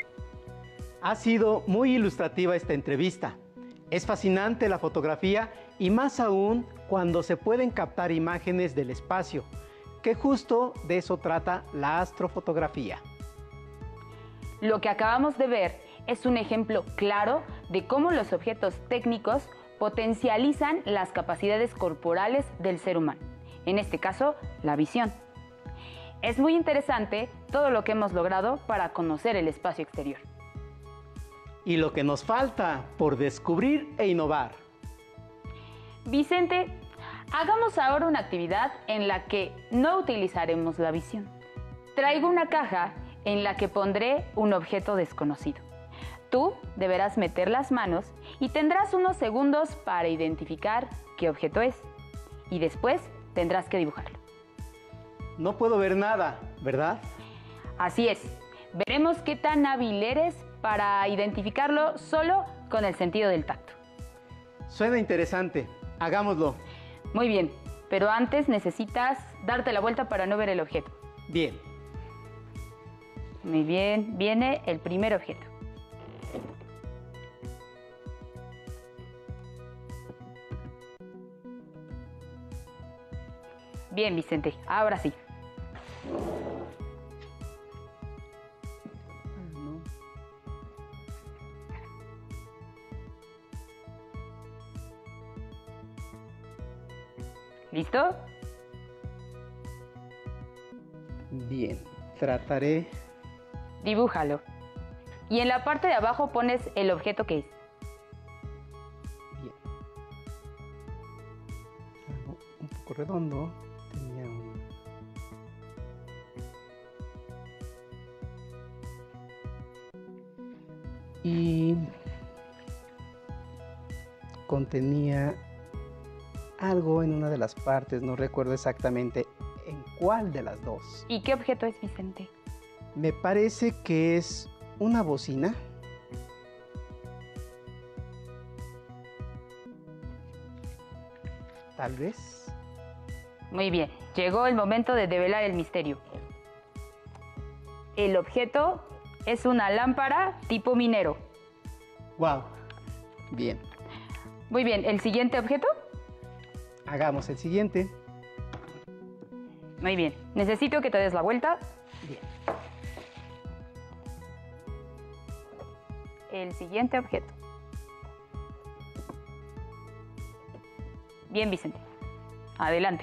Ha sido muy ilustrativa esta entrevista. Es fascinante la fotografía y más aún cuando se pueden captar imágenes del espacio, que justo de eso trata la astrofotografía. Lo que acabamos de ver es un ejemplo claro de cómo los objetos técnicos potencializan las capacidades corporales del ser humano, en este caso, la visión. Es muy interesante todo lo que hemos logrado para conocer el espacio exterior. Y lo que nos falta por descubrir e innovar. Vicente, hagamos ahora una actividad en la que no utilizaremos la visión. Traigo una caja en la que pondré un objeto desconocido. Tú deberás meter las manos y tendrás unos segundos para identificar qué objeto es. Y después tendrás que dibujarlo. No puedo ver nada, ¿verdad? Así es. Veremos qué tan hábil eres para identificarlo solo con el sentido del tacto. Suena interesante. Hagámoslo. Muy bien, pero antes necesitas darte la vuelta para no ver el objeto. Bien. Muy bien, viene el primer objeto. Bien, Vicente, ahora sí. ¿Listo? Bien, trataré. Dibújalo. Y en la parte de abajo pones el objeto que es. Bien. Algo un poco redondo. Tenía un... Y contenía algo en una de las partes, no recuerdo exactamente en cuál de las dos. ¿Y qué objeto es, Vicente? Me parece que es una bocina. Tal vez. Muy bien, llegó el momento de develar el misterio. El objeto es una lámpara tipo minero. Wow. Bien. Muy bien, ¿el siguiente objeto? Hagamos el siguiente. Muy bien, necesito que te des la vuelta. Bien. El siguiente objeto. Bien, Vicente. Adelante.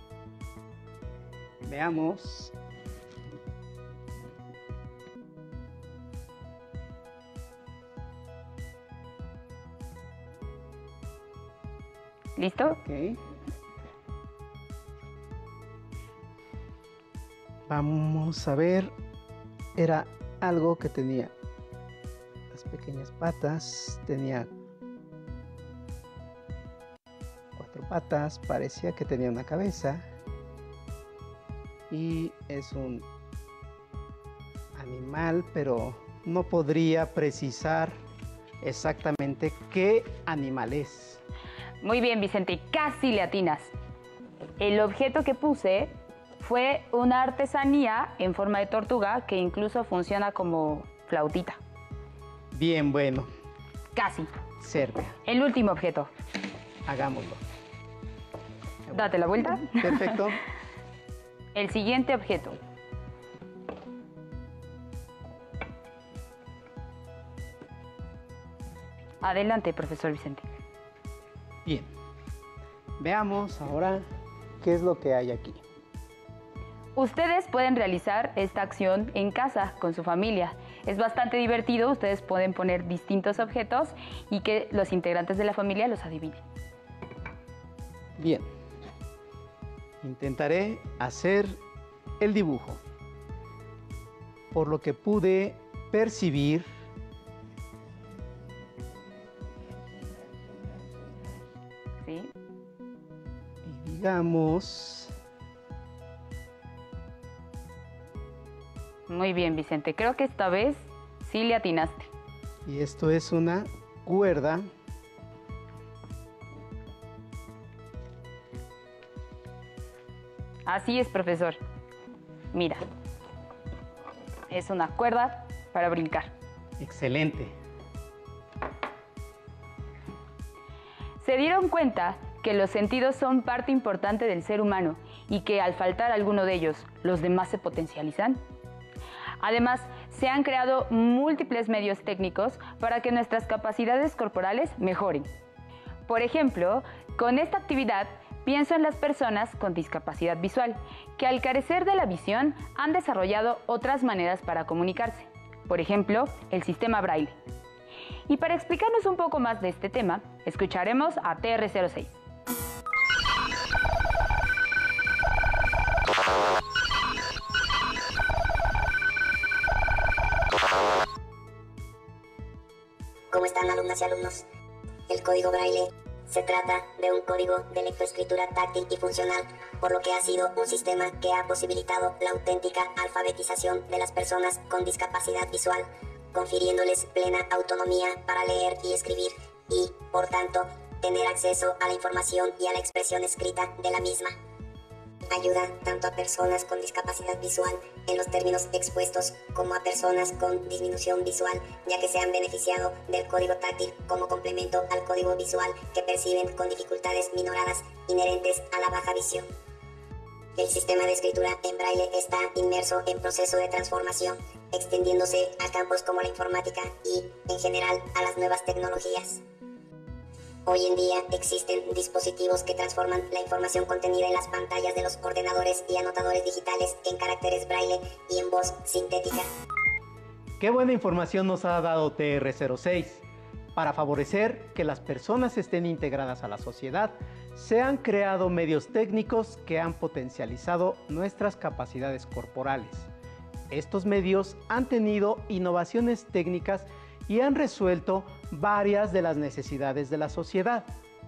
Veamos. ¿Listo? Ok. Vamos a ver. Era algo que tenía las pequeñas patas, tenía cuatro patas, parecía que tenía una cabeza y es un animal, pero no podría precisar exactamente qué animal es. Muy bien, Vicente, casi le atinas. El objeto que puse fue una artesanía en forma de tortuga que incluso funciona como flautita. Bien, bueno. Casi. Cerca. El último objeto. Hagámoslo. Date la vuelta. Perfecto. El siguiente objeto. Adelante, profesor Vicente. Bien. Veamos ahora qué es lo que hay aquí. Ustedes pueden realizar esta acción en casa con su familia. Es bastante divertido, ustedes pueden poner distintos objetos y que los integrantes de la familia los adivinen. Bien. Intentaré hacer el dibujo. Por lo que pude percibir, ¿sí? Y digamos... Muy bien, Vicente. Creo que esta vez sí le atinaste. Y esto es una cuerda. Así es, profesor. Mira. Es una cuerda para brincar. Excelente. Se dieron cuenta que los sentidos son parte importante del ser humano y que al faltar alguno de ellos, los demás se potencializan. Además, se han creado múltiples medios técnicos para que nuestras capacidades corporales mejoren. Por ejemplo, con esta actividad pienso en las personas con discapacidad visual, que al carecer de la visión han desarrollado otras maneras para comunicarse. Por ejemplo, el sistema Braille. Y para explicarnos un poco más de este tema, escucharemos a T R cero seis. ¿Cómo están, alumnas y alumnos? El código Braille se trata de un código de lectoescritura táctil y funcional, por lo que ha sido un sistema que ha posibilitado la auténtica alfabetización de las personas con discapacidad visual, confiriéndoles plena autonomía para leer y escribir y, por tanto, tener acceso a la información y a la expresión escrita de la misma. Ayuda tanto a personas con discapacidad visual en los términos expuestos como a personas con disminución visual, ya que se han beneficiado del código táctil como complemento al código visual que perciben con dificultades minoradas inherentes a la baja visión. El sistema de escritura en Braille está inmerso en proceso de transformación, extendiéndose a campos como la informática y, en general, a las nuevas tecnologías. Hoy en día existen dispositivos que transforman la información contenida en las pantallas de los ordenadores y anotadores digitales en caracteres Braille y en voz sintética. Qué buena información nos ha dado T R cero seis. Para favorecer que las personas estén integradas a la sociedad, se han creado medios técnicos que han potencializado nuestras capacidades corporales. Estos medios han tenido innovaciones técnicas y han resuelto varias de las necesidades de la sociedad.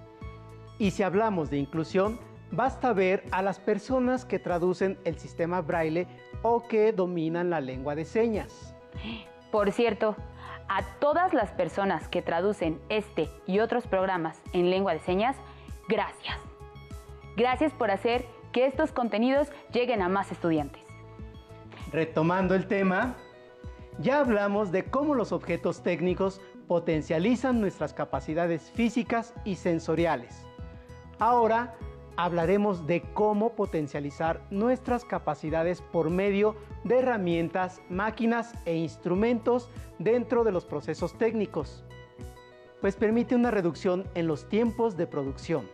Y si hablamos de inclusión, basta ver a las personas que traducen el sistema Braille o que dominan la lengua de señas. Por cierto, a todas las personas que traducen este y otros programas en lengua de señas, gracias. Gracias por hacer que estos contenidos lleguen a más estudiantes. Retomando el tema, ya hablamos de cómo los objetos técnicos potencializan nuestras capacidades físicas y sensoriales. Ahora hablaremos de cómo potencializar nuestras capacidades por medio de herramientas, máquinas e instrumentos dentro de los procesos técnicos, pues permite una reducción en los tiempos de producción.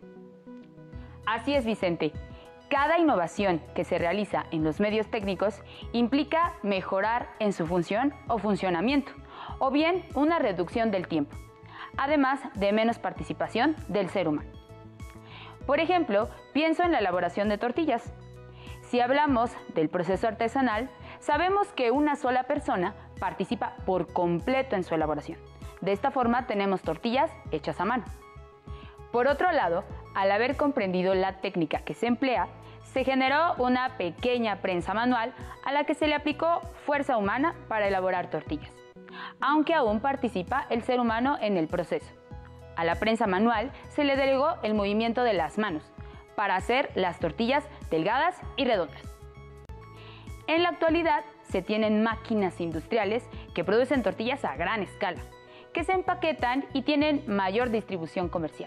Así es, Vicente. Cada innovación que se realiza en los medios técnicos implica mejorar en su función o funcionamiento, o bien una reducción del tiempo, además de menos participación del ser humano. Por ejemplo, pienso en la elaboración de tortillas. Si hablamos del proceso artesanal, sabemos que una sola persona participa por completo en su elaboración. De esta forma tenemos tortillas hechas a mano. Por otro lado, al haber comprendido la técnica que se emplea, se generó una pequeña prensa manual a la que se le aplicó fuerza humana para elaborar tortillas, aunque aún participa el ser humano en el proceso. A la prensa manual se le delegó el movimiento de las manos para hacer las tortillas delgadas y redondas. En la actualidad se tienen máquinas industriales que producen tortillas a gran escala, que se empaquetan y tienen mayor distribución comercial.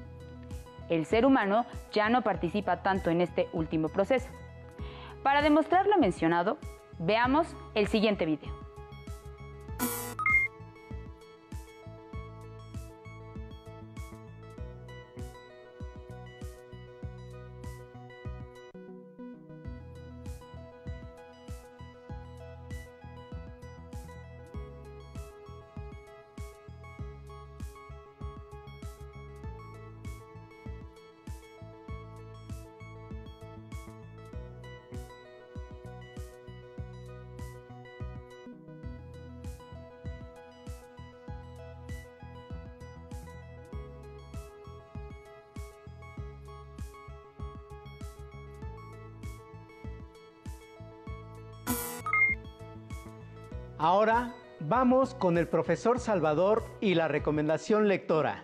El ser humano ya no participa tanto en este último proceso. Para demostrar lo mencionado, veamos el siguiente video. Ahora vamos con el profesor Salvador y la recomendación lectora.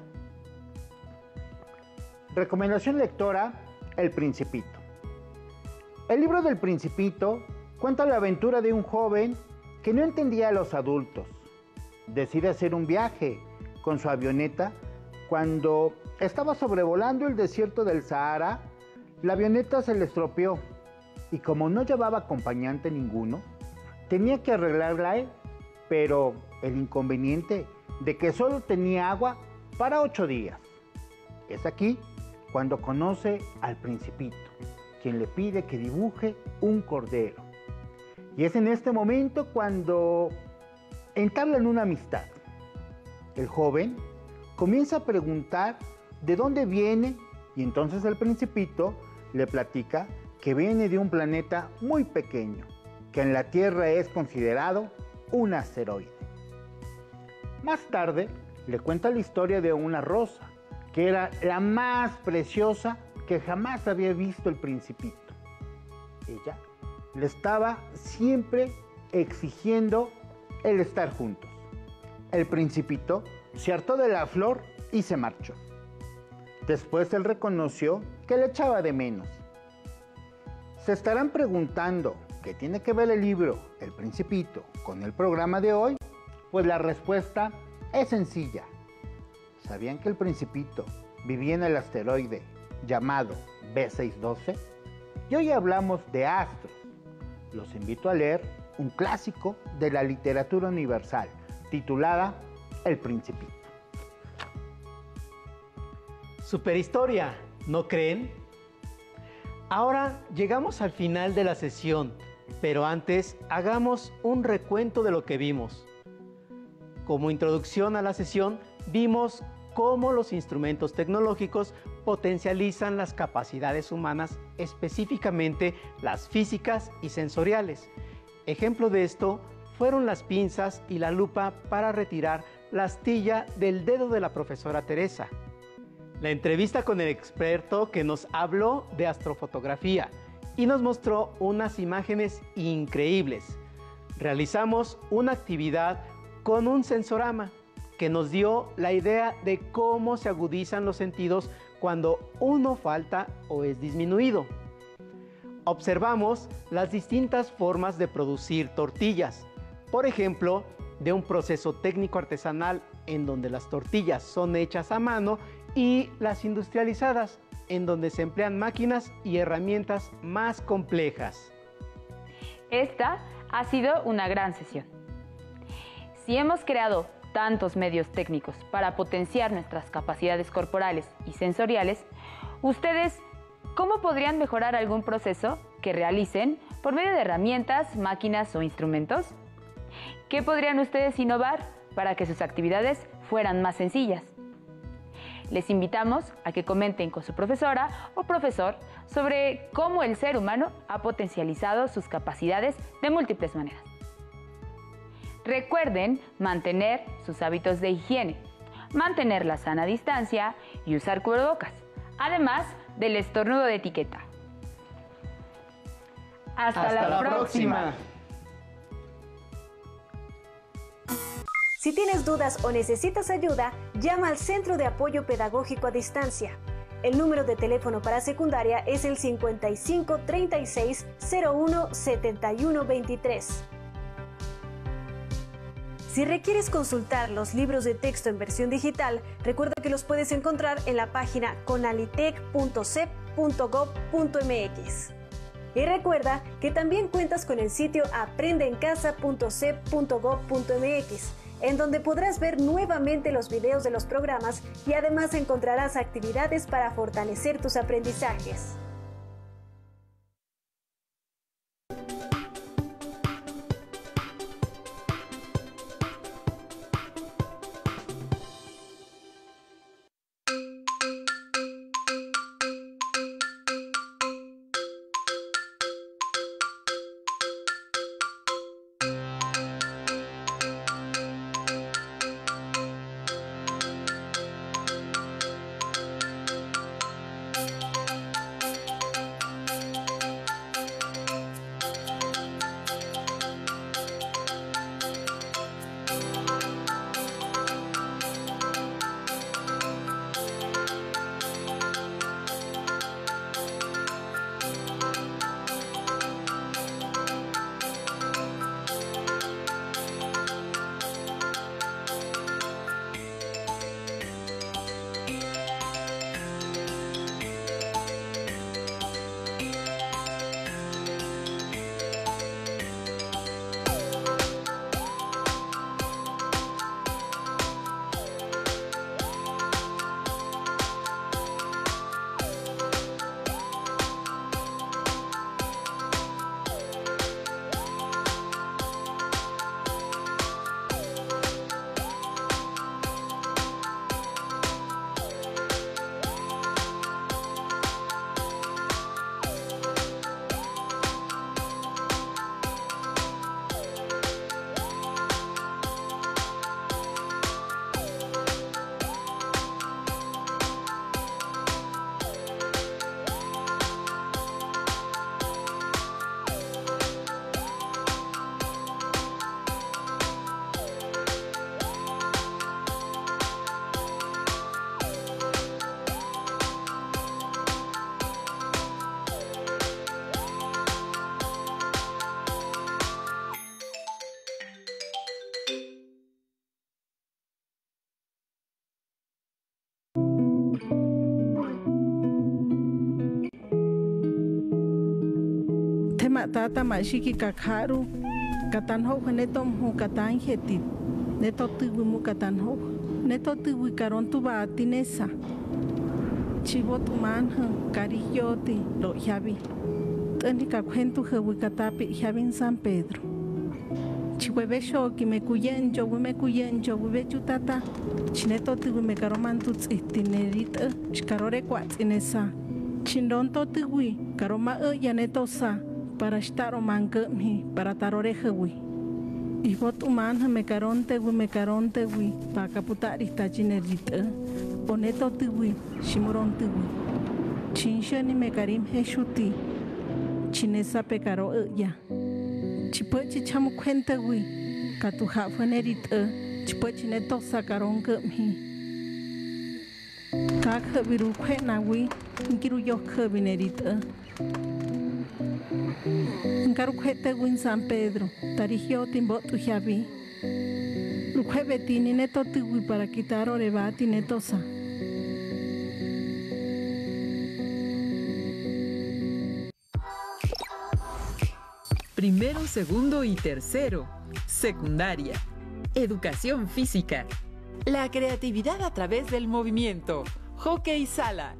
Recomendación lectora, El Principito. El libro del Principito cuenta la aventura de un joven que no entendía a los adultos. Decide hacer un viaje con su avioneta cuando estaba sobrevolando el desierto del Sahara, la avioneta se le estropeó y como no llevaba acompañante ninguno, tenía que arreglarla él, pero el inconveniente de que solo tenía agua para ocho días. Es aquí cuando conoce al Principito, quien le pide que dibuje un cordero. Y es en este momento cuando entablan una amistad. El joven comienza a preguntar de dónde viene y entonces el Principito le platica que viene de un planeta muy pequeño, que en la Tierra es considerado un asteroide. Más tarde le cuenta la historia de una rosa, que era la más preciosa que jamás había visto el Principito. Ella le estaba siempre exigiendo el estar juntos. El Principito se hartó de la flor y se marchó. Después él reconoció que le echaba de menos. Se estarán preguntando qué tiene que ver el libro El Principito con el programa de hoy. Pues la respuesta es sencilla. ¿Sabían que el Principito vivía en el asteroide llamado B seiscientos doce? Y hoy hablamos de astros. Los invito a leer un clásico de la literatura universal titulada El Principito. Superhistoria, ¿no creen? Ahora llegamos al final de la sesión, pero antes hagamos un recuento de lo que vimos. Como introducción a la sesión, vimos cómo los instrumentos tecnológicos potencializan las capacidades humanas, específicamente las físicas y sensoriales. Ejemplo de esto fueron las pinzas y la lupa para retirar la astilla del dedo de la profesora Teresa. La entrevista con el experto que nos habló de astrofotografía y nos mostró unas imágenes increíbles. Realizamos una actividad con un sensorama que nos dio la idea de cómo se agudizan los sentidos cuando uno falta o es disminuido. Observamos las distintas formas de producir tortillas, por ejemplo, de un proceso técnico artesanal en donde las tortillas son hechas a mano y las industrializadas, en donde se emplean máquinas y herramientas más complejas. Esta ha sido una gran sesión. Si hemos creado tantos medios técnicos para potenciar nuestras capacidades corporales y sensoriales, ustedes, ¿cómo podrían mejorar algún proceso que realicen por medio de herramientas, máquinas o instrumentos? ¿Qué podrían ustedes innovar para que sus actividades fueran más sencillas? Les invitamos a que comenten con su profesora o profesor sobre cómo el ser humano ha potencializado sus capacidades de múltiples maneras. Recuerden mantener sus hábitos de higiene, mantener la sana distancia y usar cubrebocas, además del estornudo de etiqueta. Hasta, Hasta la, la próxima. próxima. Si tienes dudas o necesitas ayuda, llama al Centro de Apoyo Pedagógico a Distancia. El número de teléfono para secundaria es el cincuenta y cinco treinta y seis cero uno setenta y uno veintitrés. Si requieres consultar los libros de texto en versión digital, recuerda que los puedes encontrar en la página conalitec punto cep punto gob punto mx. Y recuerda que también cuentas con el sitio aprende en casa punto cep punto gob punto mx, en donde podrás ver nuevamente los videos de los programas y además encontrarás actividades para fortalecer tus aprendizajes. matata mashiki kakharu katanho netom hu katanjeti neto tiwi mu katanho neto tiwi karon tu batinesa chivo tu manha carilloti lo yavi tani kakwentu hewi katapi yavin San Pedro chihueve shoki me kuyenjo me kuyenjo we chutata chineto tiwi me karomantu tzitinerita chikarore kwatsinesa chindonto tiwi karoma e yanetosa para estar omankami para tarore hewi y vot umanha me caronte wi me caronte wi pa kaputari sta chinerita oneto tiwi shimuron tiwi chinshani me karim heshuti chinesa pecaro ya chipochi chamu kwenta wi katuha fanerita chipochi neto sakaron kami kakha viru kwena wi ngiru yokha vinerita Nkarukwete win San Pedro, tarigio timbo tu javi. Lukwebe tini neto tiwi para quitar orebati netosa. Primero, segundo y tercero. Secundaria. Educación física. La creatividad a través del movimiento. Hockey sala.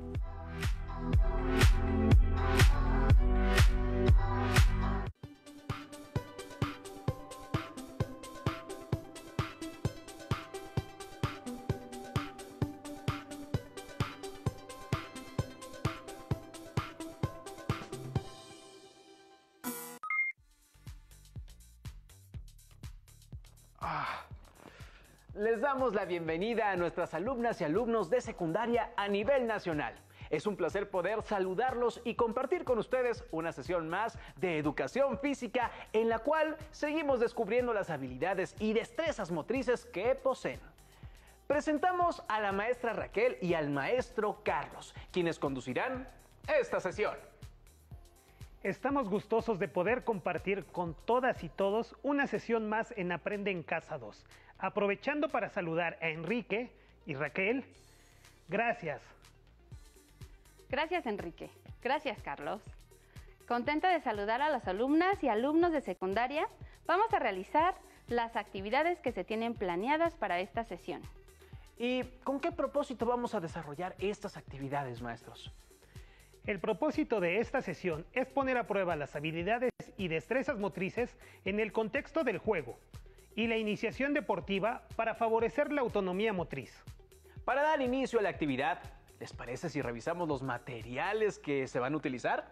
Les damos la bienvenida a nuestras alumnas y alumnos de secundaria a nivel nacional. Es un placer poder saludarlos y compartir con ustedes una sesión más de educación física en la cual seguimos descubriendo las habilidades y destrezas motrices que poseen. Presentamos a la maestra Raquel y al maestro Carlos, quienes conducirán esta sesión. Estamos gustosos de poder compartir con todas y todos una sesión más en Aprende en Casa dos. Aprovechando para saludar a Enrique y Raquel, gracias. Gracias, Enrique. Gracias, Carlos. Contenta de saludar a las alumnas y alumnos de secundaria. Vamos a realizar las actividades que se tienen planeadas para esta sesión. ¿Y con qué propósito vamos a desarrollar estas actividades, maestros? El propósito de esta sesión es poner a prueba las habilidades y destrezas motrices en el contexto del juego y la iniciación deportiva para favorecer la autonomía motriz. Para dar inicio a la actividad, ¿les parece si revisamos los materiales que se van a utilizar?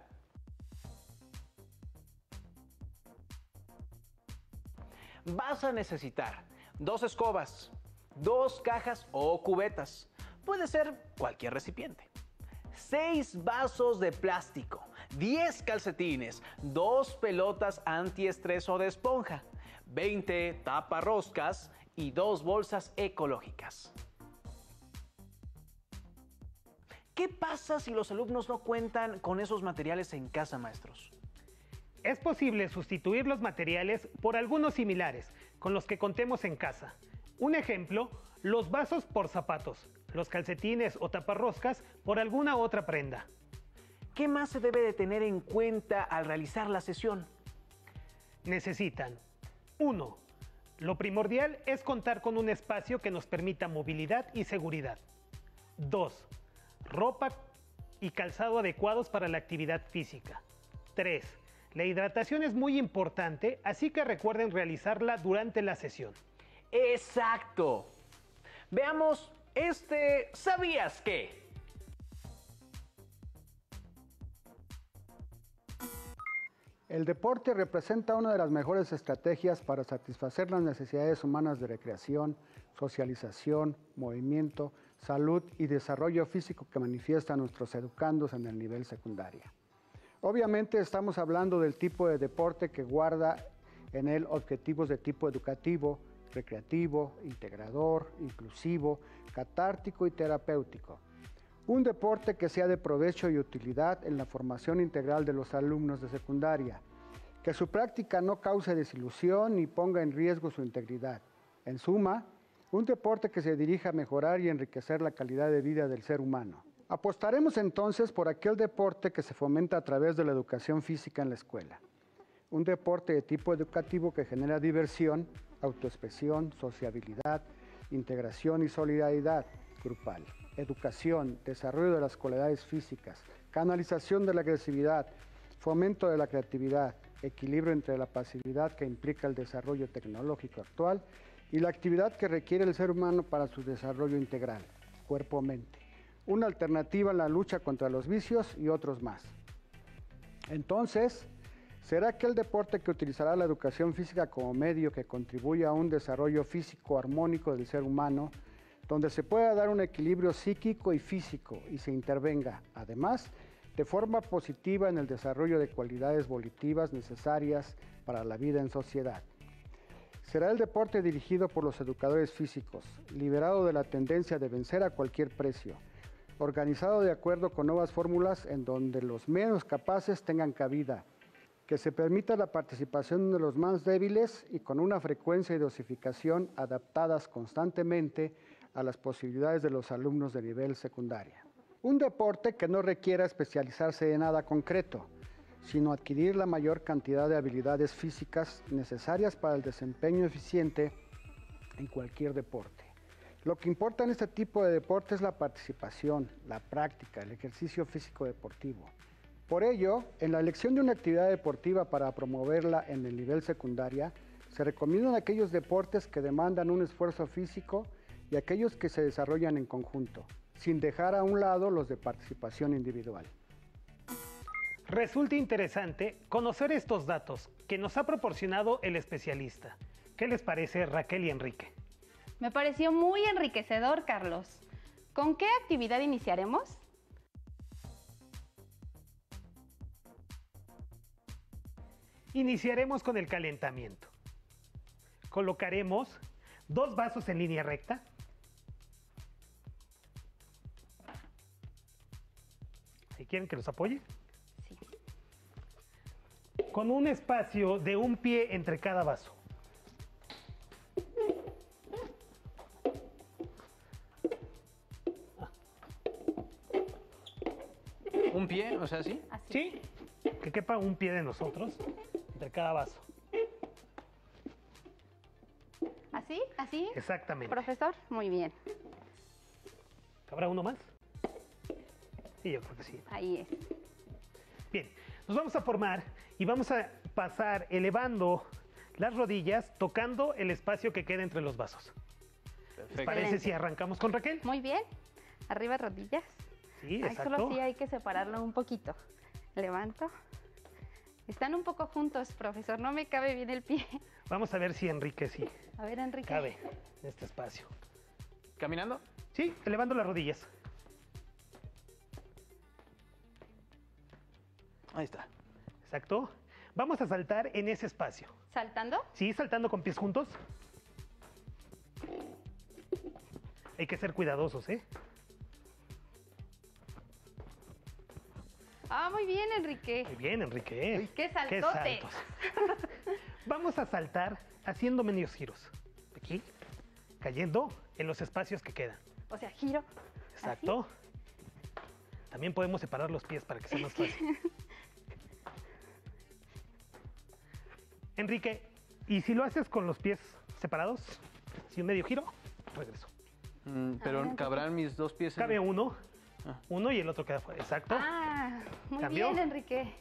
Vas a necesitar dos escobas, dos cajas o cubetas. Puede ser cualquier recipiente. seis vasos de plástico, diez calcetines, dos pelotas antiestrés o de esponja, veinte taparroscas y dos bolsas ecológicas. ¿Qué pasa si los alumnos no cuentan con esos materiales en casa, maestros? Es posible sustituir los materiales por algunos similares con los que contemos en casa. Un ejemplo, los vasos por zapatos, los calcetines o taparroscas por alguna otra prenda. ¿Qué más se debe de tener en cuenta al realizar la sesión? Necesitan uno. Lo primordial es contar con un espacio que nos permita movilidad y seguridad. dos. Ropa y calzado adecuados para la actividad física. tres. La hidratación es muy importante, así que recuerden realizarla durante la sesión. ¡Exacto! Veamos este ¿sabías qué? El deporte representa una de las mejores estrategias para satisfacer las necesidades humanas de recreación, socialización, movimiento, salud y desarrollo físico que manifiestan nuestros educandos en el nivel secundaria. Obviamente estamos hablando del tipo de deporte que guarda en él objetivos de tipo educativo, recreativo, integrador, inclusivo, catártico y terapéutico. Un deporte que sea de provecho y utilidad en la formación integral de los alumnos de secundaria, que su práctica no cause desilusión ni ponga en riesgo su integridad. En suma, un deporte que se dirija a mejorar y enriquecer la calidad de vida del ser humano. Apostaremos entonces por aquel deporte que se fomenta a través de la educación física en la escuela. un deporte de tipo educativo que genera diversión, autoexpresión, sociabilidad, integración y solidaridad grupal, educación, desarrollo de las cualidades físicas, canalización de la agresividad, fomento de la creatividad, equilibrio entre la pasividad que implica el desarrollo tecnológico actual y la actividad que requiere el ser humano para su desarrollo integral, cuerpo-mente. Una alternativa en la lucha contra los vicios y otros más. Entonces, ¿será aquel deporte que utilizará la educación física como medio que contribuye a un desarrollo físico armónico del ser humano, donde se pueda dar un equilibrio psíquico y físico y se intervenga, además, de forma positiva en el desarrollo de cualidades volitivas necesarias para la vida en sociedad? Será el deporte dirigido por los educadores físicos, liberado de la tendencia de vencer a cualquier precio, organizado de acuerdo con nuevas fórmulas en donde los menos capaces tengan cabida, que se permita la participación de los más débiles y con una frecuencia y dosificación adaptadas constantemente a las posibilidades de los alumnos de nivel secundaria. Un deporte que no requiera especializarse en nada concreto, sino adquirir la mayor cantidad de habilidades físicas necesarias para el desempeño eficiente en cualquier deporte. Lo que importa en este tipo de deporte es la participación, la práctica, el ejercicio físico deportivo. Por ello, en la elección de una actividad deportiva para promoverla en el nivel secundaria, se recomiendan aquellos deportes que demandan un esfuerzo físico y aquellos que se desarrollan en conjunto, sin dejar a un lado los de participación individual. Resulta interesante conocer estos datos que nos ha proporcionado el especialista. ¿Qué les parece, Raquel y Enrique? Me pareció muy enriquecedor, Carlos. ¿Con qué actividad iniciaremos? Iniciaremos con el calentamiento. Colocaremos dos vasos en línea recta. ¿Si quieren que los apoye? Sí. Con un espacio de un pie entre cada vaso. ¿Un pie? O sea, ¿sí? Así. Sí, que quepa un pie de nosotros entre cada vaso. ¿Así? ¿Así? Exactamente. Profesor, muy bien. ¿Habrá uno más? Sí, yo creo que sí. Ahí es. Bien, nos vamos a formar y vamos a pasar elevando las rodillas, tocando el espacio que queda entre los vasos. Perfecto. ¿Les parece si arrancamos con Raquel? Muy bien. Arriba rodillas. Sí, Ay, exacto. solo sí hay que separarlo un poquito. Levanto. Están un poco juntos, profesor. No me cabe bien el pie. Vamos a ver si Enrique sí. A ver, Enrique. Cabe en este espacio. ¿Caminando? Sí, elevando las rodillas. Ahí está. Exacto. Vamos a saltar en ese espacio. ¿Saltando? Sí, saltando con pies juntos. Hay que ser cuidadosos, ¿eh? Ah, muy bien, Enrique. Muy bien, Enrique. ¡Qué saltote! ¡Qué saltos! Vamos a saltar haciendo medios giros. Aquí, cayendo en los espacios que quedan. O sea, giro. Exacto. ¿Así? También podemos separar los pies para que sea más fácil. Enrique, ¿y si lo haces con los pies separados? Si un medio giro, regreso. Mm, pero Ah, ¿cabrán mis dos pies? Cabe en... uno, Ah. uno y el otro queda fuera. Exacto. Ah, muy ¿Cambió? bien, Enrique.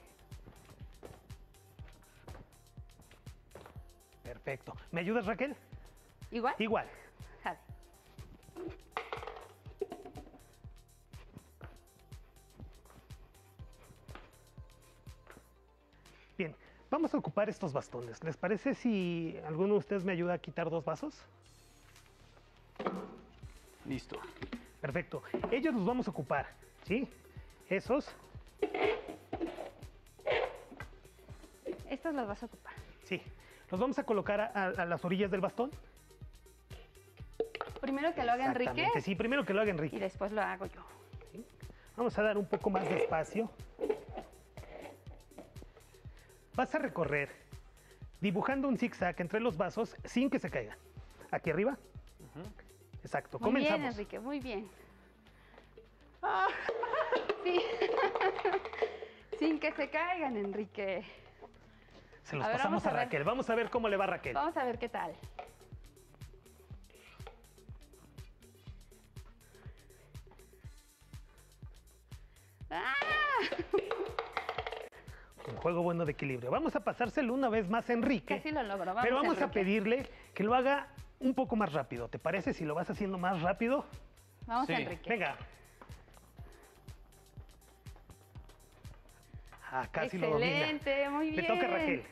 Perfecto. ¿Me ayudas, Raquel? ¿Igual? Igual. Jale. Bien, vamos a ocupar estos bastones. ¿Les parece si alguno de ustedes me ayuda a quitar dos vasos? Listo. Perfecto. Ellos los vamos a ocupar, ¿sí? Esos. Estos los vas a ocupar. Sí. Los vamos a colocar a, a- a las orillas del bastón. Primero que lo haga Enrique. Exactamente, sí, primero que lo haga Enrique. Y después lo hago yo. Vamos a dar un poco más de espacio. Vas a recorrer dibujando un zigzag entre los vasos sin que se caigan. Aquí arriba. Exacto, Muy comenzamos. bien, Enrique, muy bien. Ah, sí. Sin que se caigan, Enrique. Se los A ver, pasamos vamos a a ver. Raquel. Vamos a ver cómo le va a Raquel. Vamos a ver qué tal. ¡Ah! Un juego bueno de equilibrio. Vamos a pasárselo una vez más a Enrique. Casi lo logro. Vamos, pero vamos a Enrique. pedirle que lo haga un poco más rápido. ¿Te parece si lo vas haciendo más rápido? Vamos, Sí. Enrique. Venga. Ah, casi lo domina. Excelente, muy bien. Le toca a Raquel.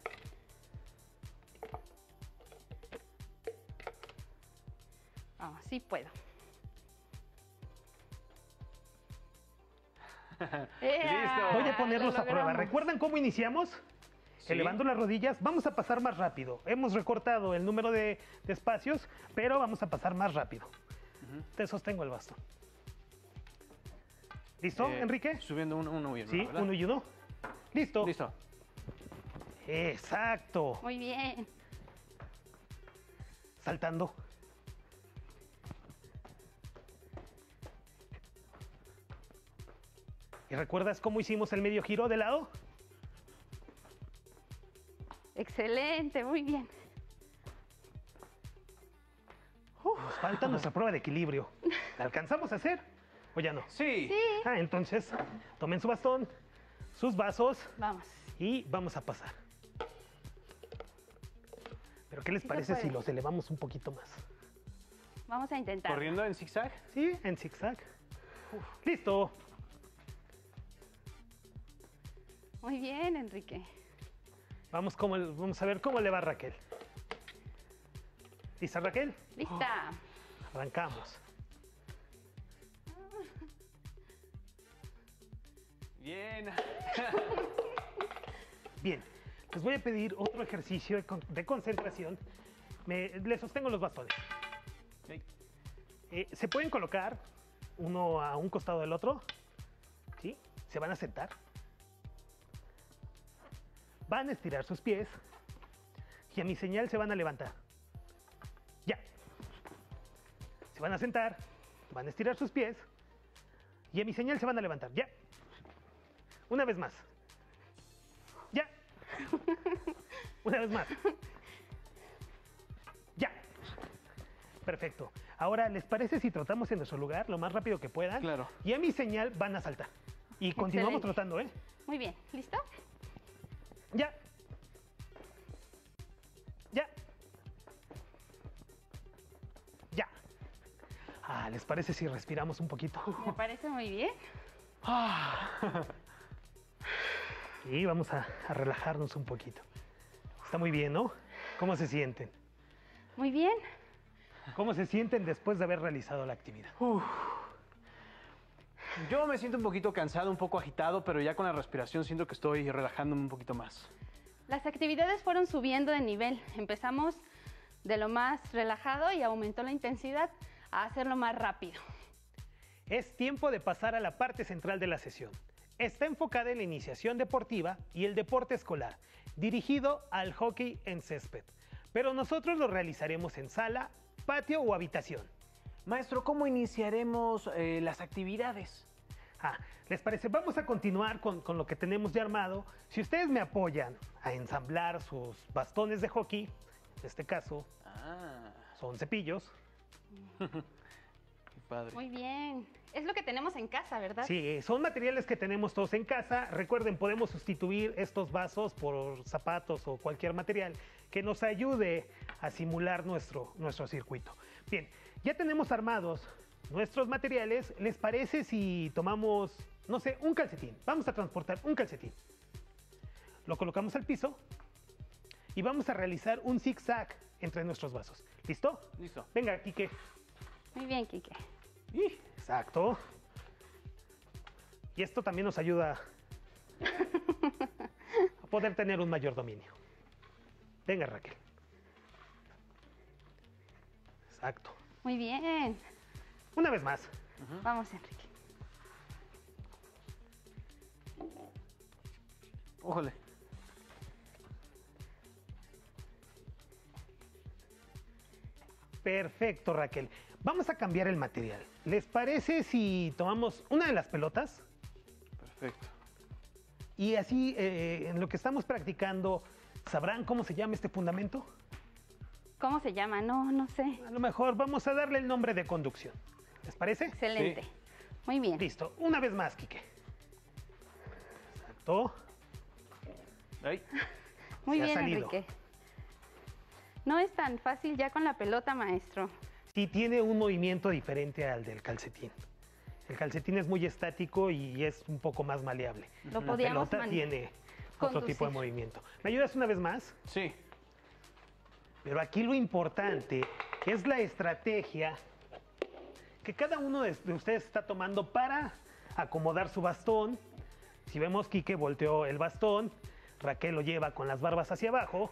Vamos, sí puedo. ¡Ea! Voy a ponerlos Lo a prueba. logramos. ¿Recuerdan cómo iniciamos? Sí. Elevando las rodillas. Vamos a pasar más rápido. Hemos recortado el número de, de espacios, pero vamos a pasar más rápido. Te sostengo el bastón. ¿Listo, Eh, Enrique? Subiendo uno, uno y uno. Sí, ¿verdad? uno y uno. ¿Listo? Listo. Exacto. Muy bien. Saltando. ¿Y recuerdas cómo hicimos el medio giro de lado? Excelente, muy bien. Nos falta nuestra prueba de equilibrio. ¿La alcanzamos a hacer o ya no? Sí. Sí. Ah, entonces, tomen su bastón, sus vasos Vamos. y vamos a pasar. ¿Pero qué les Sí se parece si puede. los elevamos un poquito más? Vamos a intentar. ¿Corriendo en zigzag? Sí, en zigzag. ¡Listo! Muy bien, Enrique. Vamos, cómo- vamos a ver cómo le va a Raquel. ¿Lista, Raquel? Lista. Arrancamos. Bien. Bien, les voy a pedir otro ejercicio de con- de concentración. Me, les sostengo los bastones. Eh, se pueden colocar uno a un costado del otro. ¿Sí? Se van a sentar. Van a estirar sus pies. Y a mi señal se van a levantar. Ya. Se van a sentar. Van a estirar sus pies. Y a mi señal se van a levantar. Ya. Una vez más. Ya. Una vez más. Ya. Perfecto. Ahora, ¿les parece si trotamos en nuestro lugar lo más rápido que puedan? Claro. Y a mi señal van a saltar. Y continuamos Excelente. trotando, ¿eh? Muy bien. ¿Listo? Ya. Ya. Ya. Ah, ¿les parece si respiramos un poquito? Me parece muy bien. Y vamos a, a relajarnos un poquito. Está muy bien, ¿no? ¿Cómo se sienten? Muy bien. ¿Cómo se sienten después de haber realizado la actividad? Yo me siento un poquito cansado, un poco agitado, pero ya con la respiración siento que estoy relajándome un poquito más. Las actividades fueron subiendo de nivel. Empezamos de lo más relajado y aumentó la intensidad a hacerlo más rápido. Es tiempo de pasar a la parte central de la sesión. Está enfocada en la iniciación deportiva y el deporte escolar, dirigido al hockey en césped. Pero nosotros lo realizaremos en sala, patio o habitación. Maestro, ¿cómo iniciaremos eh, las actividades? Ah, ¿les parece? Vamos a continuar con, con lo que tenemos ya armado. Si ustedes me apoyan a ensamblar sus bastones de hockey, en este caso Ah. son cepillos. Qué padre. Muy bien. Es lo que tenemos en casa, ¿verdad? Sí, son materiales que tenemos todos en casa. Recuerden, podemos sustituir estos vasos por zapatos o cualquier material que nos ayude a simular nuestro, nuestro circuito. Bien, ya tenemos armados nuestros materiales. ¿Les parece si tomamos, no sé, un calcetín? Vamos a transportar un calcetín. Lo colocamos al piso y vamos a realizar un zigzag entre nuestros vasos. ¿Listo? Listo. Venga, Quique. Muy bien, Quique. Exacto. Y esto también nos ayuda a poder tener un mayor dominio. Venga, Raquel. Exacto. Muy bien. Una vez más. Vamos, Enrique. Ójale. Perfecto, Raquel. Vamos a cambiar el material. ¿Les parece si tomamos una de las pelotas? Perfecto. Y así, eh, en lo que estamos practicando, ¿sabrán cómo se llama este fundamento? ¿Cómo se llama? No, no sé. A lo mejor vamos a darle el nombre de conducción. ¿Les parece? Excelente. Sí. Muy bien. Listo. Una vez más, Quique. Exacto. Ay. Muy bien, Enrique. No es tan fácil ya con la pelota, maestro. Sí, tiene un movimiento diferente al del calcetín. El calcetín es muy estático y es un poco más maleable. Lo La pelota tiene otro tipo de movimiento. ¿Me ayudas una vez más? Sí. Pero aquí lo importante es la estrategia que cada uno de ustedes está tomando para acomodar su bastón. Si vemos, Quique volteó el bastón, Raquel lo lleva con las barbas hacia abajo.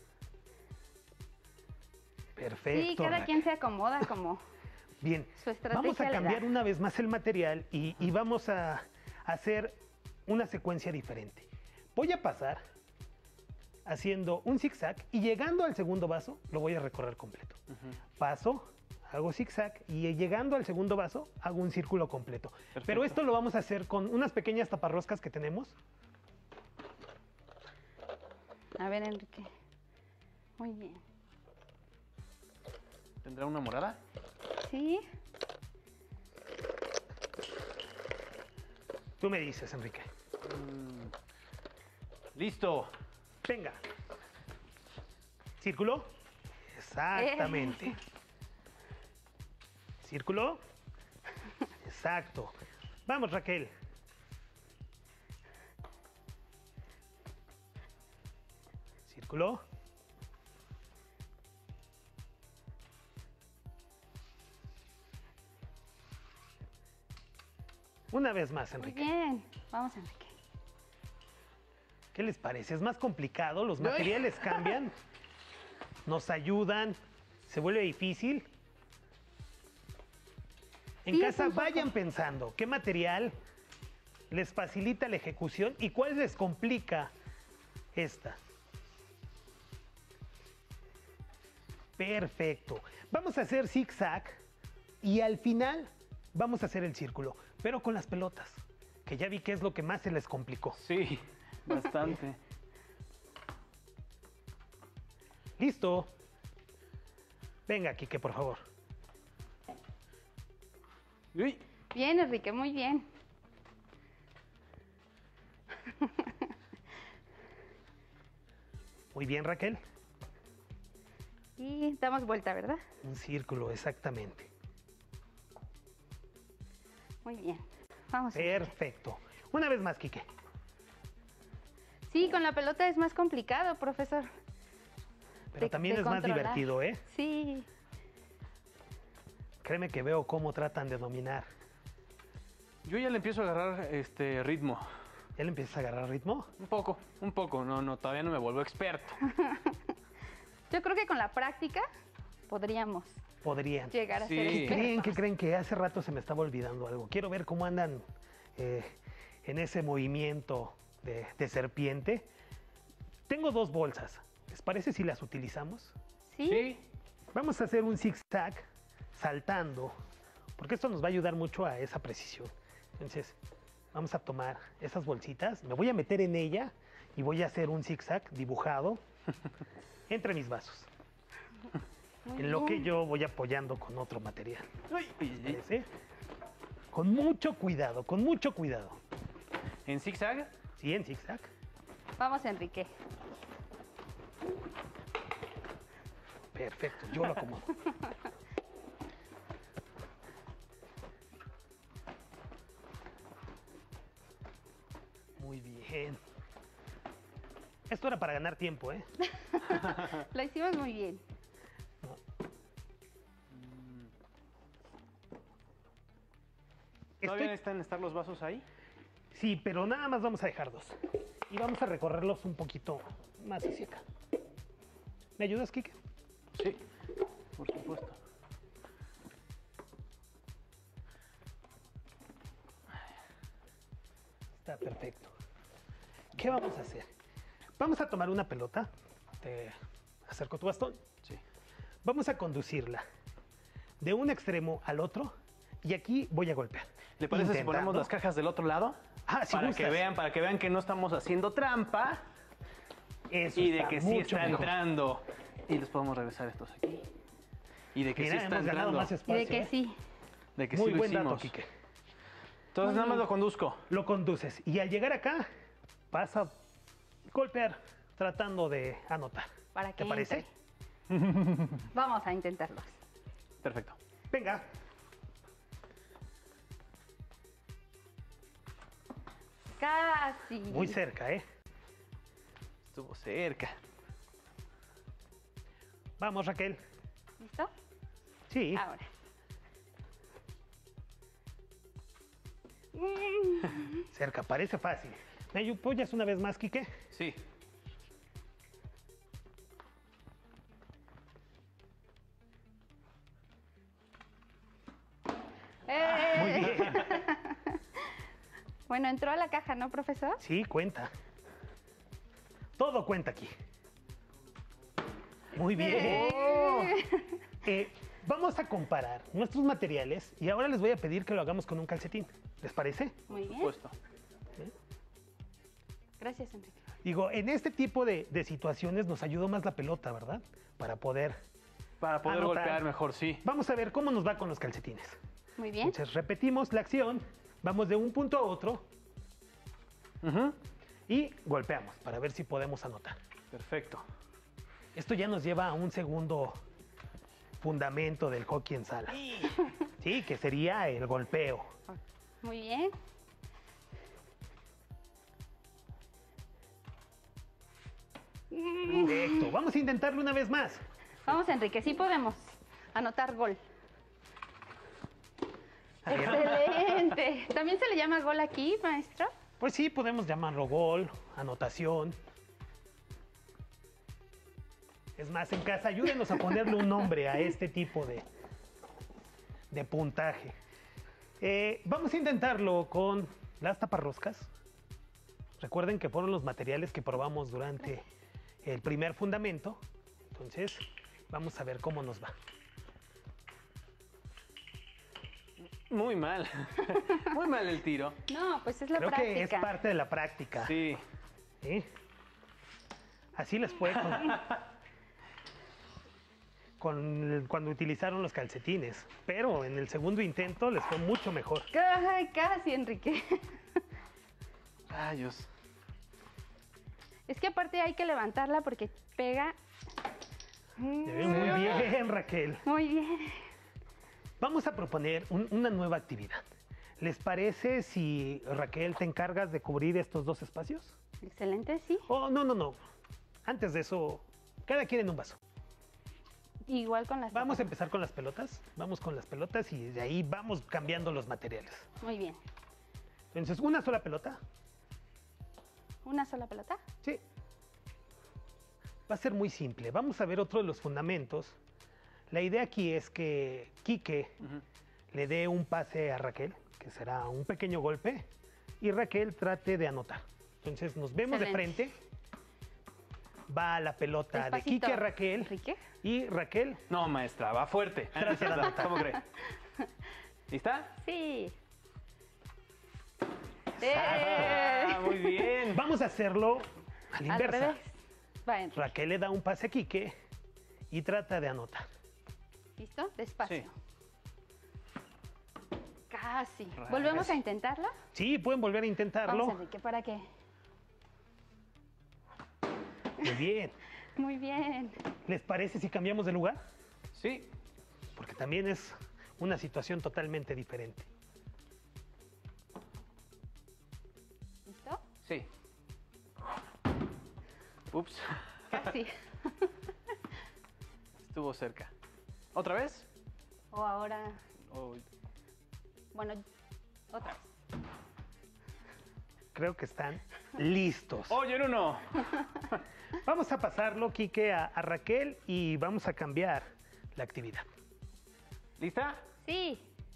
Perfecto. Sí, cada Raquel. quien se acomoda como Bien, su estrategia vamos a le cambiar da. una vez más el material y, y vamos a hacer una secuencia diferente. Voy a pasar haciendo un zigzag y llegando al segundo vaso lo voy a recorrer completo. Uh-huh. Paso, hago zigzag y llegando al segundo vaso hago un círculo completo. Perfecto. Pero esto lo vamos a hacer con unas pequeñas taparroscas que tenemos. A ver, Enrique. Muy bien. ¿Tendrá una morada? Sí. Tú me dices, Enrique. Mm, listo. Venga. ¿Círculo? Exactamente. Eh. ¿Círculo? Exacto. Vamos, Raquel. ¿Círculo? Una vez más, Enrique. Muy bien. Vamos, Enrique. ¿Qué les parece? ¿Es más complicado? ¿Los materiales cambian? ¿Nos ayudan? ¿Se vuelve difícil? En sí, casa vayan pensando qué material les facilita la ejecución y cuál les complica esta. Perfecto. Vamos a hacer zigzag y al final vamos a hacer el círculo, pero con las pelotas, que ya vi que es lo que más se les complicó. Sí, bastante. Listo. Venga, Quique, por favor. Uy. Bien, Enrique, muy bien. Muy bien, Raquel. Y damos vuelta, ¿verdad? Un círculo, exactamente. Muy bien. Vamos. Perfecto. Una vez más, Quique. Sí, con la pelota es más complicado, profesor. Pero de, también de es controlar. Más divertido, ¿eh? Sí. Créeme que veo cómo tratan de dominar. Yo ya le empiezo a agarrar este ritmo. ¿Ya le empiezas a agarrar ritmo? Un poco, un poco. No, no, todavía no me vuelvo experto. Yo creo que con la práctica podríamos Podrían. llegar a sí. ser ¿Qué expertos. creen? ¿Qué creen? Que hace rato se me estaba olvidando algo. Quiero ver cómo andan eh, en ese movimiento de, de serpiente. Tengo dos bolsas. ¿Les parece si las utilizamos? Sí. Sí. Vamos a hacer un zigzag saltando, porque esto nos va a ayudar mucho a esa precisión. Entonces, vamos a tomar esas bolsitas, me voy a meter en ella y voy a hacer un zigzag dibujado entre mis vasos. Muy en lo bien. Que yo voy apoyando con otro material. ¿Parece? Con mucho cuidado, con mucho cuidado. ¿En zigzag? Sí, en zigzag. Vamos, Enrique. Perfecto, yo lo acomodo. Muy bien. Esto era para ganar tiempo, ¿eh? Lo hicimos muy bien. No. ¿Todavía Estoy... necesitan estar los vasos ahí? Sí, pero nada más vamos a dejar dos. Y vamos a recorrerlos un poquito más hacia acá. ¿Me ayudas, Quique? Sí, por supuesto. Está perfecto. ¿Qué vamos a hacer? Vamos a tomar una pelota. Te acerco tu bastón. Sí. Vamos a conducirla de un extremo al otro y aquí voy a golpear. ¿Le parece Intentando. si ponemos las cajas del otro lado? Ah, si para gustas. que vean, para que vean que no estamos haciendo trampa. Eso y de está que sí mucho está mejor. entrando. Y les podemos regresar estos aquí. Y de que Mira, sí está hemos ganado entrando. más Y espacio. de que ¿eh? sí. De que Muy sí lo buen hicimos. dato, Quique. Entonces Muy nada más bien. lo conduzco. Lo conduces. Y al llegar acá, vas a golpear tratando de anotar. Para que ¿Te parece? entre. Vamos a intentarlos. Perfecto. Venga. Casi. Muy cerca, ¿eh? Estuvo cerca. Vamos, Raquel. ¿Listo? Sí. Ahora. Cerca, parece fácil. ¿Me apoyas una vez más, Quique? Sí. ¡Eh! Muy bien. Bueno, entró a la caja, ¿no, profesor? Sí, cuenta. Todo cuenta aquí. Muy bien. Eh, vamos a comparar nuestros materiales y ahora les voy a pedir que lo hagamos con un calcetín. ¿Les parece? Muy bien. Puesto. Gracias, Enrique. Digo, en este tipo de, de situaciones nos ayudó más la pelota, ¿verdad? Para poder... Para poder anotar. golpear mejor, sí. Vamos a ver cómo nos va con los calcetines. Muy bien. Entonces repetimos la acción, vamos de un punto a otro Ujú. y golpeamos para ver si podemos anotar. Perfecto. Esto ya nos lleva a un segundo fundamento del hockey en sala. Sí, que sería el golpeo. Muy bien. Perfecto. Vamos a intentarlo una vez más. Vamos, Enrique, sí podemos anotar gol. Excelente. ¿También se le llama gol aquí, maestro? Pues sí, podemos llamarlo gol, anotación. Es más, en casa, ayúdenos a ponerle un nombre a este tipo de, de puntaje. Eh, vamos a intentarlo con las taparroscas. Recuerden que fueron los materiales que probamos durante el primer fundamento. Entonces, vamos a ver cómo nos va. Muy mal. Muy mal el tiro. No, pues es la Creo práctica. que es parte de la práctica. Sí. ¿Sí? Así les fue con, con el- cuando utilizaron los calcetines. Pero en el segundo intento les fue mucho mejor. Ay, casi, Enrique. Rayos. Es que aparte hay que levantarla porque pega. Muy bien, Raquel. Muy bien. Vamos a proponer un- una nueva actividad. ¿Les parece si, Raquel, te encargas de cubrir estos dos espacios? Excelente, sí. Oh, no, no, no. Antes de eso, cada quien en un vaso. Igual con las Vamos a empezar con las pelotas. Vamos con las pelotas y de ahí vamos cambiando los materiales. Muy bien. Entonces, una sola pelota. ¿Una sola pelota? Sí. Va a ser muy simple. Vamos a ver otro de los fundamentos. La idea aquí es que Quique le dé un pase a Raquel, que será un pequeño golpe, y Raquel trate de anotar. Entonces nos vemos Excelente. de frente. Va la pelota Despacito, de Quique a Raquel. Enrique. Y Raquel No, maestra, va fuerte. trate de anotar. ¿Cómo cree? ¿Lista? Sí. Ah, muy bien. Vamos a hacerlo a la Al inversa. revés. Va, Enrique. Raquel le da un pase a Quique y trata de anotar. ¿Listo? Despacio. Sí. Casi. Rayos. ¿Volvemos a intentarlo? Sí, pueden volver a intentarlo. Vamos, Enrique, ¿para qué? Muy bien. Muy bien. ¿Les parece si cambiamos de lugar? Sí. Porque también es una situación totalmente diferente. ¿Listo? Sí. Ups. Casi. Estuvo cerca. ¿Otra vez? O ahora. Oh, Bueno, otra vez. Creo que están listos. Oye, en uno. Vamos a pasarlo, Quique, a, a Raquel y vamos a cambiar la actividad. ¿Lista? Sí.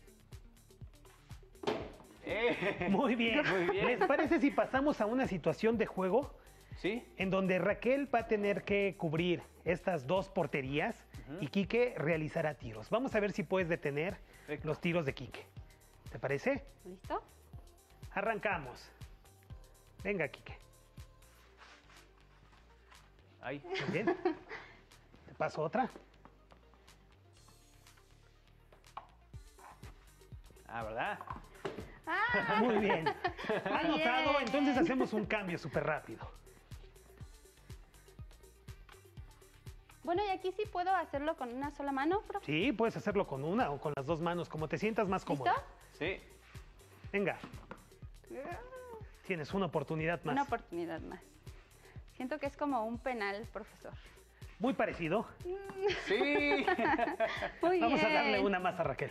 Eh. Muy bien. Muy bien. ¿Les parece si pasamos a una situación de juego? Sí. En donde Raquel va a tener que cubrir estas dos porterías y Quique realizará tiros. Vamos a ver si puedes detener Perfecto. los tiros de Quique. ¿Te parece? ¿Listo? Arrancamos. Venga, Quique. Ahí. Muy bien. ¿Te paso otra? Ah, ¿verdad? Ah. Muy bien. Anotado, entonces hacemos un cambio súper rápido. Bueno, y aquí sí puedo hacerlo con una sola mano, profe. Sí, puedes hacerlo con una o con las dos manos, como te sientas más cómodo. ¿Listo? Sí. Venga. Tienes una oportunidad más. Una oportunidad más. Siento que es como un penal, profesor. Muy parecido. Sí. Muy Vamos bien. a darle una más a Raquel.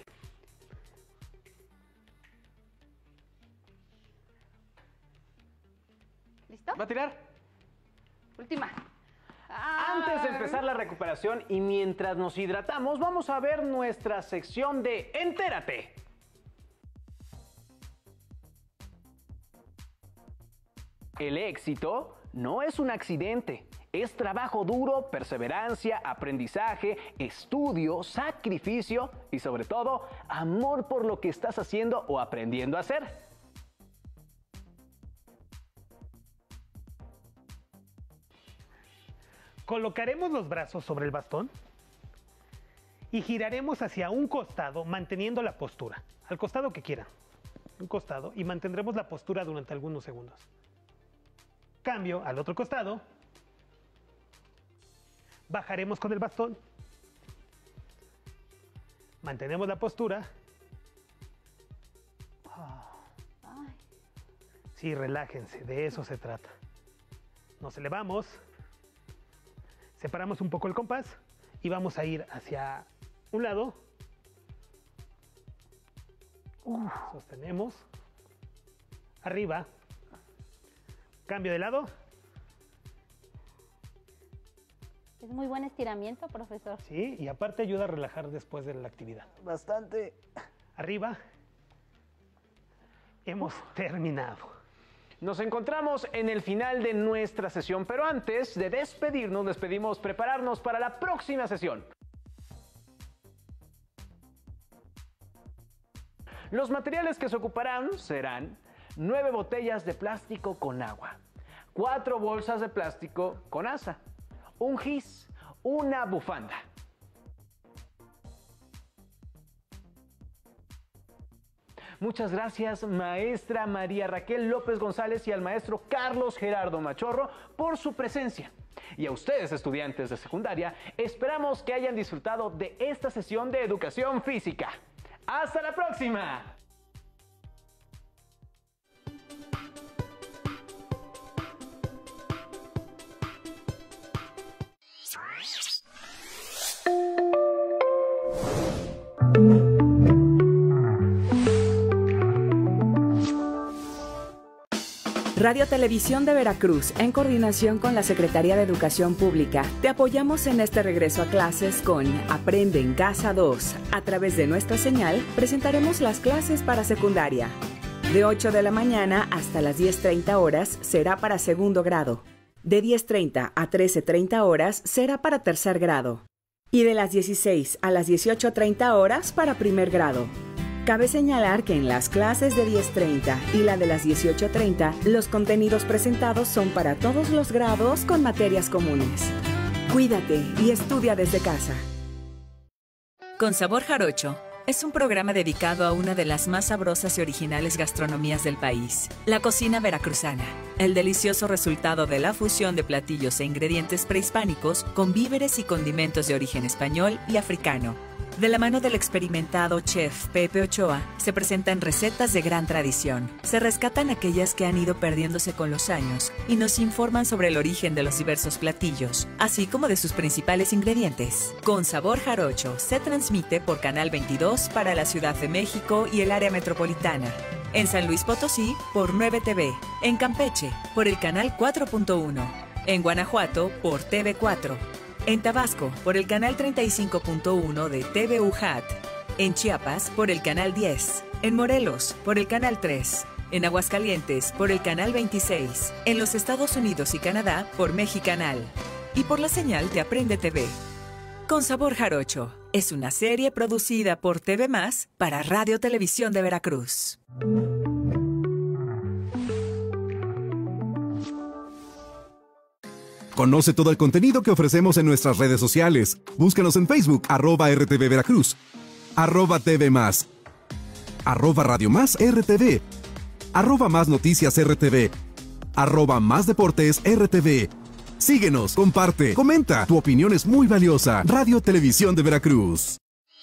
¿Listo? ¿Va a tirar? Última. Antes de empezar la recuperación y mientras nos hidratamos, vamos a ver nuestra sección de Entérate. El éxito no es un accidente, es trabajo duro, perseverancia, aprendizaje, estudio, sacrificio y sobre todo, amor por lo que estás haciendo o aprendiendo a hacer. Colocaremos los brazos sobre el bastón y giraremos hacia un costado manteniendo la postura, al costado que quieran, un costado, y mantendremos la postura durante algunos segundos. Cambio al otro costado, bajaremos con el bastón, mantenemos la postura. Sí, relájense, de eso se trata. Nos elevamos. Separamos un poco el compás y vamos a ir hacia un lado. Uh, sostenemos. Arriba. Cambio de lado. Es muy buen estiramiento, profesor. Sí, y aparte ayuda a relajar después de la actividad. Bastante. Arriba. Hemos terminado. Nos encontramos en el final de nuestra sesión, pero antes de despedirnos, les pedimos prepararnos para la próxima sesión. Los materiales que se ocuparán serán nueve botellas de plástico con agua, cuatro bolsas de plástico con asa, un gis, una bufanda. Muchas gracias, maestra María Raquel López González, y al maestro Carlos Gerardo Machorro por su presencia. Y a ustedes, estudiantes de secundaria, esperamos que hayan disfrutado de esta sesión de educación física. ¡Hasta la próxima! Radio Televisión de Veracruz, en coordinación con la Secretaría de Educación Pública, te apoyamos en este regreso a clases con Aprende en Casa dos. A través de nuestra señal, presentaremos las clases para secundaria. De ocho de la mañana hasta las diez treinta horas será para segundo grado. De diez treinta a trece treinta horas será para tercer grado. Y de las dieciséis a las dieciocho treinta horas para primer grado. Cabe señalar que en las clases de diez treinta y la de las dieciocho treinta, los contenidos presentados son para todos los grados con materias comunes. Cuídate y estudia desde casa. Con Sabor Jarocho es un programa dedicado a una de las más sabrosas y originales gastronomías del país, la cocina veracruzana. El delicioso resultado de la fusión de platillos e ingredientes prehispánicos con víveres y condimentos de origen español y africano. De la mano del experimentado chef Pepe Ochoa, se presentan recetas de gran tradición. Se rescatan aquellas que han ido perdiéndose con los años y nos informan sobre el origen de los diversos platillos, así como de sus principales ingredientes. Con Sabor Jarocho se transmite por Canal veintidós para la Ciudad de México y el área metropolitana. En San Luis Potosí por nueve T V. En Campeche por el Canal cuatro punto uno. En Guanajuato por T V cuatro. En Tabasco, por el canal treinta y cinco punto uno de T V U H A T. En Chiapas, por el canal diez. En Morelos, por el canal tres. En Aguascalientes, por el canal veintiséis. En los Estados Unidos y Canadá, por Mexicanal. Y por la señal de Aprende T V. Con Sabor Jarocho, es una serie producida por T V Más para Radio Televisión de Veracruz. Conoce todo el contenido que ofrecemos en nuestras redes sociales. Búscanos en Facebook, arroba R T V Veracruz, arroba T V Más, arroba Radio Más R T V, arroba Más Noticias R T V, arroba Más Deportes R T V. Síguenos, comparte, comenta. Tu opinión es muy valiosa. Radio Televisión de Veracruz.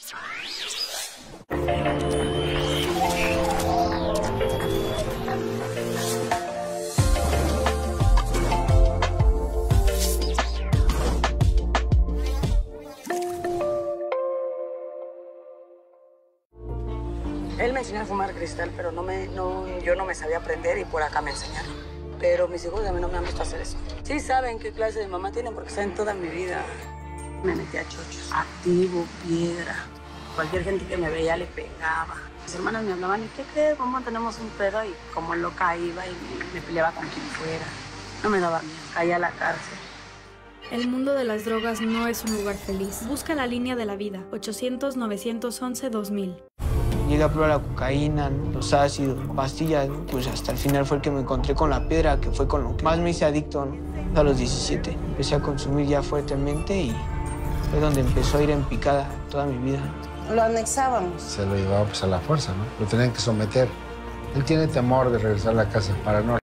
Él me enseñó a fumar cristal, pero no me, no, yo no me sabía aprender y por acá me enseñaron. Pero mis hijos a mí no me han visto hacer eso. Sí saben qué clase de mamá tienen porque saben toda mi vida. Me metí a chochos, activo, piedra. Cualquier gente que me veía le pegaba. Mis hermanas me hablaban, ¿y qué crees? Mamá, tenemos un pedo. Y como loca iba y me, me peleaba con quien fuera. No me daba miedo, caía a la cárcel. El mundo de las drogas no es un lugar feliz. Busca la línea de la vida, ochocientos, novecientos once, dos mil. Llegué a probar la cocaína, ¿no? Los ácidos, pastillas, ¿no? Pues hasta el final fue el que me encontré con la piedra, que fue con lo que más me hice adicto, ¿no? A los diecisiete. Empecé a consumir ya fuertemente y fue donde empezó a ir en picada toda mi vida. Lo anexábamos. Se lo llevaba pues a la fuerza, ¿no? Lo tenían que someter. Él tiene temor de regresar a la casa para no